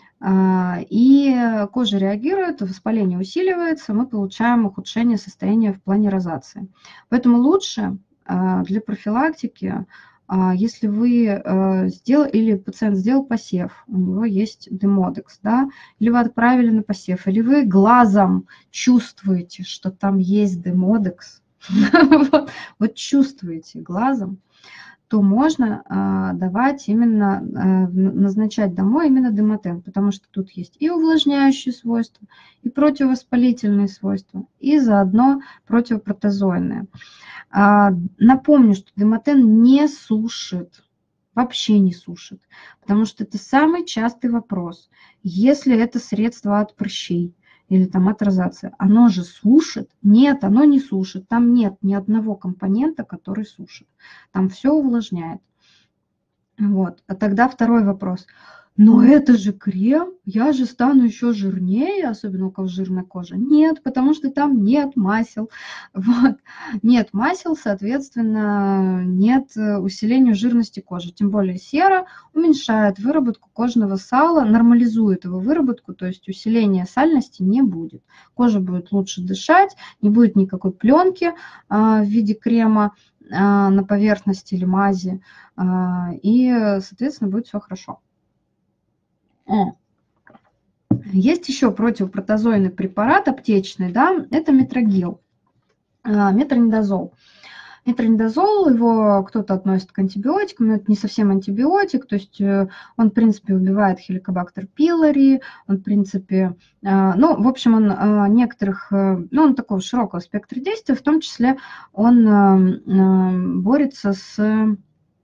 и кожа реагирует, воспаление усиливается, мы получаем ухудшение состояния в плане розации. Поэтому лучше для профилактики, если вы сделали, или пациент сделал посев, у него есть демодекс, да, или вы отправили на посев, или вы глазом чувствуете, что там есть демодекс, вот чувствуете глазом, то можно а, давать именно, а, назначать домой именно Демотен, потому что тут есть и увлажняющие свойства, и противовоспалительные свойства, и заодно противопротозойные. А, напомню, что Демотен не сушит, вообще не сушит, потому что это самый частый вопрос. Если это средство от прыщей или там от розации, оно же сушит? Нет, оно не сушит. Там нет ни одного компонента, который сушит. Там все увлажняет. Вот. А тогда второй вопрос. Но это же крем, я же стану еще жирнее, особенно у кого жирная кожа. Нет, потому что там нет масел. Вот. Нет масел, соответственно, нет усиления жирности кожи. Тем более сера уменьшает выработку кожного сала, нормализует его выработку, то есть усиления сальности не будет. Кожа будет лучше дышать, не будет никакой пленки а, в виде крема а, на поверхности или мази, а, и, соответственно, будет все хорошо. Есть еще противопротозойный препарат аптечный, да, это метрогил, метронидазол. Метронидазол, его кто-то относит к антибиотикам, но это не совсем антибиотик, то есть он, в принципе, убивает хеликобактер пилори, он, в принципе, ну, в общем, он некоторых, ну, он такого широкого спектра действия, в том числе он борется с,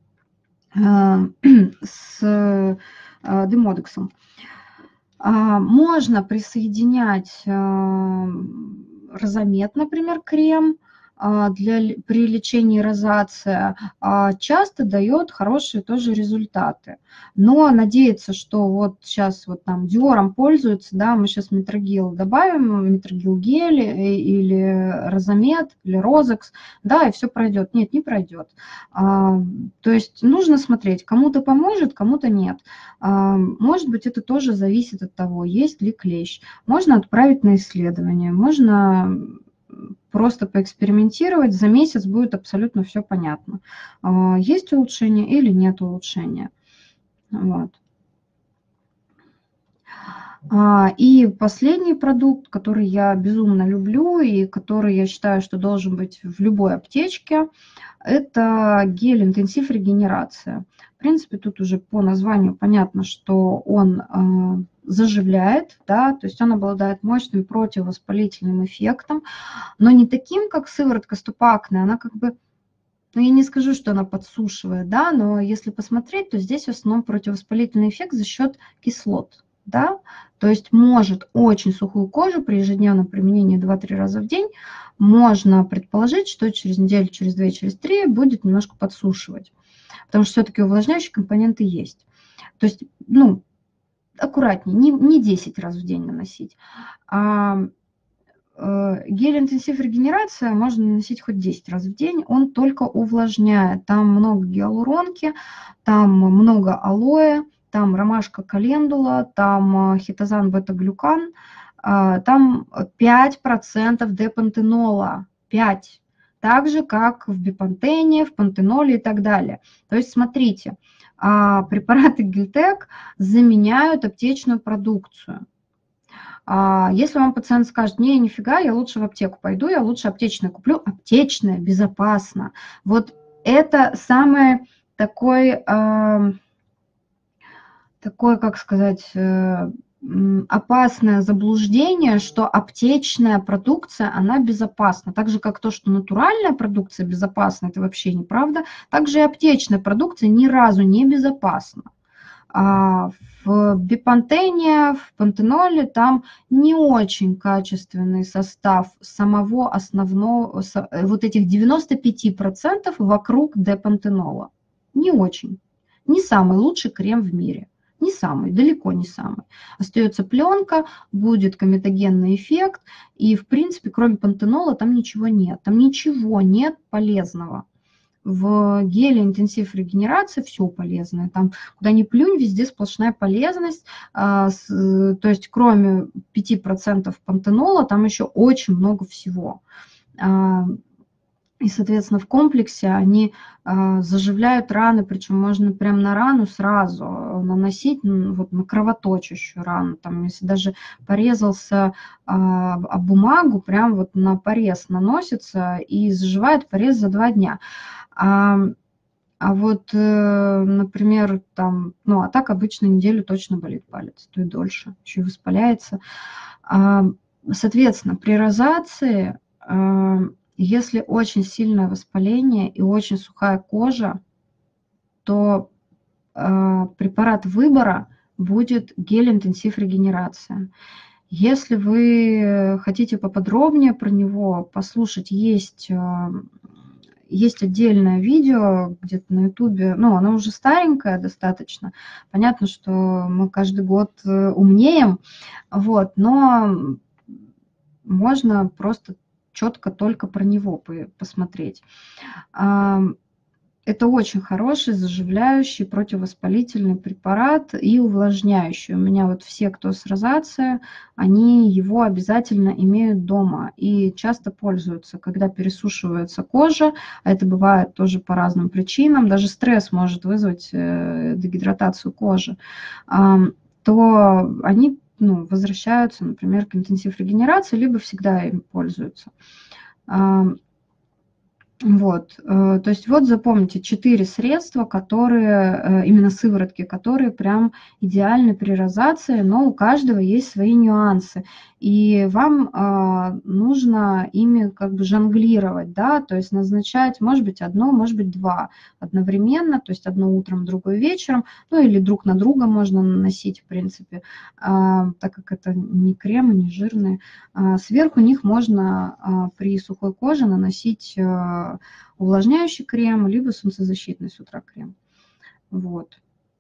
с демодексом. Можно присоединять розамет, например, крем для, при лечении розации, часто дает хорошие тоже результаты. Но надеяться, что вот сейчас вот там Диором пользуются, да, мы сейчас метрогил добавим, метрогил гель или розамет, или розекс, да, и все пройдет. Нет, не пройдет. То есть нужно смотреть, кому-то поможет, кому-то нет. Может быть, это тоже зависит от того, есть ли клещ. Можно отправить на исследование, можно просто поэкспериментировать, за месяц будет абсолютно все понятно. Есть улучшение или нет улучшения. Вот. И последний продукт, который я безумно люблю и который я считаю, что должен быть в любой аптечке, это гель интенсив регенерация. В принципе, тут уже по названию понятно, что он заживляет, да, то есть он обладает мощным противовоспалительным эффектом, но не таким, как сыворотка ступакная, она как бы, ну, я не скажу, что она подсушивает, да, но если посмотреть, то здесь в основном противовоспалительный эффект за счет кислот, да, то есть может очень сухую кожу при ежедневном применении два-три раза в день, можно предположить, что через неделю, через две, через три будет немножко подсушивать, потому что все-таки увлажняющие компоненты есть. То есть, ну, аккуратнее, не, не десять раз в день наносить. А э, гель интенсив регенерация можно наносить хоть десять раз в день, он только увлажняет. Там много гиалуронки, там много алоэ, там ромашка календула, там хитозан бета-глюкан, э, там пять процентов депантенола, пять процентов. Так же, как в бипантене, в пантеноле и так далее. То есть, смотрите, препараты Гельтек заменяют аптечную продукцию. А если вам пациент скажет: не, нифига, я лучше в аптеку пойду, я лучше аптечное куплю, аптечное безопасно. Вот это самое такой, э, такое, как сказать, э, опасное заблуждение, что аптечная продукция, она безопасна. Так же, как то, что натуральная продукция безопасна, это вообще неправда. Также и аптечная продукция ни разу не безопасна. А в бепантене, в пантеноле там не очень качественный состав самого основного, вот этих девяноста пяти процентов вокруг депантенола. Не очень. Не самый лучший крем в мире. Не самый, далеко не самый. Остается пленка, будет кометогенный эффект, и в принципе кроме пантенола там ничего нет. Там ничего нет полезного. В геле интенсив регенерации все полезное. Там куда ни плюнь, везде сплошная полезность. А, с, то есть кроме пяти процентов пантенола там еще очень много всего. А, и, соответственно, в комплексе они а, заживляют раны, причем можно прям на рану сразу наносить, ну, вот на кровоточащую рану. Там, если даже порезался а, об бумагу, прям вот на порез наносится и заживает порез за два дня. А, а вот, э, например, там, ну, а так обычно неделю точно болит палец, то и дольше, еще и воспаляется. А, соответственно, при розации, а, если очень сильное воспаление и очень сухая кожа, то а, препарат выбора будет гель-интенсив регенерация. Если вы хотите поподробнее про него послушать, есть... Есть отдельное видео где-то на ютубе, ну, оно уже старенькое достаточно. Понятно, что мы каждый год умнеем, вот, но можно просто четко только про него посмотреть. Это очень хороший заживляющий, противовоспалительный препарат и увлажняющий. У меня вот все, кто с розацией, они его обязательно имеют дома и часто пользуются, когда пересушивается кожа. А это бывает тоже по разным причинам. Даже стресс может вызвать дегидратацию кожи. То они, ну, возвращаются, например, к интенсив регенерации, либо всегда им пользуются. Вот, то есть вот запомните четыре средства, которые, именно сыворотки, которые прям идеальны при розации, но у каждого есть свои нюансы. И вам нужно ими как бы жонглировать, да, то есть назначать, может быть, одно, может быть, два одновременно, то есть одно утром, другое вечером, ну или друг на друга можно наносить, в принципе, так как это не кремы, не жирные. Сверху них можно при сухой коже наносить увлажняющий крем, либо солнцезащитный с утра крем. Вот.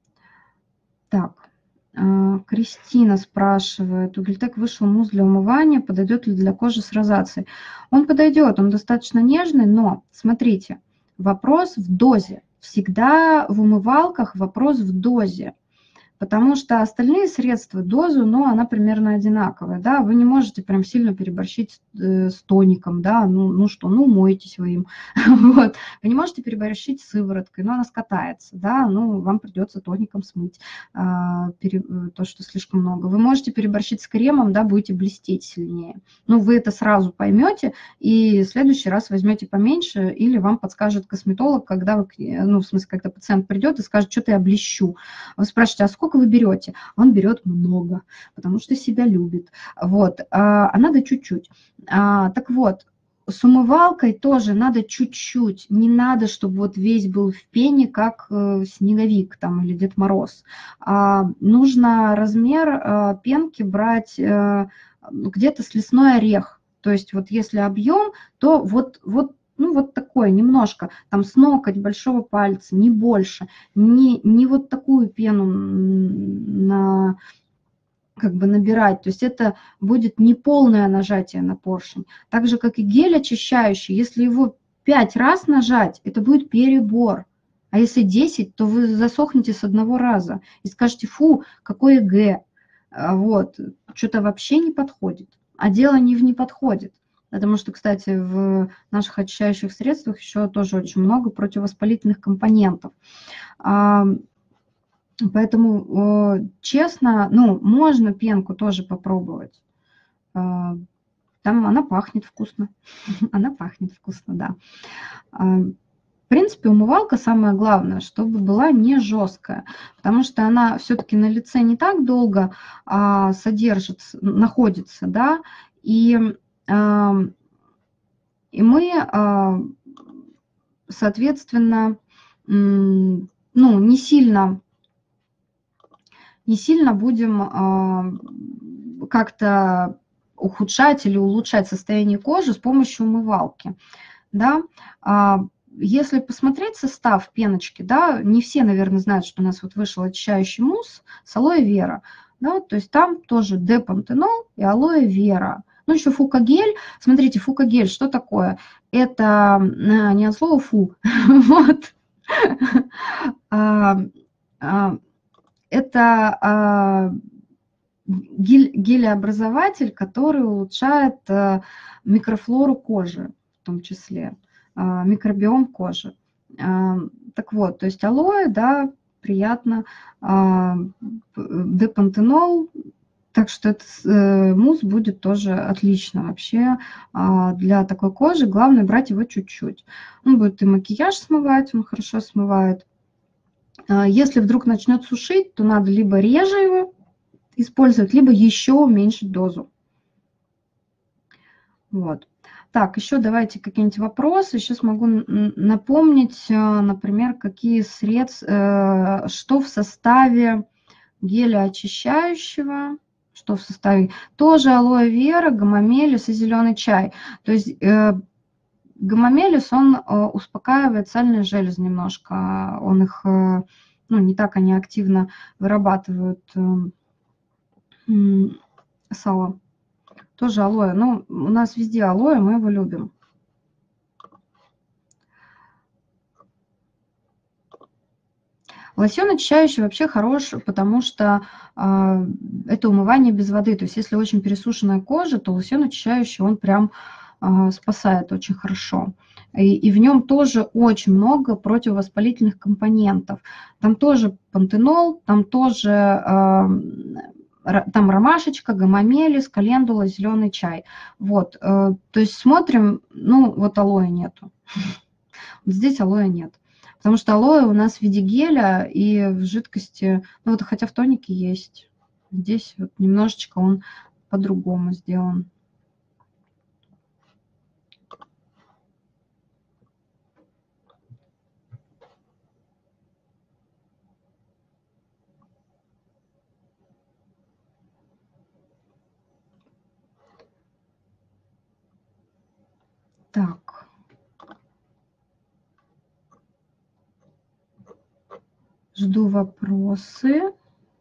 Так, Кристина спрашивает, у Гельтек вышел мусс для умывания, подойдет ли для кожи с розацией? Он подойдет, он достаточно нежный, но смотрите, вопрос в дозе. Всегда в умывалках вопрос в дозе. Потому что остальные средства, дозу, ну, она примерно одинаковая, да, вы не можете прям сильно переборщить с тоником, да, ну, ну что, ну, мойтесь вы им, вот. Вы не можете переборщить с сывороткой, но она скатается, да, ну, вам придется тоником смыть а, пере, то, что слишком много. Вы можете переборщить с кремом, да, будете блестеть сильнее. Ну, вы это сразу поймете и в следующий раз возьмете поменьше или вам подскажет косметолог, когда вы, ну, в смысле, когда пациент придет и скажет, что-то я блещу. Вы спрашиваете, а сколько вы берете? Он берет много, потому что себя любит. Вот. А надо чуть-чуть. А, так вот, с умывалкой тоже надо чуть-чуть. Не надо, чтобы вот весь был в пене, как э, снеговик там или Дед Мороз. А, нужно размер э, пенки брать э, где-то с лесной орех. То есть вот если объем, то вот, вот ну, вот такое, немножко, там с ноготь большого пальца, не больше, не, не вот такую пену на, как бы набирать, то есть это будет неполное нажатие на поршень. Так же, как и гель очищающий, если его пять раз нажать, это будет перебор. А если десять, то вы засохнете с одного раза и скажете, фу, какое г, вот, что-то вообще не подходит. А дело не в не подходит. Потому что, кстати, в наших очищающих средствах еще тоже очень много противовоспалительных компонентов. Поэтому, честно, ну, можно пенку тоже попробовать. Там она пахнет вкусно. Она пахнет вкусно, да. В принципе, умывалка самое главное, чтобы была не жесткая, потому что она все-таки на лице не так долго а, содержится, находится, да, и, а, и мы, а, соответственно, ну, не сильно, не сильно будем а, как-то ухудшать или улучшать состояние кожи с помощью умывалки, да. Если посмотреть состав пеночки, да, не все, наверное, знают, что у нас вот вышел очищающий мусс с алоэ вера, да, то есть там тоже депантенол и алоэ вера. Ну, еще фукагель. Смотрите, фукагель, что такое? Это не от слова фу, вот. Это гелеобразователь, который улучшает микрофлору кожи в том числе. Микробиом кожи. Так вот, то есть алоэ, да, приятно, депантенол, так что этот мусс будет тоже отлично вообще для такой кожи. Главное брать его чуть-чуть. Он будет и макияж смывать, он хорошо смывает. Если вдруг начнет сушить, то надо либо реже его использовать, либо еще уменьшить дозу. Вот. Так, еще давайте какие-нибудь вопросы. Сейчас могу напомнить, например, какие средства, что в составе геля очищающего, что в составе. Тоже алоэ вера, гомомелис и зеленый чай. То есть э, гомомелис, он э, успокаивает сальные железы немножко. Он их, э, ну, не так они активно вырабатывают э, сало. Тоже алоэ. Ну, у нас везде алоэ, мы его любим. Лосьон очищающий вообще хорош, потому что э, это умывание без воды. То есть если очень пересушенная кожа, то лосьон очищающий, он прям э, спасает очень хорошо. И, и в нем тоже очень много противовоспалительных компонентов. Там тоже пантенол, там тоже... Э, там ромашечка, гомомелис, календула, зеленый чай. Вот, то есть смотрим, ну вот алоэ нету. Вот здесь алоэ нет. Потому что алоэ у нас в виде геля и в жидкости, ну вот хотя в тонике есть. Здесь вот немножечко он по-другому сделан. Так. Жду вопросы.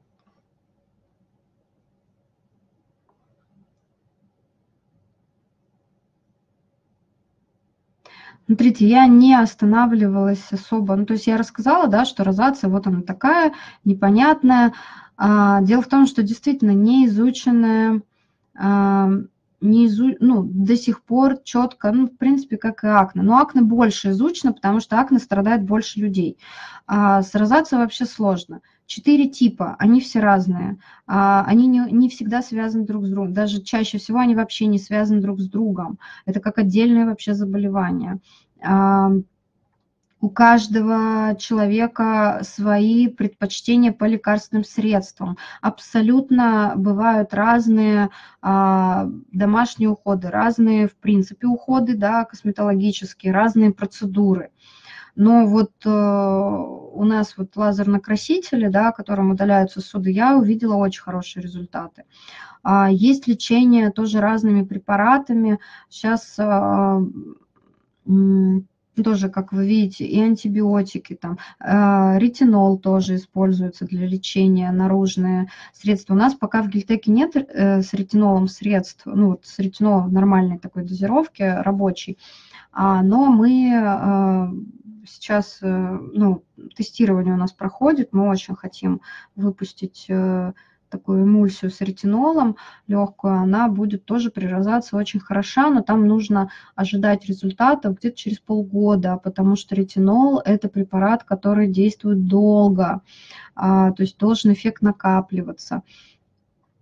Смотрите, я не останавливалась особо. Ну, то есть я рассказала, да, что розация вот она такая, непонятная. А, дело в том, что действительно неизученная, а, не изу... ну, до сих пор четко, ну, в принципе, как и акне. Но акне больше изучено, потому что акне страдает больше людей. А с розацией вообще сложно. Четыре типа, они все разные. А, они не, не всегда связаны друг с другом. Даже чаще всего они вообще не связаны друг с другом. Это как отдельное вообще заболевание. А, у каждого человека свои предпочтения по лекарственным средствам. Абсолютно бывают разные а, домашние уходы, разные, в принципе, уходы, да, косметологические, разные процедуры. Но вот э, у нас вот лазернокрасители, да, которым удаляют сосуды, я увидела очень хорошие результаты. А, есть лечение тоже разными препаратами. Сейчас... А, тоже, как вы видите, и антибиотики, там, э, ретинол тоже используется для лечения, наружные средства. У нас пока в Гельтеке нет э, с ретинолом средств, ну, вот с ретинолом в нормальной такой дозировке, рабочей, а, но мы э, сейчас, э, ну, тестирование у нас проходит, мы очень хотим выпустить... Э, такую эмульсию с ретинолом легкую, она будет тоже при розации очень хороша, но там нужно ожидать результатов где-то через полгода, потому что ретинол – это препарат, который действует долго, а, то есть должен эффект накапливаться.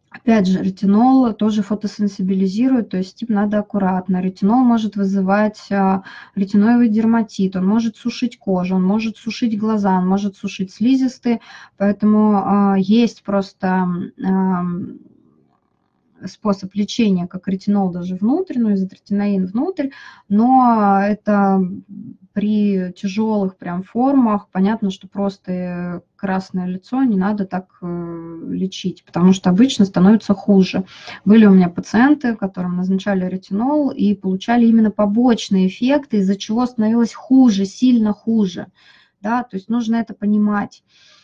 Опять же, ретинол тоже фотосенсибилизирует, то есть тип надо аккуратно. Ретинол может вызывать а, ретиноидный дерматит, он может сушить кожу, он может сушить глаза, он может сушить слизистые, поэтому а, есть просто а, способ лечения, как ретинол даже внутрь, ну, изотретиноин внутрь, но это при тяжелых прям формах, понятно, что просто красное лицо не надо так э, лечить, потому что обычно становится хуже. Были у меня пациенты, которым назначали ретинол и получали именно побочные эффекты, из-за чего становилось хуже, сильно хуже. Да? То есть нужно это понимать.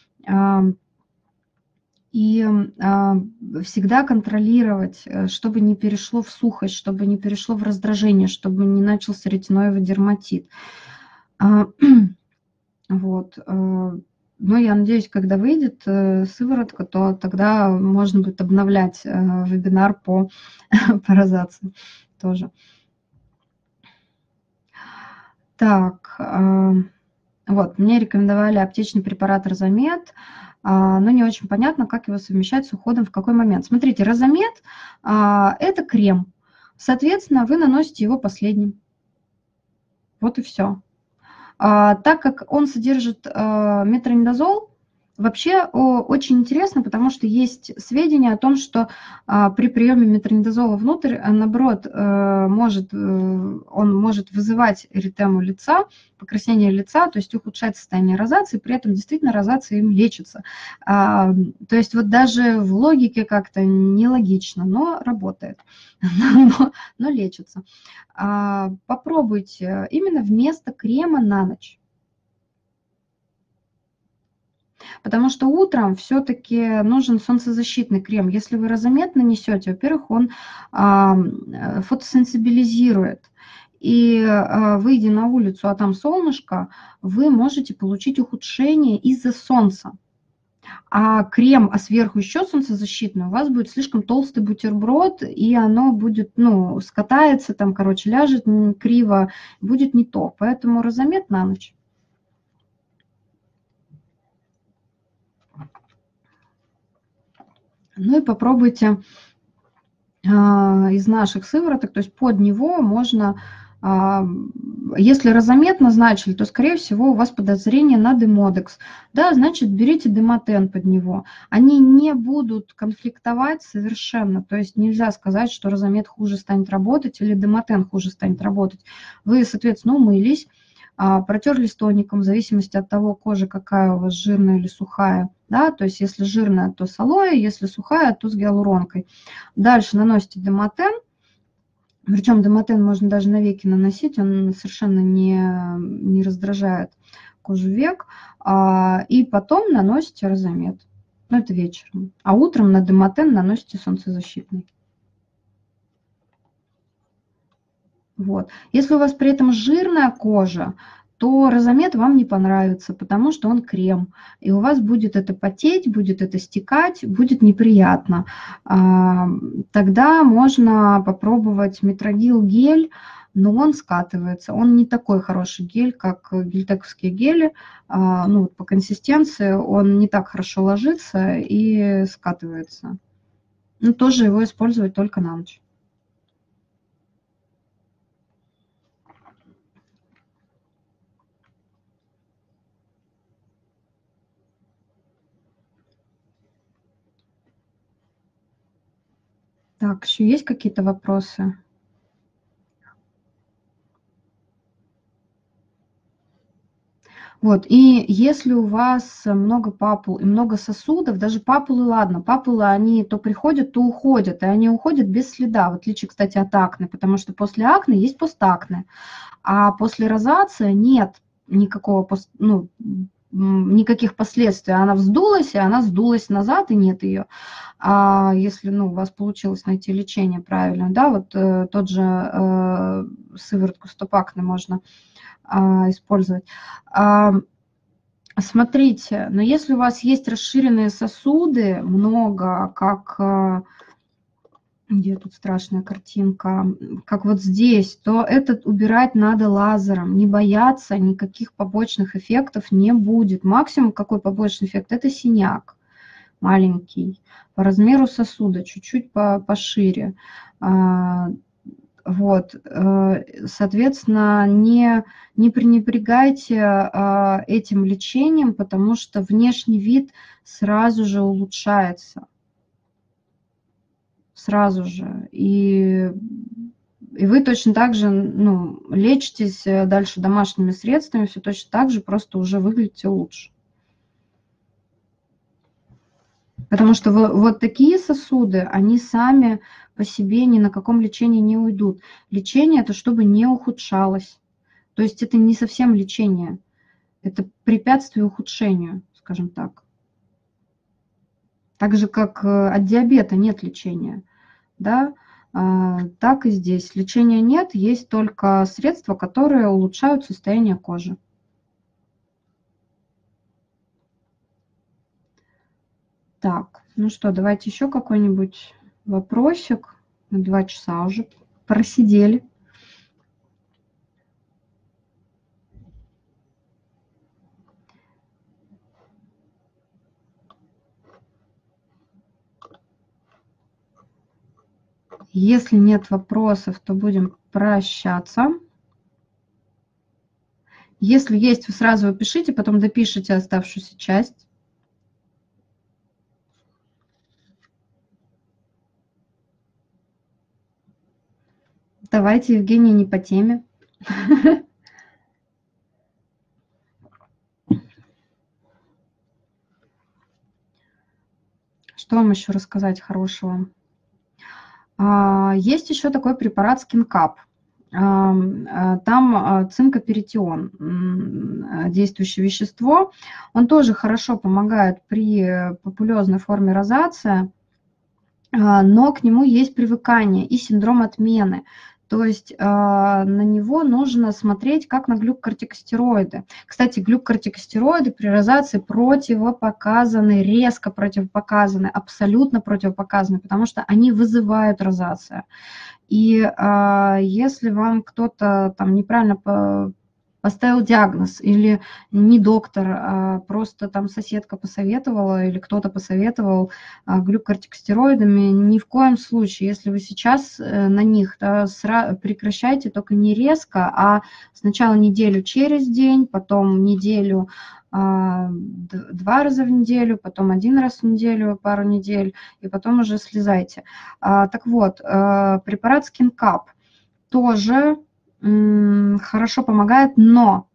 И а, всегда контролировать, чтобы не перешло в сухость, чтобы не перешло в раздражение, чтобы не начался ретиноидный дерматит. А, вот. Но я надеюсь, когда выйдет сыворотка, то тогда можно будет обновлять вебинар по, по розации тоже. Так, вот, мне рекомендовали аптечный препарат Розамед, но не очень понятно, как его совмещать с уходом, в какой момент. Смотрите, Розамед – это крем, соответственно, вы наносите его последним. Вот и все. Так как он содержит метронидазол, вообще очень интересно, потому что есть сведения о том, что при приеме метронидазола внутрь, наоборот, может, он может вызывать эритему лица, покраснение лица, то есть ухудшать состояние розации, при этом действительно розация им лечится. То есть вот даже в логике как-то нелогично, но работает, но, но лечится. Попробуйте именно вместо крема на ночь. Потому что утром все-таки нужен солнцезащитный крем. Если вы Розамед нанесете, во-первых, он фотосенсибилизирует. И выйдя на улицу, а там солнышко, вы можете получить ухудшение из-за солнца. А крем, а сверху еще солнцезащитный, у вас будет слишком толстый бутерброд, и оно будет, ну, скатается, там, короче, ляжет криво, будет не то. Поэтому Розамед на ночь. Ну и попробуйте из наших сывороток, то есть под него можно, если Розамед назначили, то, скорее всего, у вас подозрение на Демодекс. Да, значит, берите Демотен под него. Они не будут конфликтовать совершенно, то есть нельзя сказать, что Розамед хуже станет работать или Демотен хуже станет работать. Вы, соответственно, умылись, протерлись тоником, в зависимости от того, кожа какая у вас, жирная или сухая. Да? То есть если жирная, то с алоэ, если сухая, то с гиалуронкой. Дальше наносите Демотен. Причем Демотен можно даже на веки наносить, он совершенно не, не раздражает кожу век. И потом наносите Розамед. Но это вечером. А утром на Демотен наносите солнцезащитный. Вот. Если у вас при этом жирная кожа, то Розамед вам не понравится, потому что он крем. И у вас будет это потеть, будет это стекать, будет неприятно. Тогда можно попробовать Метрогил гель, но он скатывается. Он не такой хороший гель, как гельтековские гели. Ну, по консистенции он не так хорошо ложится и скатывается. Но тоже его использовать только на ночь. Так, еще есть какие-то вопросы? Вот, и если у вас много папул и много сосудов, даже папулы, ладно, папулы, они то приходят, то уходят, и они уходят без следа, в отличие, кстати, от акне, потому что после акне есть постакне, а после розации нет никакого, пост, ну, никаких последствий. Она вздулась, и она сдулась назад, и нет ее. А если, ну, у вас получилось найти лечение правильно, да, вот э, тот же э, сыворотку стопакне можно э, использовать. А, смотрите, но если у вас есть расширенные сосуды, много, как... Э, где тут страшная картинка, как вот здесь, то этот убирать надо лазером, не бояться, никаких побочных эффектов не будет. Максимум какой побочный эффект – это синяк. маленький, по размеру сосуда чуть-чуть пошире. Вот, соответственно, не, не пренебрегайте этим лечением, потому что внешний вид сразу же улучшается. Сразу же. И, и вы точно так же, ну, лечитесь дальше домашними средствами, все точно так же, просто уже выглядите лучше. Потому что вот такие сосуды, они сами по себе ни на каком лечении не уйдут. Лечение – это чтобы не ухудшалось. То есть это не совсем лечение, это препятствие ухудшению, скажем так. Так же, как от диабета нет лечения, да, так и здесь. Лечения нет, есть только средства, которые улучшают состояние кожи. Так, ну что, давайте еще какой-нибудь вопросик. На два часа уже просидели. Если нет вопросов, то будем прощаться. Если есть, вы сразу пишите, потом допишите оставшуюся часть. Давайте, Евгений, не по теме. Что вам еще рассказать хорошего? Есть еще такой препарат SkinCap. Там цинкоперитион, действующее вещество. Он тоже хорошо помогает при папулезной форме розация, но к нему есть привыкание и синдром отмены. То есть э, на него нужно смотреть как на глюкокортикостероиды. Кстати, глюкокортикостероиды при розации противопоказаны, резко противопоказаны, абсолютно противопоказаны, потому что они вызывают розацию. И э, если вам кто-то там неправильно по поставил диагноз, или не доктор, а просто там соседка посоветовала, или кто-то посоветовал глюкокортикостероидами, ни в коем случае, если вы сейчас на них, да, прекращайте, только не резко, а сначала неделю через день, потом неделю два раза в неделю, потом один раз в неделю, пару недель, и потом уже слезайте. Так вот, препарат SkinCap тоже хорошо помогает, но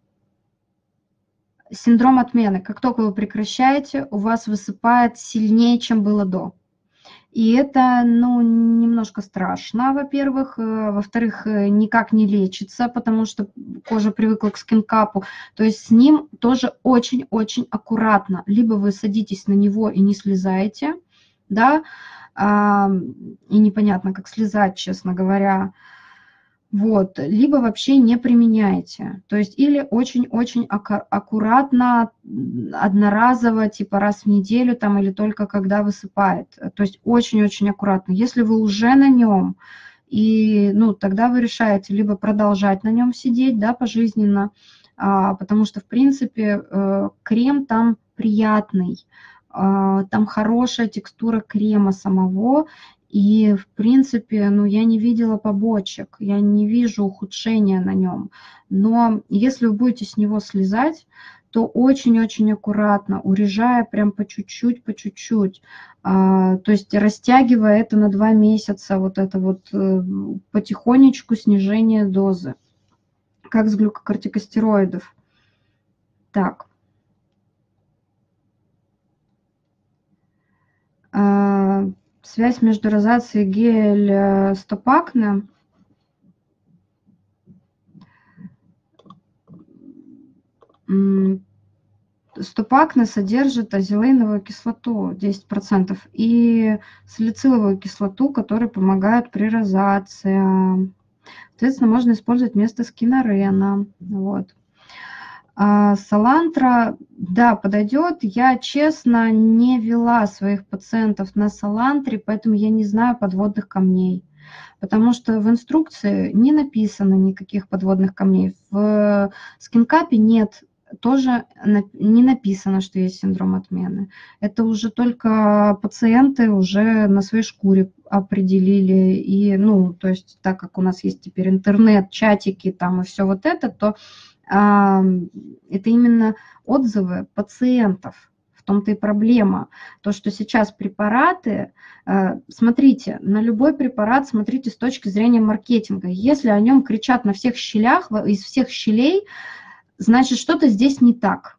синдром отмены, как только вы прекращаете, у вас высыпает сильнее, чем было до. И это, ну, немножко страшно, во-первых. Во-вторых, никак не лечится, потому что кожа привыкла к SkinCap. То есть с ним тоже очень-очень аккуратно. Либо вы садитесь на него и не слезаете, да, и непонятно, как слезать, честно говоря. Вот, либо вообще не применяете. То есть или очень-очень аккуратно, одноразово, типа раз в неделю там, или только когда высыпает. То есть очень-очень аккуратно. Если вы уже на нем, и, ну, тогда вы решаете либо продолжать на нем сидеть, да, пожизненно, а, потому что, в принципе, э, крем там приятный, э, там хорошая текстура крема самого. И, в принципе, ну, я не видела побочек, я не вижу ухудшения на нем. Но если вы будете с него слезать, то очень-очень аккуратно, урежая прям по чуть-чуть, по чуть-чуть. А, то есть растягивая это на два месяца, вот это вот потихонечку снижение дозы, как с глюкокортикостероидов. Так. А, связь между розацией и гель стопакне. Стопакне содержит азелейновую кислоту десять процентов и салициловую кислоту, которая помогает при розации. Соответственно, можно использовать вместо скинорена. Вот. А салантра, да, подойдет. Я, честно, не вела своих пациентов на салантре, поэтому я не знаю подводных камней. Потому что в инструкции не написано никаких подводных камней. В SkinCap нет тоже не написано, что есть синдром отмены. Это уже только пациенты уже на своей шкуре определили. И, ну, то есть, так как у нас есть теперь интернет, чатики там и все вот это, то а, это именно отзывы пациентов. В том-то и проблема. То, что сейчас препараты, смотрите, на любой препарат смотрите с точки зрения маркетинга. Если о нем кричат на всех щелях, из всех щелей, значит, что-то здесь не так.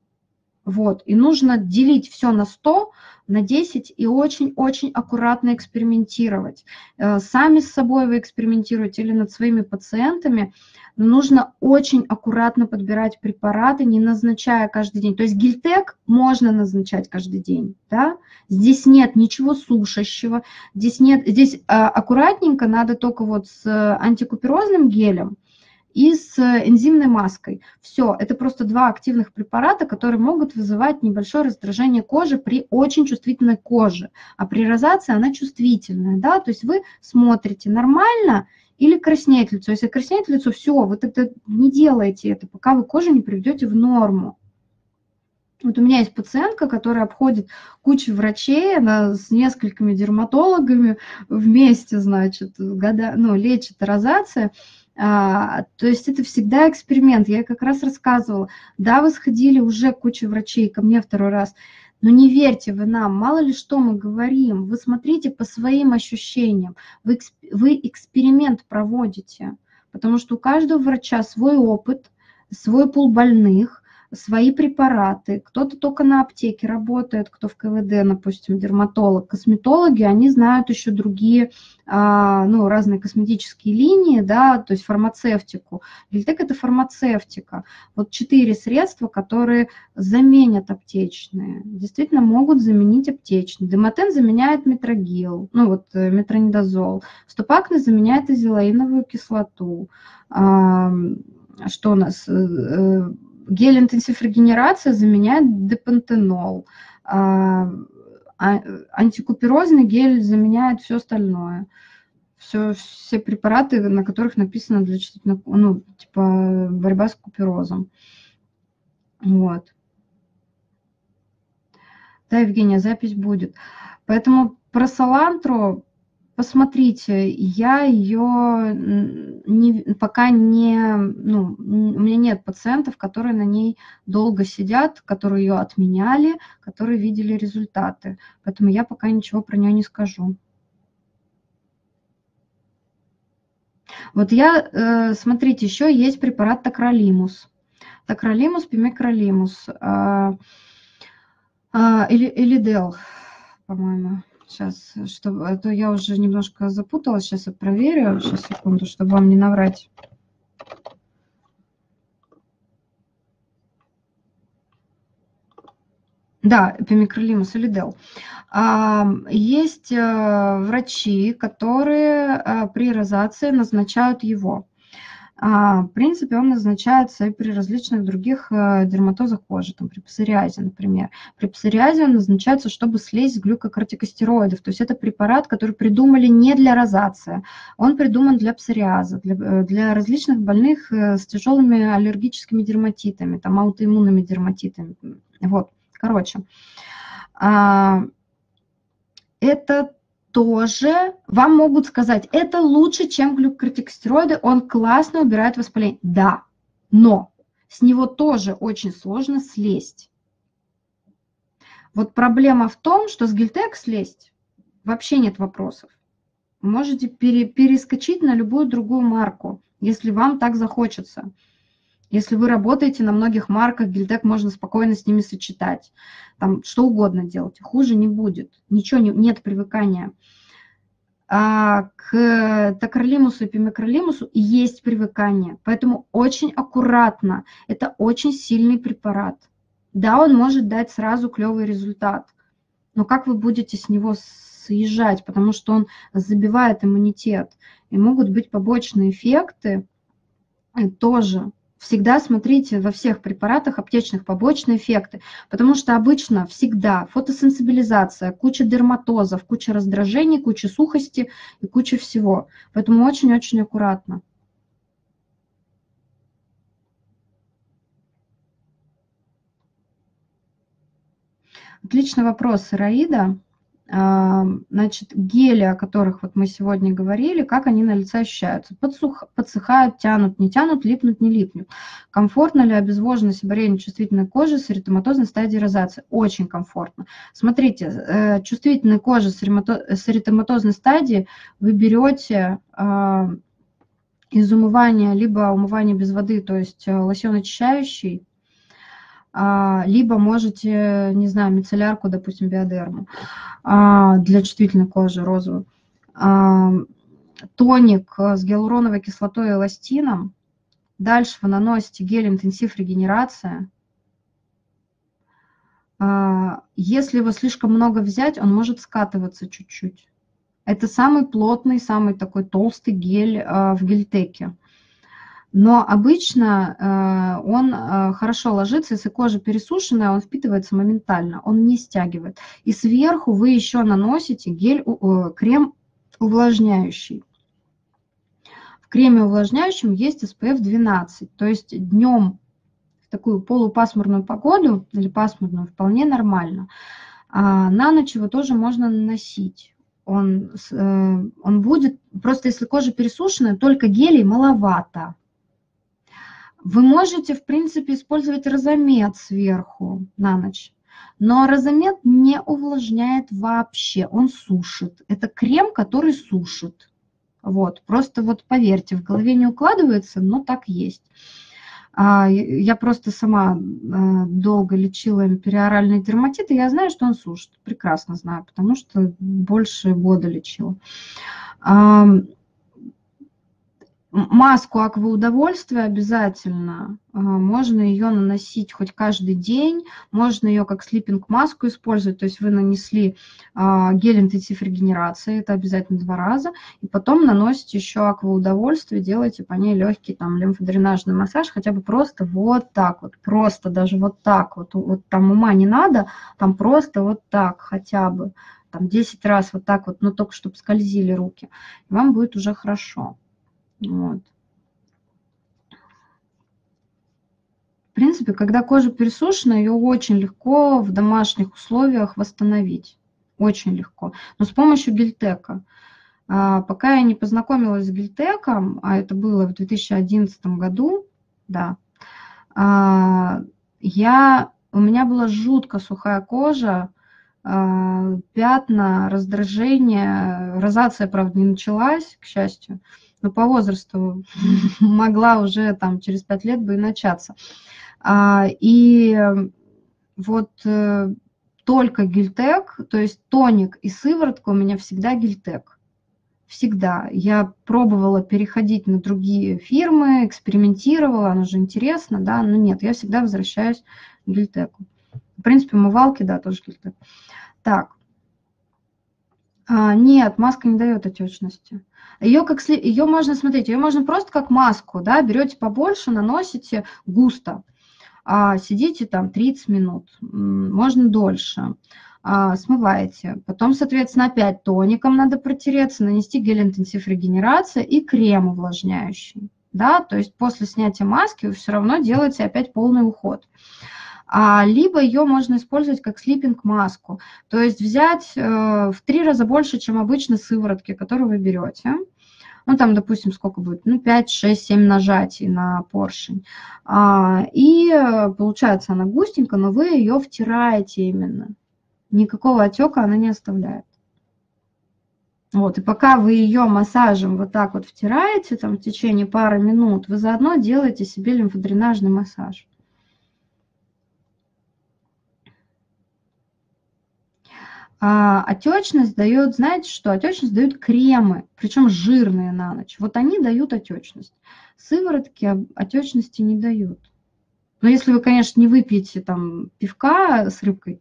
Вот. И нужно делить все на сто, на десять и очень-очень аккуратно экспериментировать. Сами с собой вы экспериментируете или над своими пациентами. Нужно очень аккуратно подбирать препараты, не назначая каждый день. То есть гельтек можно назначать каждый день. Да? Здесь нет ничего сушащего. Здесь, нет, здесь аккуратненько надо только вот с антикуперозным гелем и с энзимной маской. Все, это просто два активных препарата, которые могут вызывать небольшое раздражение кожи при очень чувствительной коже. А при розации она чувствительная, да, то есть вы смотрите, нормально или краснеет лицо. Если краснеет лицо, все, вы тогда не делаете это, пока вы кожу не приведете в норму. Вот у меня есть пациентка, которая обходит кучу врачей, она с несколькими дерматологами вместе, значит, года, ну, лечит розацию. А, то есть это всегда эксперимент. Я как раз рассказывала. Да, вы сходили уже к куче врачей, ко мне второй раз, но не верьте вы нам, мало ли что мы говорим. Вы смотрите по своим ощущениям. Вы, вы эксперимент проводите, потому что у каждого врача свой опыт, свой пул больных, свои препараты. Кто-то только на аптеке работает, кто в КВД, допустим, дерматолог. Косметологи, они знают еще другие, ну, разные косметические линии, да, то есть фармацевтику. Гельтек – это фармацевтика. Вот четыре средства, которые заменят аптечные, действительно могут заменить аптечные. Демотен заменяет метрогил, ну вот метронидазол. Стопакне заменяет азелаиновую кислоту. Что у нас? Гель-интенсив регенерация заменяет депантенол. Антикуперозный гель заменяет все остальное. Все, все препараты, на которых написано для ну, типа борьба с куперозом. Вот. Да, Евгения, запись будет. Поэтому про салантру посмотрите, я ее не, пока не, ну, у меня нет пациентов, которые на ней долго сидят, которые ее отменяли, которые видели результаты. Поэтому я пока ничего про нее не скажу. Вот я, смотрите, еще есть препарат Тacrolimus. Tacrolimus, Pimecrolimus, или Elidel, по-моему. Сейчас, чтобы, а то я уже немножко запуталась, сейчас я проверю, сейчас, секунду, чтобы вам не наврать. Да, Pimecrolimus, Elidel. Есть врачи, которые при розации назначают его. В принципе, он назначается и при различных других дерматозах кожи, там, при псориазе, например. При псориазе он назначается, чтобы слезть с глюкокортикостероидов. То есть это препарат, который придумали не для розации, он придуман для псориаза, для, для различных больных с тяжелыми аллергическими дерматитами, там, аутоиммунными дерматитами. Вот, короче. Это тоже вам могут сказать, это лучше, чем глюкокортикостероиды, он классно убирает воспаление. Да, но с него тоже очень сложно слезть. Вот проблема в том, что с гельтек слезть вообще нет вопросов. Вы можете пере, перескочить на любую другую марку, если вам так захочется. Если вы работаете на многих марках, гельтек можно спокойно с ними сочетать. Там что угодно делать, хуже не будет. Ничего не, нет привыкания. А к Тacrolimus и Pimecrolimus есть привыкание. Поэтому очень аккуратно. Это очень сильный препарат. Да, он может дать сразу клевый результат. Но как вы будете с него съезжать? Потому что он забивает иммунитет. И могут быть побочные эффекты тоже. Всегда смотрите во всех препаратах аптечных побочные эффекты, потому что обычно всегда фотосенсибилизация, куча дерматозов, куча раздражений, куча сухости и куча всего. Поэтому очень-очень аккуратно. Отличный вопрос, Ираида. А, Значит, гели, о которых вот мы сегодня говорили, как они на лице ощущаются? Подсух, подсыхают, тянут, не тянут, липнут, не липнут. Комфортно ли обезвожена сибарение чувствительной кожи с эритематозной стадией розации? Очень комфортно. Смотрите, э, чувствительной кожи с эритематозной стадией вы берете а, из умывания, либо умывание без воды, то есть лосьон очищающий, либо можете, не знаю, мицеллярку, допустим, биодерму для чувствительной кожи, розовую. Тоник с гиалуроновой кислотой и эластином. Дальше вы наносите гель интенсив регенерация. Если его слишком много взять, он может скатываться чуть-чуть. Это самый плотный, самый такой толстый гель в гельтеке. Но обычно э, он э, хорошо ложится, если кожа пересушенная, он впитывается моментально, он не стягивает. И сверху вы еще наносите гель, э, крем увлажняющий. В креме увлажняющем есть эс пэ эф двенадцать, то есть днем в такую полупасмурную погоду или пасмурную вполне нормально. А на ночь его тоже можно наносить. Он, э, он будет, просто если кожа пересушенная, только гелей маловато. Вы можете, в принципе, использовать розамед сверху на ночь, но розамед не увлажняет вообще, он сушит. Это крем, который сушит. Вот, просто вот поверьте, в голове не укладывается, но так есть. Я просто сама долго лечила периоральный дерматит, и я знаю, что он сушит. Прекрасно знаю, потому что больше года лечила. Маску акваудовольствия обязательно. Можно ее наносить хоть каждый день, можно ее как слиппинг-маску использовать, то есть вы нанесли гель интенсив регенерации, это обязательно два раза, и потом наносите еще акваудовольствие, делаете по ней легкий там лимфодренажный массаж, хотя бы просто вот так вот, просто даже вот так вот, вот там ума не надо, там просто вот так хотя бы, там десять раз вот так вот, но только чтобы скользили руки, и вам будет уже хорошо. Вот. В принципе, когда кожа пересушена, ее очень легко в домашних условиях восстановить. Очень легко. Но с помощью гельтека. Пока я не познакомилась с гельтеком, а это было в две тысячи одиннадцатом году, да, я, у меня была жутко сухая кожа, пятна, раздражение, розация, правда, не началась, к счастью, но по возрасту могла уже там через пять лет бы и начаться. И вот только гельтек, то есть тоник и сыворотка у меня всегда гельтек. Всегда. Я пробовала переходить на другие фирмы, экспериментировала, оно же интересно, да, но нет, я всегда возвращаюсь к гельтеку. В принципе, умывалки, да, тоже гельтек. Так. А, нет, маска не дает отечности. Ее, как, ее можно, смотреть, ее можно просто как маску, да, берете побольше, наносите густо, а, сидите там тридцать минут, можно дольше, а, смываете. Потом, соответственно, опять тоником надо протереться, нанести гель интенсив регенерация и крем увлажняющий, да, то есть после снятия маски вы все равно делаете опять полный уход. А, либо ее можно использовать как слиппинг-маску, то есть взять э, в три раза больше, чем обычно сыворотки, которые вы берете. Ну, там, допустим, сколько будет? Ну, пять, шесть, семь нажатий на поршень. А, и получается она густенькая, но вы ее втираете именно. Никакого отека она не оставляет. Вот, и пока вы ее массажем вот так вот втираете, там, в течение пары минут, вы заодно делаете себе лимфодренажный массаж. А отечность дает, знаете что? Отечность дают кремы, причем жирные на ночь. Вот они дают отечность. Сыворотки отечности не дают. Но если вы, конечно, не выпьете там пивка с рыбкой.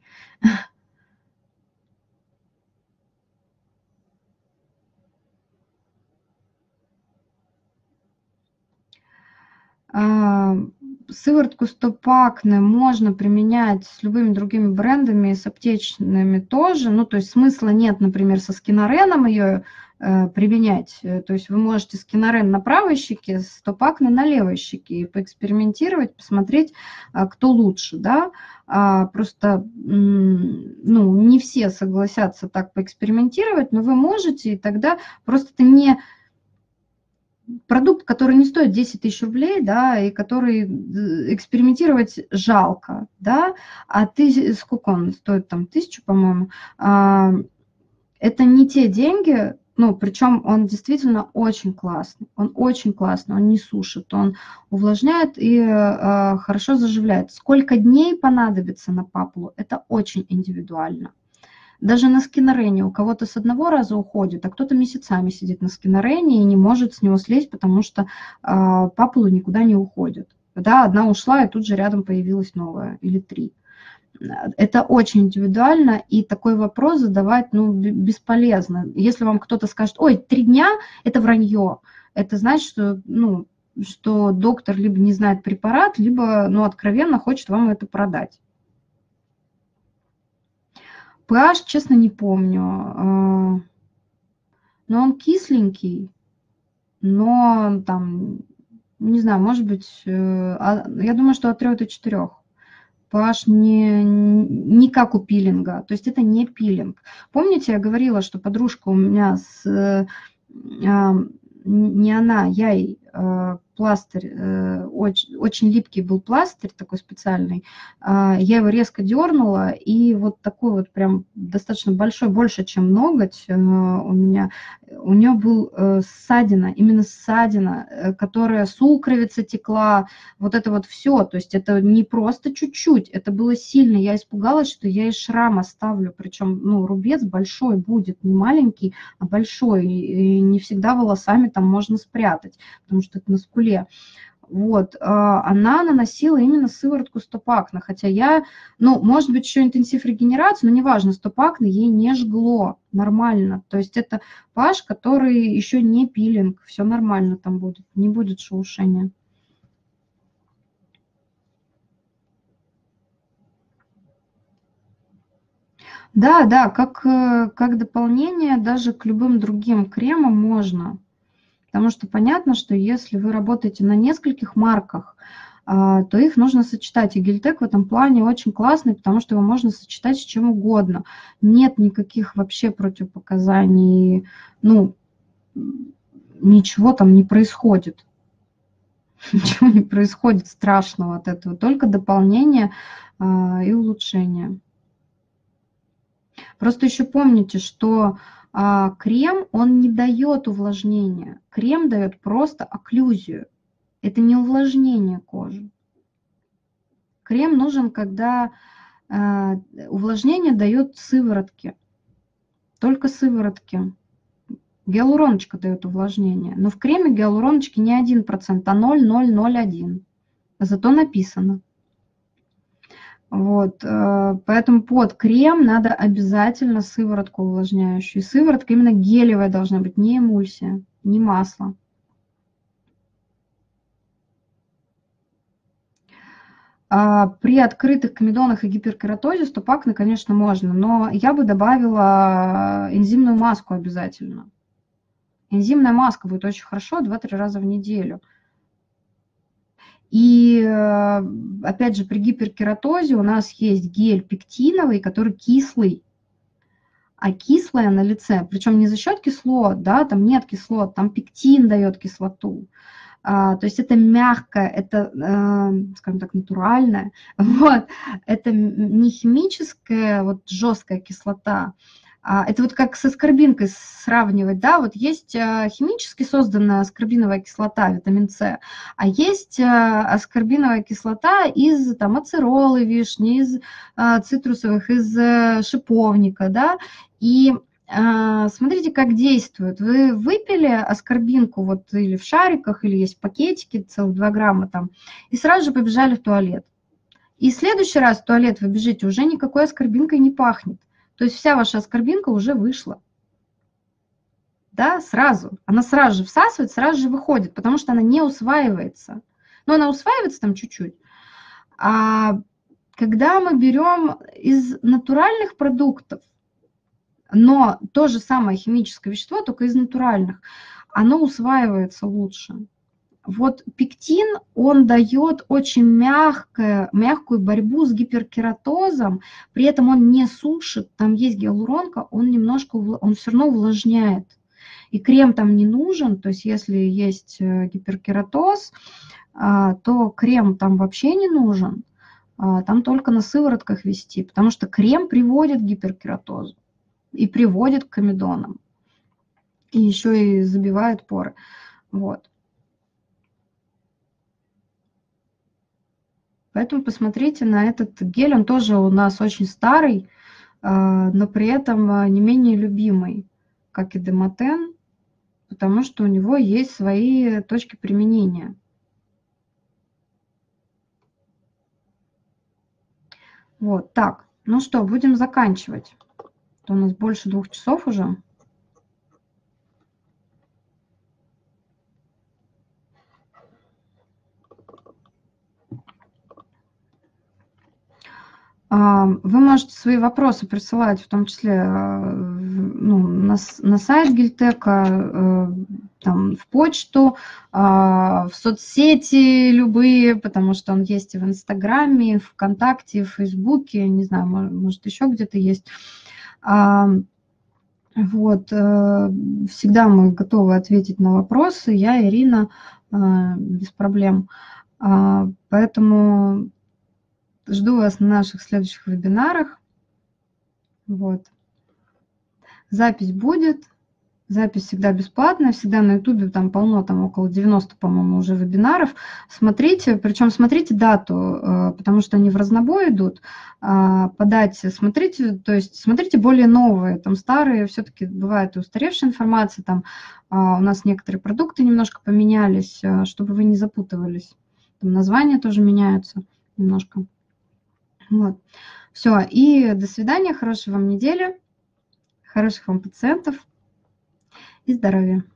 Сыворотку Стопакне можно применять с любыми другими брендами, с аптечными тоже. Ну, то есть смысла нет, например, со Скинареном ее э, применять. То есть вы можете Скинарен на правой щеке, Стопакне на левой щеке и поэкспериментировать, посмотреть, кто лучше, да. А, просто, ну, не все согласятся так поэкспериментировать, но вы можете, и тогда просто это не... продукт, который не стоит десять тысяч рублей, да, и который экспериментировать жалко, да, а ты, сколько он стоит, там, тысячу, по-моему, а, это не те деньги, ну, причем он действительно очень классный, он очень классный, он не сушит, он увлажняет и а, хорошо заживляет. Сколько дней понадобится на папулу, это очень индивидуально. Даже на Скинарене у кого-то с одного раза уходит, а кто-то месяцами сидит на Скинарене и не может с него слезть, потому что э, папула никуда не уходит. Да, одна ушла, и тут же рядом появилась новая, или три. Это очень индивидуально, и такой вопрос задавать, ну, бесполезно. Если вам кто-то скажет, ой, три дня – это вранье, это значит, что, ну, что доктор либо не знает препарат, либо, ну, откровенно хочет вам это продать. pH, честно, не помню, но он кисленький, но там, не знаю, может быть, я думаю, что от трёх до четырёх. pH не, не как у пилинга, то есть это не пилинг. Помните, я говорила, что подружка у меня с... Не она, я ей пластырь, очень, очень липкий был пластырь такой специальный, я его резко дернула, и вот такой вот прям достаточно большой, больше, чем ноготь у меня, у нее был ссадина, именно ссадина, которая сукровица текла, вот это вот все, то есть это не просто чуть-чуть, это было сильно, я испугалась, что я ей шрам оставлю, причем, ну, рубец большой будет, не маленький, а большой, и не всегда волосами там можно спрятать, потому что это на скуле. Вот, она наносила именно сыворотку Стопакне, хотя я, ну, может быть, еще интенсив регенерации, но неважно, Стопакне ей не жгло нормально, то есть это pH, который еще не пилинг, все нормально там будет, не будет шелушения. Да, да, как, как дополнение даже к любым другим кремам можно. Потому что понятно, что если вы работаете на нескольких марках, то их нужно сочетать. И Гельтек в этом плане очень классный, потому что его можно сочетать с чем угодно. Нет никаких вообще противопоказаний, ну, ничего там не происходит. Ничего не происходит страшного от этого, только дополнение и улучшение. Просто еще помните, что а, крем, он не дает увлажнения. Крем дает просто окклюзию. Это не увлажнение кожи. Крем нужен, когда а, увлажнение дает сыворотки. Только сыворотки. Гиалуроночка дает увлажнение. Но в креме гиалуроночки не один процент, а ноль целых ноль ноль один. Зато написано. Вот, поэтому под крем надо обязательно сыворотку увлажняющую. Сыворотка именно гелевая должна быть, не эмульсия, не масло. А при открытых комедонах и гиперкератозе Стопакне, конечно, можно, но я бы добавила энзимную маску обязательно. Энзимная маска будет очень хорошо два-три раза в неделю. И опять же, при гиперкератозе у нас есть гель пектиновый, который кислый, а кислое на лице, причем не за счет кислот, да, там нет кислот, там пектин дает кислоту. А, то есть это мягкое, это, э, скажем так, натуральное, вот, это не химическая, вот жесткая кислота. Это вот как с аскорбинкой сравнивать, да, вот есть химически созданная аскорбиновая кислота, витамин С, а есть аскорбиновая кислота из там ацеролы вишни, из цитрусовых, из шиповника, да, и смотрите, как действует. Вы выпили аскорбинку вот или в шариках, или есть пакетики, целых два грамма там, и сразу же побежали в туалет. И в следующий раз в туалет вы бежите, уже никакой аскорбинкой не пахнет. То есть вся ваша аскорбинка уже вышла. Да, сразу. Она сразу же всасывает, сразу же выходит, потому что она не усваивается. но она усваивается там чуть-чуть. А когда мы берем из натуральных продуктов, но то же самое химическое вещество, только из натуральных, оно усваивается лучше. Вот пектин, он дает очень мягкое, мягкую борьбу с гиперкератозом, при этом он не сушит, там есть гиалуронка, он немножко, он все равно увлажняет. И крем там не нужен, то есть если есть гиперкератоз, то крем там вообще не нужен, там только на сыворотках вести, потому что крем приводит к гиперкератозу и приводит к комедонам, и еще и забивает поры. Вот. Поэтому посмотрите на этот гель, он тоже у нас очень старый, но при этом не менее любимый, как и Демотен, потому что у него есть свои точки применения. Вот, так, ну что, будем заканчивать. Это у нас больше двух часов уже. Вы можете свои вопросы присылать, в том числе ну, на, на сайт Гильтека, там, в почту, в соцсети любые, потому что он есть и в Инстаграме, и в ВКонтакте, и в Фейсбуке, не знаю, может, еще где-то есть. Вот, всегда мы готовы ответить на вопросы. Я, Ирина, без проблем. Поэтому жду вас на наших следующих вебинарах. Вот. Запись будет. Запись всегда бесплатная, всегда на ютубе там полно, там около девяноста, по-моему, уже вебинаров. Смотрите, причем смотрите дату, потому что они в разнобой идут по дате. Смотрите, то есть смотрите более новые, там старые, все-таки бывает и устаревшая информация, там у нас некоторые продукты немножко поменялись, чтобы вы не запутывались. Там названия тоже меняются немножко. Вот. Все, и до свидания, хорошей вам недели, хороших вам пациентов и здоровья.